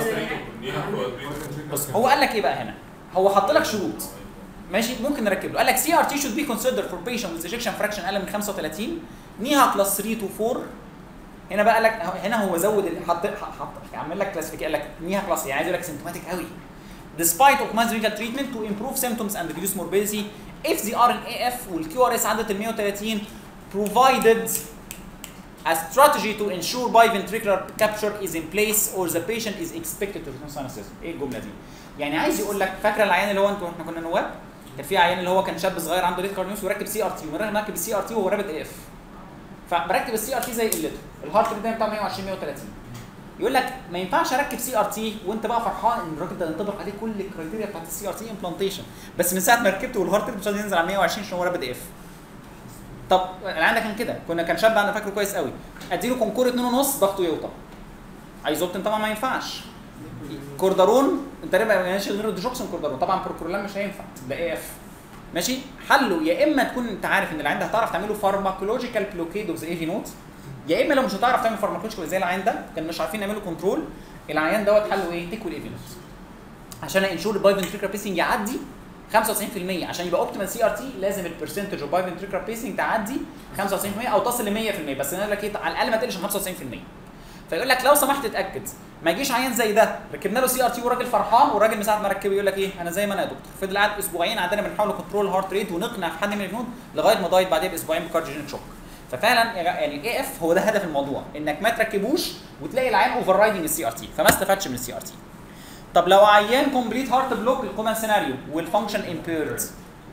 بص هو قال لك ايه بقى هنا؟ هو حط لك شروط ماشي ممكن نركب له. قال لك سي ار تي should be considered for patient with ejection fraction اقل من خمسة وتلاتين نيها كلاس تلاتة to اربعة. هنا بقى قال لك هنا هو زود حط حط عمل لك كلاسيفيكيشن قال لك نيها كلاس يعني عايز يقول لك سيمتوماتيك قوي despite optimized medical treatment to improve symptoms and reduce morbidity if the ار ان اي اف والكيو ار اس عدت ال مية وتلاتين provided a strategy to ensure biventricular capture is in place or the patient is expected to return sinus. ايه الجمله دي؟ يعني عايز يقول لك فاكره العيان اللي هو انتوا احنا كنا نواب كان في عيان اللي هو كان شاب صغير عنده ليت كارديوس وركب سي ار تي ومركب السي ار تي وهو رابط اي اف فبركب السي ار تي زي قلته الهارت ريت بتاعه مية وعشرين مية وتلاتين. يقول لك ما ينفعش اركب سي ار تي وانت بقى فرحان ان الراجل ده ينطبق عليه كل الكرايتيريا بتاعت السي ار تي امبلانتيشن بس من ساعه ما ركبته والهارت ريت مش عايز ينزل على مية وعشرين عشان هو رابط اف. طب العيان ده كان كده، كنا كان شاب انا فاكره كويس قوي، اديله كونكور اتنين ونص ضغطه يوطى. ايزوبتين طبعا ما ينفعش. كوردارون انت تقريبا ما ينفعش غير الديجوكسون كوردارون، طبعا بروكورولان مش هينفع، ده اي اف. ماشي؟ حله يا اما تكون انت عارف ان العيان ده هتعرف تعمله فارماكولوجيكال بلوكيد اوف ذا اي في نوت، يا اما لو مش هتعرف تعمل فارماكولوجيكال زي العيان ده كان مش عارفين نعمله كنترول، العيان دوت حله ايه؟ تيكو الاي في نوت. عشان انشور البايفنتريكولار بيسنج يعدي خمسة وتسعين في المية، عشان يبقى اوبتيمال سي ار تي لازم البرسنتج اوف بايفنتريكولار بيسنج تعدي خمسة وتسعين في المية او تصل ل مية في المية، بس انا اقول لك ايه على الاقل ما تقلش عن خمسة وتسعين في المية. فيقول لك لو سمحت اتاكد ما يجيش عيان زي ده ركبنا له سي ار تي وراجل فرحان، والراجل من ساعه ما ركبه يقول لك ايه انا زي ما انا يا دكتور، فضل قاعد اسبوعين عندنا بنحاول كنترول هارت ريت ونقنع في حد من الجنود لغايه ما ضايت بعديها باسبوعين بكارديوجينيك شوك. ففعلا يعني الاي اف هو ده هدف الموضوع، انك ما تركبوش وتلاقي العيان اوفر رايدنج السي ار تي، فما استفادش من السي ار تي. طب لو عيان كومبليت هارت بلوك الكومن سيناريو والفانكشن امبيرد،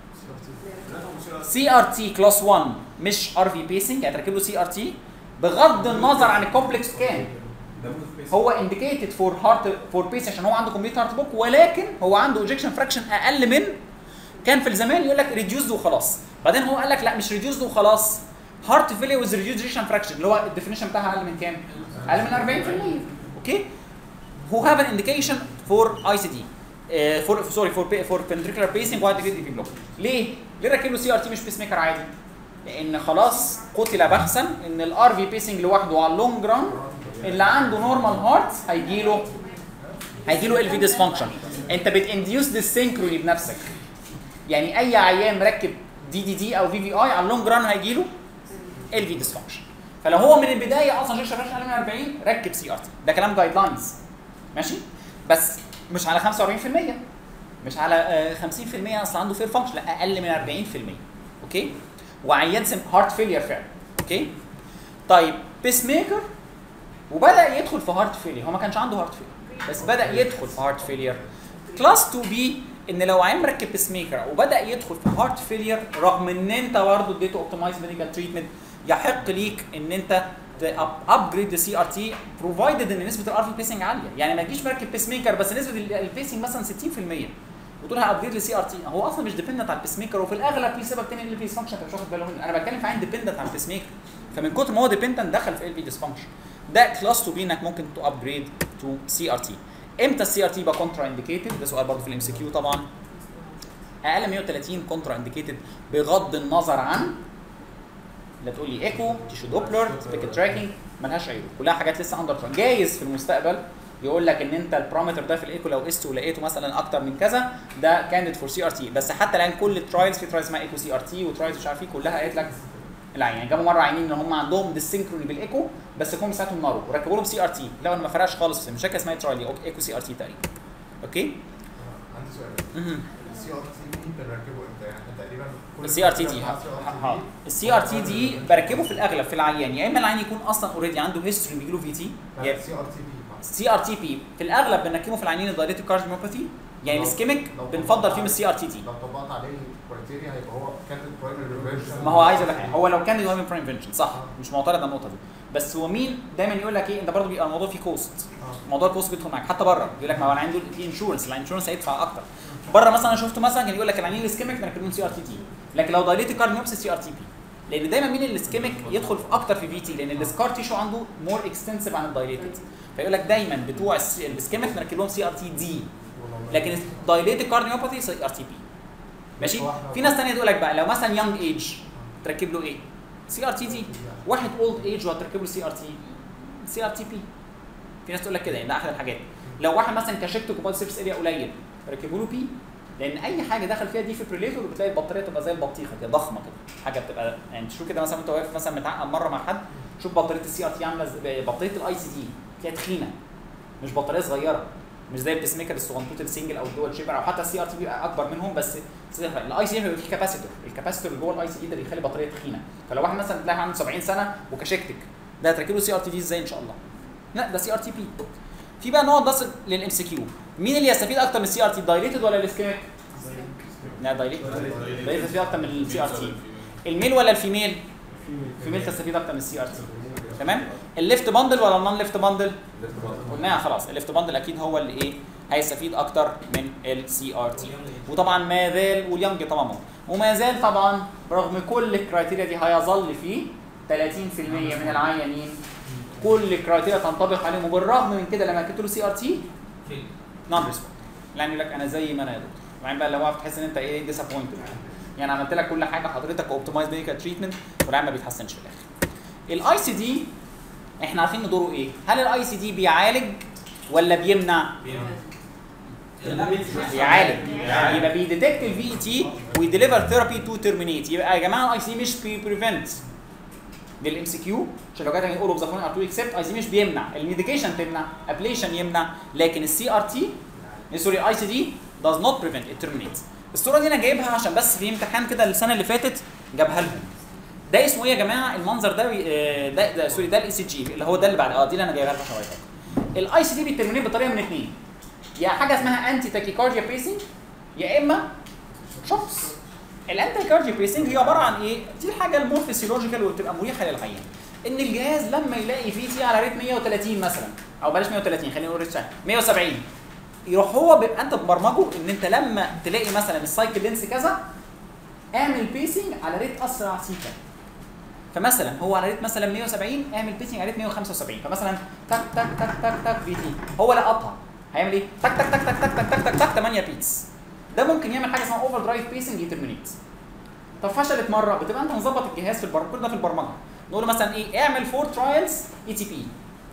سي ار تي كلاس واحد مش ار في بيسنج، يعني تركب له سي ار تي بغض النظر عن الكومبلكس كام، هو انديكيتد فور هارت فور بيس عشان هو عنده كومبليت هارت بلوك، ولكن هو عنده ايجكشن فراكشن اقل من، كان في الزمان يقول لك ريديوسد وخلاص، بعدين هو قال لك لا مش ريديوسد وخلاص، هارت فيلير ويز ريديوسد ايجكشن فراكشن اللي هو الديفينيشن بتاعها اقل من كام؟ اقل من أربعين في المية. اوكي؟ هو هاف ان انديكيشن فور اي سي دي فور سوري فور فور فنتريكولار بيسنج وايد جريد في بلوك. ليه؟ ليه ركب له سي ار تي مش بيس ميكر عادي؟ لان خلاص قتل بحثا ان الار في بيسنج لوحده على اللونج ران اللي عنده نورمال هارت هيجي له هيجي له ال في ديسفانكشن. انت بتانديوس ديسينكروني بنفسك، يعني اي عيان مركب دي دي دي او في في اي على اللونج ران هيجي له ال في ديسفانكشن. فلو هو من البدايه اصلا شاشه فراش اقل من أربعين ركب سي ار تي، ده كلام جايد لاينز ماشي، بس مش على خمسة وأربعين في المية، مش على خمسين في المية اصل عنده فير فانكشن، لا اقل من أربعين في المية. اوكي؟ وعيان سم هارت فيلير فعلا. اوكي؟ طيب بيس ميكر وبدا يدخل في هارت فيلير، هو ما كانش عنده هارت فيلير بس بدا يدخل في هارت فيلير. كلاس اتنين بي ان لو عيان مركب بيس ميكر وبدا يدخل في هارت فيلير رغم ان انت برضه اديته اوبتمايز ميديكال تريتمنت، يحق ليك ان انت ابجريد السي ار تي بروفايدد ان نسبه الار في بيسنج عاليه، يعني ما تجيش مركب بيس ميكر بس نسبه البيسنج مثلا ستين في المية وتقول هابجريد للسي ار تي، هو اصلا مش ديبندنت على البيس ميكر، وفي الاغلب في سبب ثاني اللي بيس فانكشن انت مش واخد بالك منه، انا بتكلم في عين ديبندنت على البيس ميكر، فمن كتر ما هو ديبندنت دخل في ال في ديسفانكشن. ده كلاس اتنين بي انك ممكن تو ابجريد تو سي ار تي. امتى السي ار تي يبقى كونترا انديكيتد؟ ده سؤال برضه في الام سي كيو طبعا. اقل من مية وتلاتين كونترا انديكيتد بغض النظر عن لا تقول لي ايكو، تيشو دوبلر، سبيكت تراكنج، مالهاش عيوب، كلها حاجات لسه اندر تراين. جايز في المستقبل يقول لك ان انت البارامتر ده في الايكو لو قسته ولقيته مثلا اكتر من كذا ده كانديد فور سي ار تي، بس حتى الان كل الترايلز في ترايلز اسمها ايكو سي ار تي وترايلز مش عارف ايه كلها قالت لك العين، يعني جابوا مره عينين ان هم عندهم ديسينكروني بالايكو بس كانوا ساعتهم نارو وركبوا لهم سي ار تي، لو ما فرقش خالص مش فاكر اسمها ترايل ايكو سي ار تي تقريبا. اوكي؟ عندي سؤال. السي ار تي دي بنركبه امتى؟ يعني تقريبا السي ار تي دي ها السي ار تي دي بركبه في الاغلب في العيان، يا اما العيان يكون اصلا اوريدي عنده هيستوري بيجي له في تي، سي ار تي بي سي ار تي بي في الاغلب بنركبه في العيانين الدايريتيك كارديوميوباثي، يعني الاسكيميك بنفضل فيهم السي ار تي تي. لو طبقت عليه الكرايتيريا هيبقى هو كانديد برايمري بريفنشن. ما هو عايز اقول لك حاجه، هو لو كان هو برايم بريفنشن صح مش معترض على النقطه دي، بس هو مين دايما يقول لك ايه انت برضه بيبقى الموضوع فيه كوست، موضوع الكوست بيدخل معاك حتى بره، يقول لك ما هو انا عندي في انشورنس، الانشورنس هيدفع اكتر بره. مثلا انا شفته مثلا كان يقول لك العيانين الاسكيميك بنركب لهم سي ار تي تي، لكن لو دايليتيك كارديوميوباثي سي ار تي بي، لان دايما مين الاسكيميك يدخل في اكتر في في تي، لان السكار تيشو عنده مور اكستنسيف عن الدايليتد، فيقول لك دايما بتوع الاسكيميك نركب لهم سي ار تي دي، لكن الدايليتيك كارديوميوباثي سي ار تي بي. ماشي؟ في ناس ثانيه تقول لك بقى لو مثلا يونج ايج تركب له ايه؟ سي ار تي دي. واحد اولد ايج وهتركب له سي ار تي سي ار تي بي. في ناس تقول لك كده يعني ده احد الحاجات. لو واحد مثلا كشكت كوبال سيرفيس اريا قليل ركبوا له بي، لان اي حاجه دخل فيها دي فيبريليتور بتلاقي البطاريه تبقى زي البطيخه كده ضخمه كده، حاجه بتبقى يعني تشوف كده مثلا انت واقف مثلا متعقد مره مع حد شوف بطاريه السي ار تي عامله ازاي، بطاريه الاي سي دي تلاقيها تخينه مش بطاريه صغيره، مش زي البيس ميكر الصغنطوط السنجل او الدول شيبر او حتى السي ار تي بيبقى اكبر منهم، بس الاي سي دي بيبقى فيه كاباسيتور، الكاباسيتور اللي جوه الاي سي دي ده بيخلي البطاريه تخينه، فلو واحد مثلا تلاقي عنده سبعين سنه وكشكتك ده هتركب له سي ار تي دي ازاي ان شاء الله؟ لا ده سي ار تي بي. في بقى نقط بس للام سي كيو، مين اللي يستفيد اكتر من السي ار تي، الدايليتد ولا الاسكيميك؟ لا دايليتد، دايليتد يستفيد اكتر من السي ار تي. الميل ولا الفيميل؟ الفيميل تستفيد اكتر من السي ار تي. تمام؟ الليفت باندل ولا النون ليفت باندل؟ قلناها خلاص، الليفت باندل اكيد هو اللي ايه؟ هيستفيد اكتر من السي ار تي. وطبعا ما زال واليانج طبعا موجود، وما زال طبعا برغم كل الكرايتيريا دي هيظل فيه ثلاثين في المية من العيانين كل الكرايتيريا تنطبق عليهم، وبالرغم من كده لما كتبت له سي ار تي نون ريسبوند، يعني يقول لك انا زي ما انا يا دكتور، وبعدين بقى لو واقف تحس ان انت ايه ديسابوينتد، يعني عملت لك كل حاجه حضرتك اوبتمايز ميديكال تريتمنت والعيان ما بيتحسنش في الاخر. الاي سي دي احنا عارفين ان دوره ايه؟ هل الاي سي دي بيعالج ولا بيمنع؟ بيعالج، يبقى بيديتكت الفي اي تي ويديليفر ثيرابي تو تيرمينيت. يبقى يا جماعه الاي سي دي مش بريفنت بالام سي كيو، عشان لو جت اول اوف ذا فون ار تو اكسبت، اي سي مش بيمنع، الميديكيشن تمنع، ابليشن يمنع، لكن السي ار تي سوري اي سي دي does not prevent it terminates. الصوره دي انا جايبها عشان بس في امتحان كده السنه اللي فاتت جابها لهم. ده اسمه ايه يا جماعه المنظر ده؟ ده, ده سوري ده الاي سي جي اللي هو ده اللي بعد اه دي اللي انا جايبها لكم شويه. الاي سي دي بيترمينيت بطريقه من اثنين، يا حاجه اسمها انتي تاكيكارديا بيسنج يا اما شوكس. الانتي تاكيكارديا بيسنج هي عباره عن ايه؟ دي الحاجه المور فيسيولوجيكال وبتبقى مريحه للعيان، ان الجهاز لما يلاقي في تي على ريت مية وثلاثين مثلا، او بلاش مية وثلاثين خلينا نقول ريت مية وسبعين، يروح هو بيبقى انت مبرمجه ان انت لما تلاقي مثلا السايكل لينس كذا اعمل بيسنج على ريت اسرع سيكا. فمثلا هو على ريت مثلا مية وسبعين اعمل بيسنج على ريت مية وخمسة وسبعين، فمثلا تك تك تك تك تك في تي هو لقطها هيعمل ايه؟ تك تك تك تك تك تك تك تك تك ثمانية بيتس. ده ممكن يعمل حاجه اسمها اوفر درايف بيسنج يترمينيت. طب فشلت مره، بتبقى انت مظبط الجهاز في البرمجه، كل ده في البرمجه، نقول له مثلا ايه؟ اعمل فور ترايلز اي تي بي.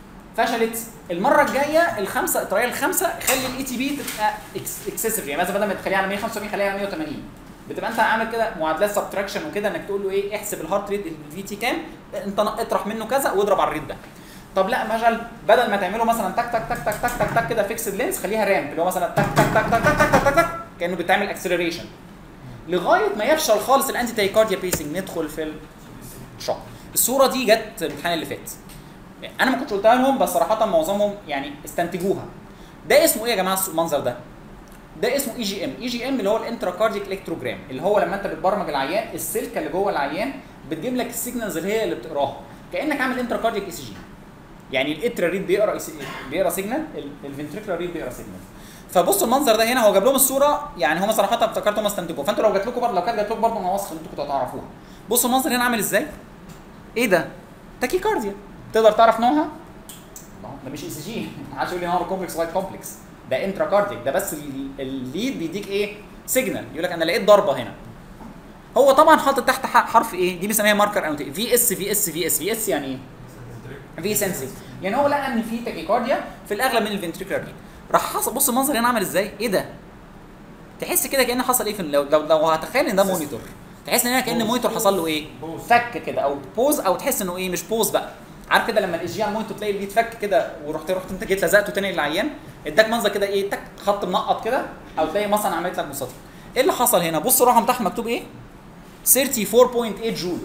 فشلت المره الجايه الخمسه الترايل الخمسه خلي الاي تي بي تبقى اكسسيف، يعني مثلا بدل ما تخليها على مية وخمسة وسبعين خليها على مية وثمانين. بتبقى انت عامل كده معادلات سبتراكشن وكده، انك تقول له ايه؟ احسب الهارت ريت الفي تي كام، انت اطرح منه كذا واضرب على الريت ده. طب لا مثلا بدل ما تعمله مثلا تك تك تك تك تك تك تك كده فيكسد لينس، خليها رامب اللي هو مثلا تك تك تك تك تك تك تك تك كانه بتعمل اكسلريشن لغايه ما يفشل خالص الانتي تايكارديا بيسنج، ندخل في الشوك. الصوره دي جت الامتحان اللي فات، انا ما كنتش قلتها لهم بس صراحه معظمهم يعني استنتجوها. ده اسمه ايه يا جماعه المنظر ده؟ ده اسمه اي جي ام. اي جي ام اللي هو الانتراكارديك الكتروجرام، اللي هو لما انت بتبرمج العيان السلكه اللي جوه العيان بتجيب لك السيجنالز اللي هي اللي بتقراها، كانك عامل انتراكارديك اي سي جي. يعني الاترا ريد بيقرا بيقرا سيجنال، الفنتريكولار ريد بيقرا سيجنال. فبصوا المنظر ده هنا، هو جاب لهم الصوره، يعني هم صراحه افتكرتوا ما استنتجوا، فانتوا لو جات لكم برضه، لو كانت جات لكم برضه انا واثق ان انتوا كنتوا هتعرفوها. بصوا المنظر هنا عامل ازاي؟ ايه ده؟ تاكيكارديا. تقدر تعرف نوعها؟ ده مش اي سي جي، ما حدش يقول لي نوع كومبلكس وايت كومبلكس، ده انتراكارديك، ده بس الليد بيديك ايه؟ سيجنال، يقول لك انا لقيت ضربه هنا. هو طبعا حاطط تحت حرف ايه؟ دي بنسميها ماركر انوتي، في اس في اس في اس في اس يعني ايه؟ في سنسيف، يعني هو لقى ان في تاكيكارديا في الاغلب من الفنتريكولار ريد. راح حصل، بص المنظر هنا عامل ازاي؟ ايه ده؟ تحس كده كأن حصل ايه في لو لو, لو هتخيل ان ده مونيتور، تحس ان هنا كأن المونيتور حصل له ايه؟ فك كده او بوز، او تحس انه ايه؟ مش بوز بقى. عارف كده لما الاي جي على المونيتور تلاقي اللي اتفك كده ورحت رحت انت جيت لزقته تاني للعيان، اداك منظر كده ايه؟ تك خط منقط كده، او تلاقي مثلا عملت لك مسطره. ايه اللي حصل هنا؟ بص الرقم تحت مكتوب ايه؟ ثلاثة وأربعين فاصلة ثمانية جول.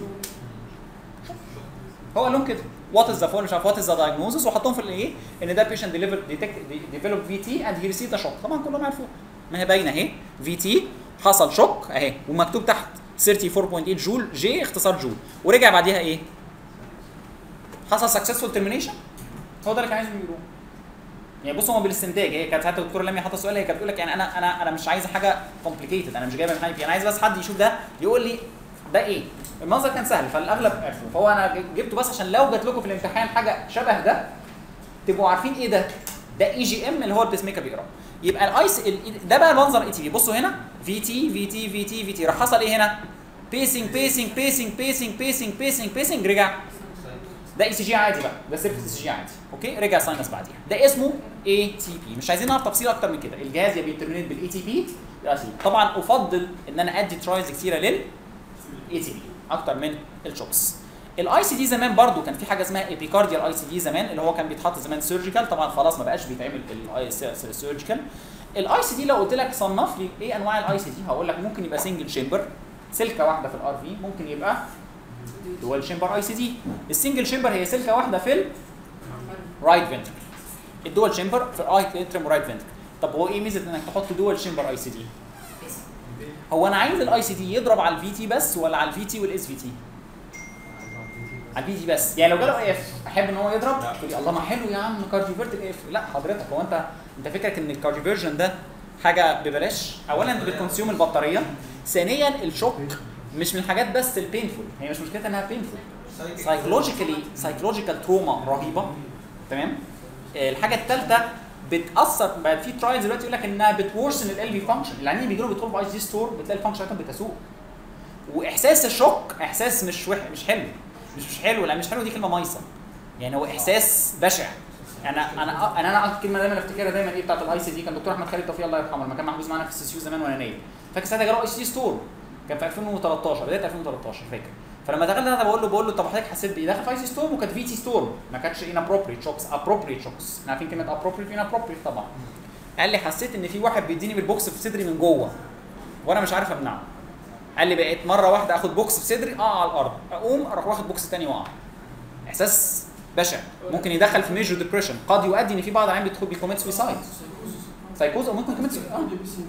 هو قال لهم كده وات از ذا فور مش عارف وات از ذا دايجنوزس، وحطهم في الايه؟ ان ده بيشنت ديليفر ديتكت ديفلوب في تي اند هي ريسيفد شوك. طبعا كلهم عارفوها، ما هي باينه اهي، في تي حصل شوك اهي، ومكتوب تحت ثلاثة وأربعين فاصلة ثمانية جول، جي اختصار جول، ورجع بعديها ايه؟ حصل سكسسفول ترمينيشن. هو ده اللي كان عايزهم يقولوه. يعني بصوا هم بالاستنتاج، هي كانت حتى الدكتوره لميا حاطه السؤال، هي كانت بتقول لك يعني انا انا انا مش عايزه حاجه كومبليكيتد، انا مش جايبه من حاجه، انا عايز بس حد يشوف ده يقول لي ده ايه؟ المنظر كان سهل فالاغلب عرفوه، فهو انا جبته بس عشان لو جات لكم في الامتحان حاجه شبه ده تبقوا عارفين ايه ده؟ ده اي جي ام اللي هو البيس ميكر بيقرا. يبقى الايس ده بقى منظر اي تي في. بصوا هنا في تي في تي في تي في تي، راح حصل ايه هنا؟ بيسنج بيسنج بيسنج بيسنج بيسنج بيسنج بيسنج، رجع. ده اي سي جي عادي بقى، ده سيرفيس اي سي جي عادي، اوكي؟ رجع ساينس بعديها. ده اسمه اي تي بي. مش عايزين نعرف تفصيل اكتر من كده، الجهاز يا بيترمينيت بالاي تي بي يا سي. طبعا افضل ان انا ادي ترايلز كتيره لل اي تي بي اكتر من الشوكس. الاي سي دي زمان برضو كان في حاجه اسمها ايبيكارديال اي سي دي زمان، اللي هو كان بيتحط زمان سيرجيكال، طبعا خلاص ما بقاش بيتعمل السيرجيكال. الاي سي دي لو قلت لك صنف لي ايه انواع الاي سي دي، هقول لك ممكن يبقى سنجل شامبر، سلكه واحده في الار في، ممكن يبقى دوال شامبر اي سي دي. السنجل شامبر هي سلكه واحده في الرايت فنتركل، الدول شامبر في الاي اتريم ورايت فنتركل. طب هو ايه ميزه انك تحط دول شامبر اي سي دي؟ هو انا عايز الاي سي دي يضرب على الفي تي بس ولا على الفي تي والاس في تي؟ على الفي تي بس. يعني لو جاله اف احب ان هو يضرب، تقول لي الله ما حلو يا عم كارديو فيرتيك اف. لا حضرتك، هو انت انت فكرك ان الكارديوفيرجن ده حاجه ببلاش. اولا انت بتكونسيوم البطاريه، ثانيا الشوك مش من الحاجات بس البينفول، هي مش مشكلتها انها بينفول، سايكولوجيكالي سايكولوجيكال تروما رهيبه. تمام. الحاجه الثالثه بتاثر بقى في ترايلز دلوقتي يقول لك انها بتورسن ال في فانكشن، العيانين بيجوا له بيدخلوا في اي جي ستور بتلاقي الفانكشن بتاعتهم بتسوء. واحساس الشوك احساس مش وح... مش حلو مش مش حلو لا مش حلو دي كلمه مايصه، يعني هو احساس بشع. انا انا انا انا الكلمه دايما افتكرها دايما ايه بتاعت الاي سي دي، كان دكتور احمد خالد توفيق الله يرحمه لما كان محجوز معانا في السي سي يو زمان وانا نايم، فاكر ساعتها جاله اي سي ستور كان في ألفين وتلتاشر بدايه ألفين وتلتاشر فاكر. فلما دخلت انا بقول له بقول له طب حضرتك حسيت بايه؟ دخل في اي سي ستور وكانت في تي ستور ما كانتش ان ابروبريت شوكس، ابروبريت شوكس احنا عارفين كلمه ابروبريت وان ابروبريت طبعا. قال لي حسيت ان في واحد بيديني بالبوكس في صدري من جوه وانا مش عارف امنعه. قال لي بقيت مره واحده اخد بوكس في صدري اقع على الارض، اقوم اروح واخد بوكس ثاني واقع. احساس بشع ممكن يدخل في ميجر ديبريشن، قد يؤدي ان في بعض العيال بيدخل بيكوميت سويسايد سايكوز او ممكن كوميت سويسايد.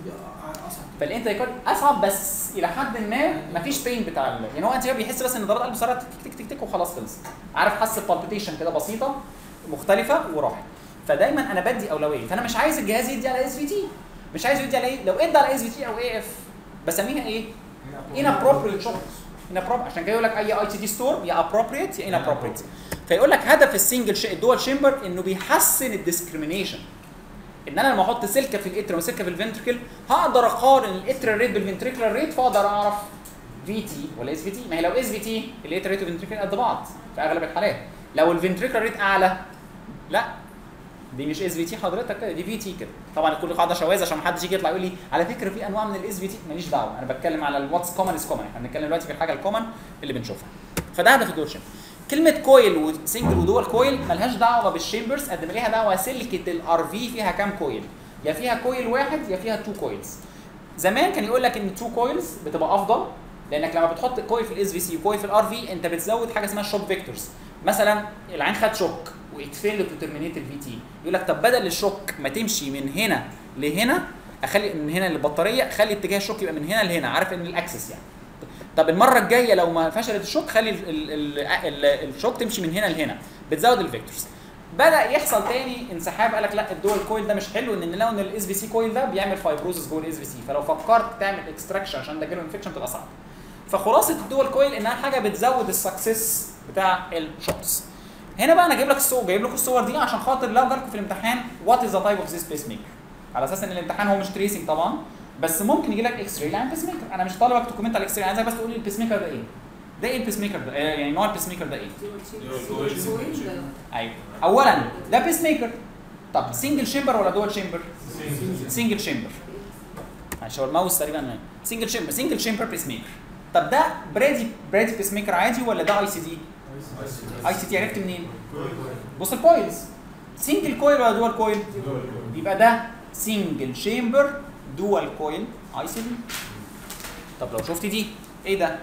فالانت اصعب بس الى حد ما مفيش بين بتاع ال... يعني هو انت بيحس بس ان ضربات قلبه سرعه تك تك تك تك وخلاص خلص، عارف حس بالبيتيشن كده بسيطه مختلفه وراحت. فدايما انا بدي اولويه، فانا مش عايز الجهاز يدي على اس في تي، مش عايز يدي على ايه، لو ادى على اس في تي او اي اف بسميها ايه؟ inappropriate shocks. inappropriate عشان كده يقول لك اي اي تي دي ستور يا appropriate يا inappropriate. فيقول لك هدف السنجل ش... الدول شامبر انه بيحسن الديسكريميشن، ان انا لما احط سلكه في الاتر وسلكه في الفنتركل هقدر اقارن الاتر ريت بالفنتريكولار ريت، فاقدر اعرف في تي ولا اس في تي. ما هي لو اس في تي الاتر ريت والفنتريكل قد بعض في اغلب الحالات، لو الفنتريكولار ريت اعلى لا دي مش اس في تي حضرتك كده، دي في تي كده. طبعا كل قاعده شواذ عشان ما حدش يجي يطلع يقول لي على فكره في انواع من الاس في تي، ماليش دعوه، انا بتكلم على الواتس كومن از كومن، احنا بنتكلم دلوقتي في الحاجه الكومن اللي بنشوفها. فده هدف الدول شامبر. كلمه كويل وسنجل ودول كويل ملهاش دعوه بالشامبرز قد ما ليها دعوه سلكه الار في فيها كام كويل، يا فيها كويل واحد يا فيها تو كويلز. زمان كان يقول لك ان تو كويلز بتبقى افضل، لانك لما بتحط كويل في الاس في سي وكويل في الار في انت بتزود حاجه اسمها شوك فيكتورز. مثلا العين خد شوك واتفيل تو ترمينيت الفي تي، يقول لك طب بدل الشوك ما تمشي من هنا لهنا اخلي من هنا للبطاريه، خلي اتجاه الشوك يبقى من هنا لهنا، عارف ان الاكسس يعني. طب المره الجايه لو ما فشلت الشوك خلي ال ال ال الشوك تمشي من هنا لهنا، بتزود الفيكتورز. بدا يحصل تاني انسحاب، قال لك لا الدول كويل ده مش حلو، ان لو ان الاس في سي كويل ده بيعمل فايبروزس جوه الاس في سي، فلو فكرت تعمل اكستراكشن عشان ده جاله انفكشن تبقى صعب. فخلاصه الدول كويل انها حاجه بتزود السكسس بتاع الشوكس. هنا بقى انا جايب لك الصور، جايب لكم الصور دي عشان خاطر لو جالكم في الامتحان وات از ذا تايب اوف ذيس بيس ميكر، على اساس ان الامتحان هو مش تريسنج طبعا، بس ممكن يجي لك اكس راي لاين بيس ميكر. انا مش طالبك تكومنت على الاكس راي، عايزك بس تقول لي البيس ميكر ده ايه؟ ده ايه البيس ميكر ده؟ يعني نوع البيس ميكر ده ايه؟ ايوه اولا ده بيس ميكر. طب سنجل شامبر ولا دول شامبر؟ سنجل شامبر. معلش هو الماوس تقريبا سنجل شامبر، سنجل شامبر بيس ميكر. طب ده برادي برادي بيس ميكر عادي ولا ده اي سي دي؟ اي سي تي. عرفت منين؟ بص الكويلز سنجل كويل ولا دول كويل؟ يبقى ده سنجل شامبر دول كويل اي سي دي. طب لو شفت دي ايه ده؟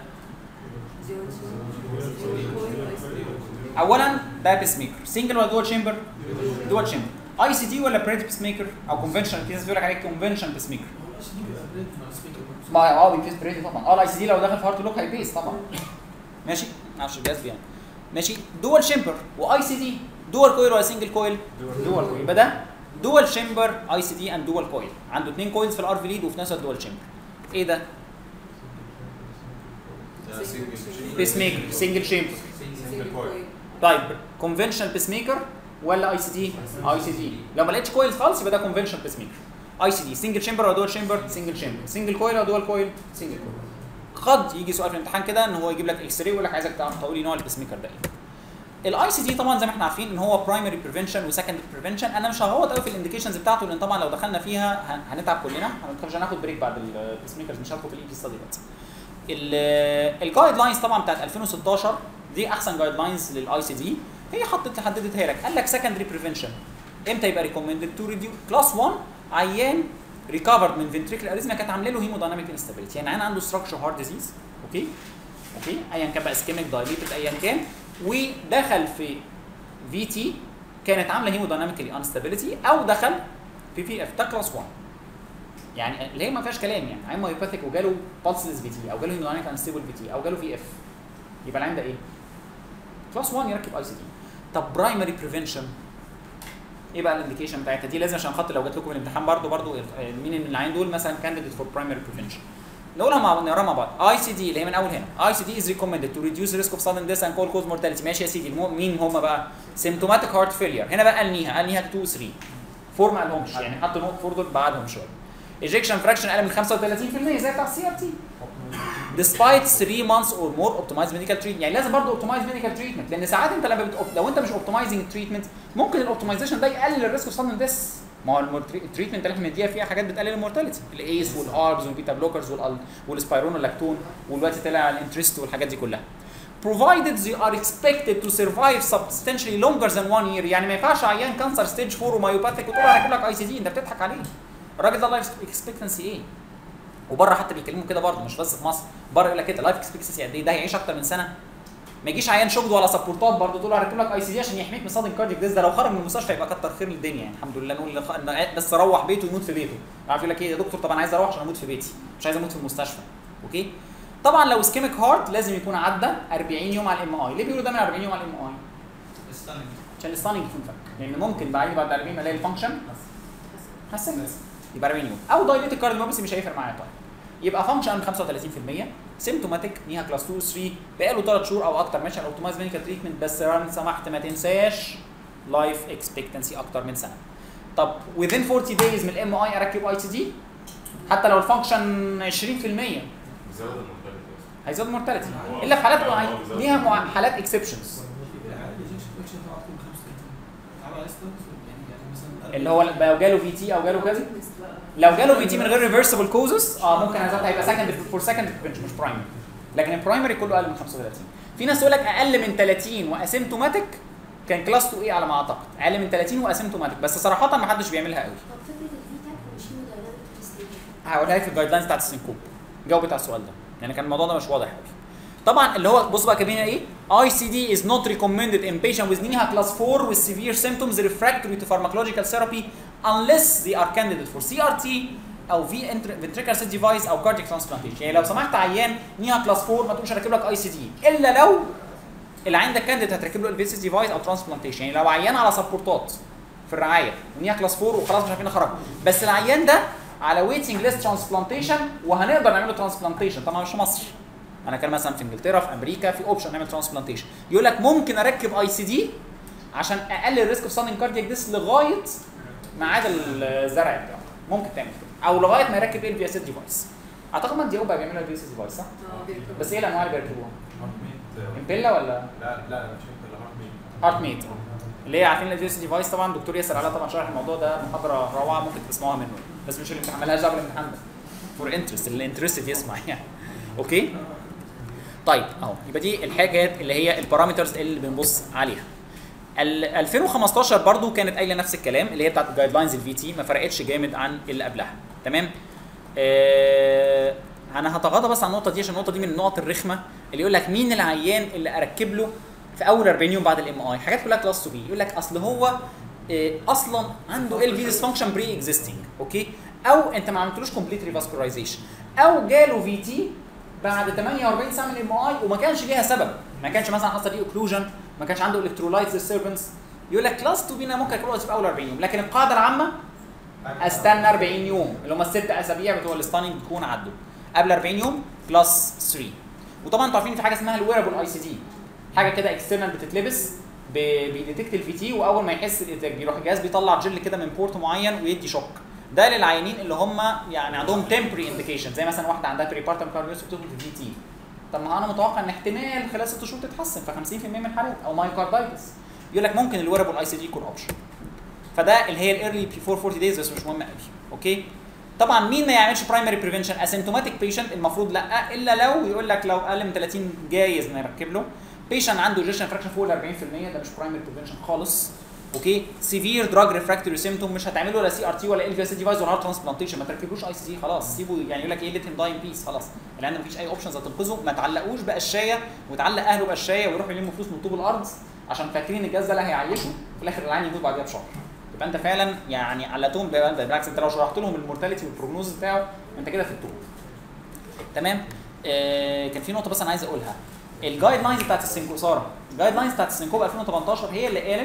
اولا ده بيس ميكر سنجل ولا دول شامبر؟ دول شامبر. اي سي دي ولا بريد بيس ميكر او كونفنشنال؟ في ناس بيقول لك عليه كونفنشنال بيس ميكر. ما اه بيفيس بريد طبعا. اه الاي سي دي لو دخل في هارت لوك هيبيس طبعا. ماشي؟ ما اعرفش الجهاز يعني. ماشي؟ دول شامبر واي سي دي دول كويل ولا سنجل كويل؟ دول كويل. يبقى ده دول شامبر اي سي دي اند دول كويل، عنده اثنين كويلز في الار في ليد وفي نفس الوقت دول شامبر. ايه ده؟ بيس ميكر سنجل شامبر. طيب كونفنشنال بيس ميكر ولا اي سي دي؟ اي سي دي. لو ما لقيتش كويل خالص يبقى ده كونفنشنال بيس ميكر. اي سي دي سنجل شامبر ولا دول شامبر؟ سنجل شامبر. سنجل كويل ولا دول كويل؟ سنجل كويل. قد يجي سؤال في الامتحان كده ان هو يجيب لك اكس راي ويقول لك عايزك تعرف تقول لي نوع البيس ميكر ده ايه. الاي سي دي طبعا زي ما احنا عارفين ان هو برايمري بريفنشن وسكندري بريفنشن. انا مش هغوط قوي في الانديكيشنز بتاعته لان طبعا لو دخلنا فيها هنتعب كلنا، مش هناخد بريك بعد البيس ميكرز، مش هدخل في الاي دي ستادي دلوقتي. الجايد لاينز طبعا بتاعت ألفين وستاشر دي احسن جايد لاينز للاي سي دي، هي حطت حددتها لك، قال لك سكندري بريفنشن امتى يبقى ريكومندد تو ريديو كلاس واحد عيان ريكفرد من فنتريكل اريزميا كانت عامله له هيمودايناميك انستابيليتي، يعني عيان عنده ستراكشر هارت ديزيز اوكي اوكي ايا كان بقى اسكيميك دايليتد ايا كان، ودخل في في تي كانت عامله هيمودايناميكالي انستابيليتي، او دخل في في اف ده كلاس واحد، يعني اللي هي ما فيهاش كلام، يعني عين مايوباثيك وجاله بالسلس في تي او جاله هيمودايناميك انستابل في تي او جاله في اف، يبقى العين ده ايه؟ كلاس واحد يركب اي سي دي. طب برايمري بريفنشن ايه بقى الانديكيشن بتاعتها دي؟ لازم عشان خاطر لو جات لكم في الامتحان برضو برضو مين من العين دول مثلا كانديديت فور برايمري بريفنشن. نقولها مع نقراها مع بعض. اي سي دي اللي هي من اول هنا، اي سي دي از ريكومندد تو ريديوس ريسك اوف سادن ديث اند كول كوز مورتاليتي. ماشي يا سيدي، المو... مين هم بقى؟ سيمتوماتيك هارت فيلير. هنا بقى انهيها انهيها اتنين تلاتة فور ما قالهمش يعني، حط نقط فور دول بعدهم شويه. ايجكشن فراكشن اقل من خمسة وتلاتين في المية زي بتاع السي ار تي. despite three months or more optimized medical treatment. يعني لازم برضه optimize medical treatment، لان ساعات انت لما بت... لو انت مش optimizing treatment ممكن الاوبتمايزيشن ده يقلل الريسك اوف sudden death. ما هو التريتمنت اللي احنا بنديها فيها حاجات بتقلل المورتاليتي، الايس والاربز والبيتا بلوكرز والسبايرونولاكتون والوقت طلع الانترست والحاجات دي كلها. provided they are expected to survive substantially longer than one year. يعني ما ينفعش عيان كانسر ستيج فور ومايوباثيك وتقول له هجيب لك اي سي دي، انت بتضحك عليه. الراجل ده لايف اكسبكتنسي ايه؟ وبره حتى بيتكلموا كده برضه، مش بس في مصر، بره يقول لك كده لايف اكسبكتنسي قد ايه؟ ده هيعيش اكتر من سنه. ما يجيش عيان شغل ولا سبورتات برضه تقول له هركب لك اي سي دي عشان يحميك من صدمه كاردياك ديز. ده لو خرج من المستشفى يبقى كتر خير الدنيا يعني، الحمد لله نقول بس روح بيته يموت في بيته. عارف يقول لك ايه يا دكتور؟ طب انا عايز اروح عشان اموت في بيتي، مش عايز اموت في المستشفى. اوكي؟ طبعا لو اسكيميك هارت لازم يكون عدى أربعين يوم على الام اي. ليه بيقولوا ده من أربعين يوم على الام اي؟ الستاننج عشان الستاننج يكون فك، لان ممكن بعد بعد أربعين الاقي الفانكشن حسنت يبقى أربعين يوم. او دايليتد كارديوميوباثي مش هيفرق معايا طيب. يبقى فانكشن خمسة وتلاتين في المية، سيمتوماتيك نيها كلاس اتنين تلاتة بقى له ثلاث شهور او اكتر ماشي على اوبتمايز ميديكال تريتمنت. بس لو سمحت ما تنساش لايف اكسبكتنسي اكتر من سنه. طب within أربعين دايز من الام اي اركب اي سي دي حتى لو الفانكشن عشرين في المية زود المورتاليتي. هيزود المورتاليتي الا في حالات معينه، ليها مع- حالات اكسبشنز اللي هو لو جاله في تي او جاله كذا. لو جاله في تي من غير ريفرسبل كوزز اه ممكن هيزود، هيبقى سكند فور سكند مش برايمري. لكن البرايمري كله اقل من خمسة وتلاتين. في ناس تقول لك اقل من تلاتين واسيمتوماتيك كان كلاس اتنين ايه على ما اعتقد، اقل من تلاتين واسيمتوماتيك، بس صراحه ما حدش بيعملها قوي. طب فكره الفيتا مش هيمودايناميك تيست هقولها لك في الجايد لاينز بتاعت السنكوب. جاوبت على السؤال ده يعني، كان الموضوع ده مش واضح قوي. طبعا اللي هو بص بقى كاتبين ايه؟ اي سي دي is not recommended in patient with نيها class four with severe symptoms refractory to pharmacological therapy unless they are candidate for سي ار تي او في ventricular assist device او cardiac transplantation. يعني لو سمحت عيان نيها class four ما تقولش هركب لك اي سي دي الا لو العيان ده كانديديت هتركب له الفيسيس ديفايس او ترانسبلانتيشن. يعني لو عيان على سبورتات في الرعايه ونيها كلاس فور وخلاص مش عارفين نخرجه، بس العيان ده على ويتنج ليست ترانسبلانتيشن وهنقدر نعمل له ترانسبلانتيشن. طبعا مش في مصر، انا كان مثلا في انجلترا في امريكا في اوبشن نعمل ترانسبلانتيشن، يقول لك ممكن اركب اي سي دي عشان اقلل الريسك اوف سادن كاردياك ديس لغايه ميعاد الزرع بتاعه، ممكن تعمل كده، او لغايه ما يركب ايه الفي اس ديفايس. اعتقد ما دي بقى بيعملوا الفي اس ديفايس صح؟ بس ايه الانواع اللي بيركبوها؟ امبيلا ولا؟ لا لا مش امبيلا، هارت ميت. هارت ميت اللي هي عارفين الفي اس ديفايس. طبعا دكتور ياسر علاء طبعا شرح الموضوع ده محاضره روعه ممكن تسمعوها منه، بس مش اللي بتعملهاش قبل الامتحان ده، فور انترست اللي انترستد يسمع يعني. اوكي طيب اهو يبقى دي الحاجات اللي هي البارامترز اللي بنبص عليها. ال ألفين وخمستاشر برضو كانت قايله نفس الكلام اللي هي بتاعت الجايد لاينز الفي تي، ما فرقتش جامد عن اللي قبلها. تمام. آه انا هتغاضى بس عن النقطه دي عشان النقطه دي من النقط الرخمه اللي يقول لك مين العيان اللي اركب له في اول أربعين يوم بعد الام اي. حاجات كلها كلاس تو بي، يقول لك اصل هو آه اصلا عنده ال في ديسفانكشن بري اكزيستنج، اوكي، او انت ما عملتلوش كومبليت ريفاسكولايزيشن، او جاله في تي بعد تمنية وأربعين ساعه من الام اي وما كانش ليها سبب، ما كانش مثلا حصل ليه اوكلوجن، ما كانش عنده الكترولايت ديستربنس، يقول لك كلاس تو بي انا ممكن اكله في اول أربعين يوم. لكن القاعده العامه استنى أربعين يوم اللي هم الست اسابيع بتوع الستاننج بتكون عدوا، قبل أربعين يوم كلاس ثلاثة. وطبعا انتوا عارفين في حاجه اسمها الويرابل اي سي دي، حاجه كده اكسترنال بتتلبس بيديتكت الفي تي، واول ما يحس الانتاج بيروح الجهاز بيطلع جل كده من بورت معين ويدي شوك. ده للعيانين اللي هم يعني عندهم تمبري انديكيشن، زي مثلا واحده عندها بريبارتم كارديوس بتدخل في في تي، طب ما انا متوقع ان احتمال خلال ست شهور تتحسن في خمسين في المية من الحالات، او مايوكاردايتس، يقول لك ممكن الويرابل اي سي دي يكون اوبشن. فده اللي هي الايرلي بيفور أربعين دايز، بس مش مهم قوي. اوكي طبعا مين ما يعملش برايمري بريفنشن؟ اسيمتوماتيك بيشنت المفروض لا، الا لو يقول لك لو اقل من تلاتين جايز نركب له. بيشنت عنده ايجكشن فراكشن فوق ال أربعين في المية ده مش برايمري بريفنشن خالص. اوكي سيفير دراج ريفراكتوري سيمتوم مش هتعملوا لا سي ار تي ولا ال في اس ديفايس ولا ترانسبلانتيشن، ما تركبوش اي سي دي خلاص، سيبوا يعني يقول لك ايه ليت هيم داي ان بيس خلاص، لان مفيش اي اوبشنز هتنقذه. ما تعلقوش بقشايه وتعلق اهله بقشايه ويروحوا يلموا فلوس من طوب الارض عشان فاكرين الجهاز ده اللي هيعيشه في الاخر العين يموت بعديها بشهر. يبقى انت فعلا يعني علقتهم، بالعكس انت لو شرحت لهم المورتاليتي والبروجنوز بتاعه انت كده في التوب. تمام. آه كان في نقطه بس انا عايز اقولها، الجايد لاينز بتاعت السنكو ساره، الجايد لاينز بتاعت السنكوب ألفين وتمنتاشر هي اللي قالت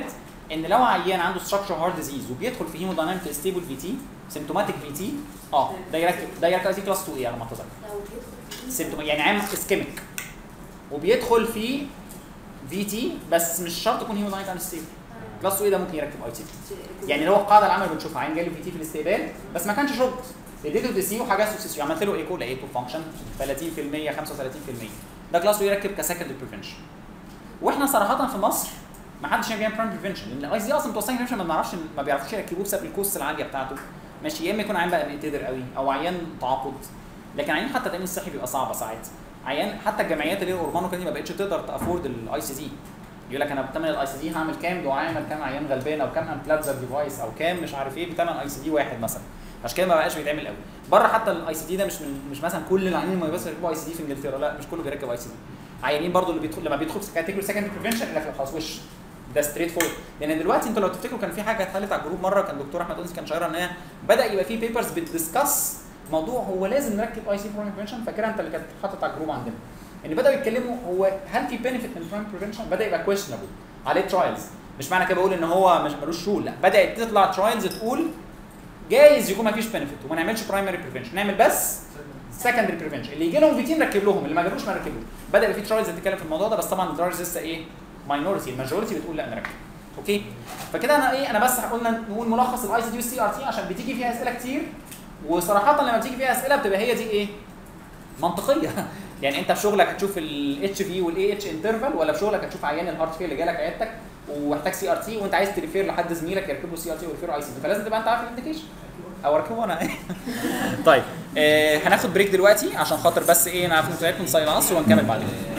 ان لو عيان عنده ستراكشر هارت ديزيز وبيدخل في هيمودايناميك ستيبل في تي سيمتوماتيك في تي اه ده يركب ده يركب اي سي كلاس اتنين ايه على ما اتذكر لو بيدخل سيمتوم يعني عام اسكيميك وبيدخل في في تي بس مش شرط يكون هيمودايناميك انستيبل كلاس اتنين ده ممكن يركب اي سي يعني لو القاعده العامه اللي بنشوفها عين جاي له في تي في الاستقبال بس ما كانش شغل اديته دي سي وحاجات سوسيسيو عملت له ايكو لقيته فانكشن ثلاثين في المية خمسة وثلاثين في المية ده كلاس اتنين يركب كسكندري بريفنشن واحنا صراحه في مصر ما حدش بيعمل برايم بريفنشن لان الاي سي اصلا بتوع ساين بريفنشن ما بنعرفش ما بيعرفوش يركبوه بسبب الكوست العاليه بتاعته ماشي يا اما يكون عيان بقى بيقتدر قوي او عيان تعاقد لكن عيان حتى التامين الصحي بيبقى صعبه ساعات عيان حتى الجمعيات اللي هي اوربان وكده ما بقتش تقدر تافورد الاي سي دي يقول لك انا بثمن الاي سي دي هعمل كام دعاء اعمل كام عيان غلبان او كام امبلاتزر ديفايس او كام مش عارف ايه بثمن اي سي دي واحد مثلا عشان كده ما بقاش بيتعمل قوي بره حتى الاي سي دي ده مش من مش مثلا كل العيانين ما بس يركبوا اي سي دي في انجلترا لا مش كله بيركب اي سي دي عيانين برضو اللي بيدخل لما بيدخل في كاتيجوري سكندري بريفنشن يقول لك خلاص وش ده ستريت فورد لان دلوقتي انتوا لو تفتكروا كان في حاجه اتقالت على الجروب مره كان دكتور احمد انس كان شايرها ان هي بدا يبقى في بيبرز بتدسكس موضوع هو لازم نركب اي سي برايم بريفنشن فاكرها انت اللي كانت حاطط على الجروب عندنا ان بداوا يتكلموا هو هل في بينفيت من برايم بريفنشن بدا يبقى كويشنبل عليه ترايلز مش معنى كده بقول ان هو مش ملوش رول لا بدات تطلع ترايلز تقول جايز يكون ما فيش بينفيت وما نعملش برايمري بريفنشن نعمل بس سكندري بريفنشن اللي يجي لهم فيتين نركب لهم اللي ما جالوش ما نركبوش بدا يبقى في ترايلز تتكلم في الموضوع ده بس طبعا الدراجز لسه ايه ماينورتي الماجورتي بتقول لا نركب اوكي فكده انا ايه انا بس قلنا نقول ملخص الاي سي دي والسي ار تي عشان بتيجي فيها اسئله كتير وصراحه لما بتيجي فيها اسئله بتبقى هي دي ايه منطقيه يعني انت في شغلك هتشوف الاتش في والاي اتش انترفال ولا في شغلك هتشوف عيان الهارت فيل اللي جالك عيادتك ومحتاج سي ار تي وانت عايز تريفير لحد زميلك يركب له سي ار تي ويرفير اي سي دي فلازم تبقى انت عارف الانديكيشن او اركبه انا طيب آه هناخد بريك دلوقتي عشان خاطر بس ايه نعرف انتوا تعبتوا نصلي العصر ونكمل بعدين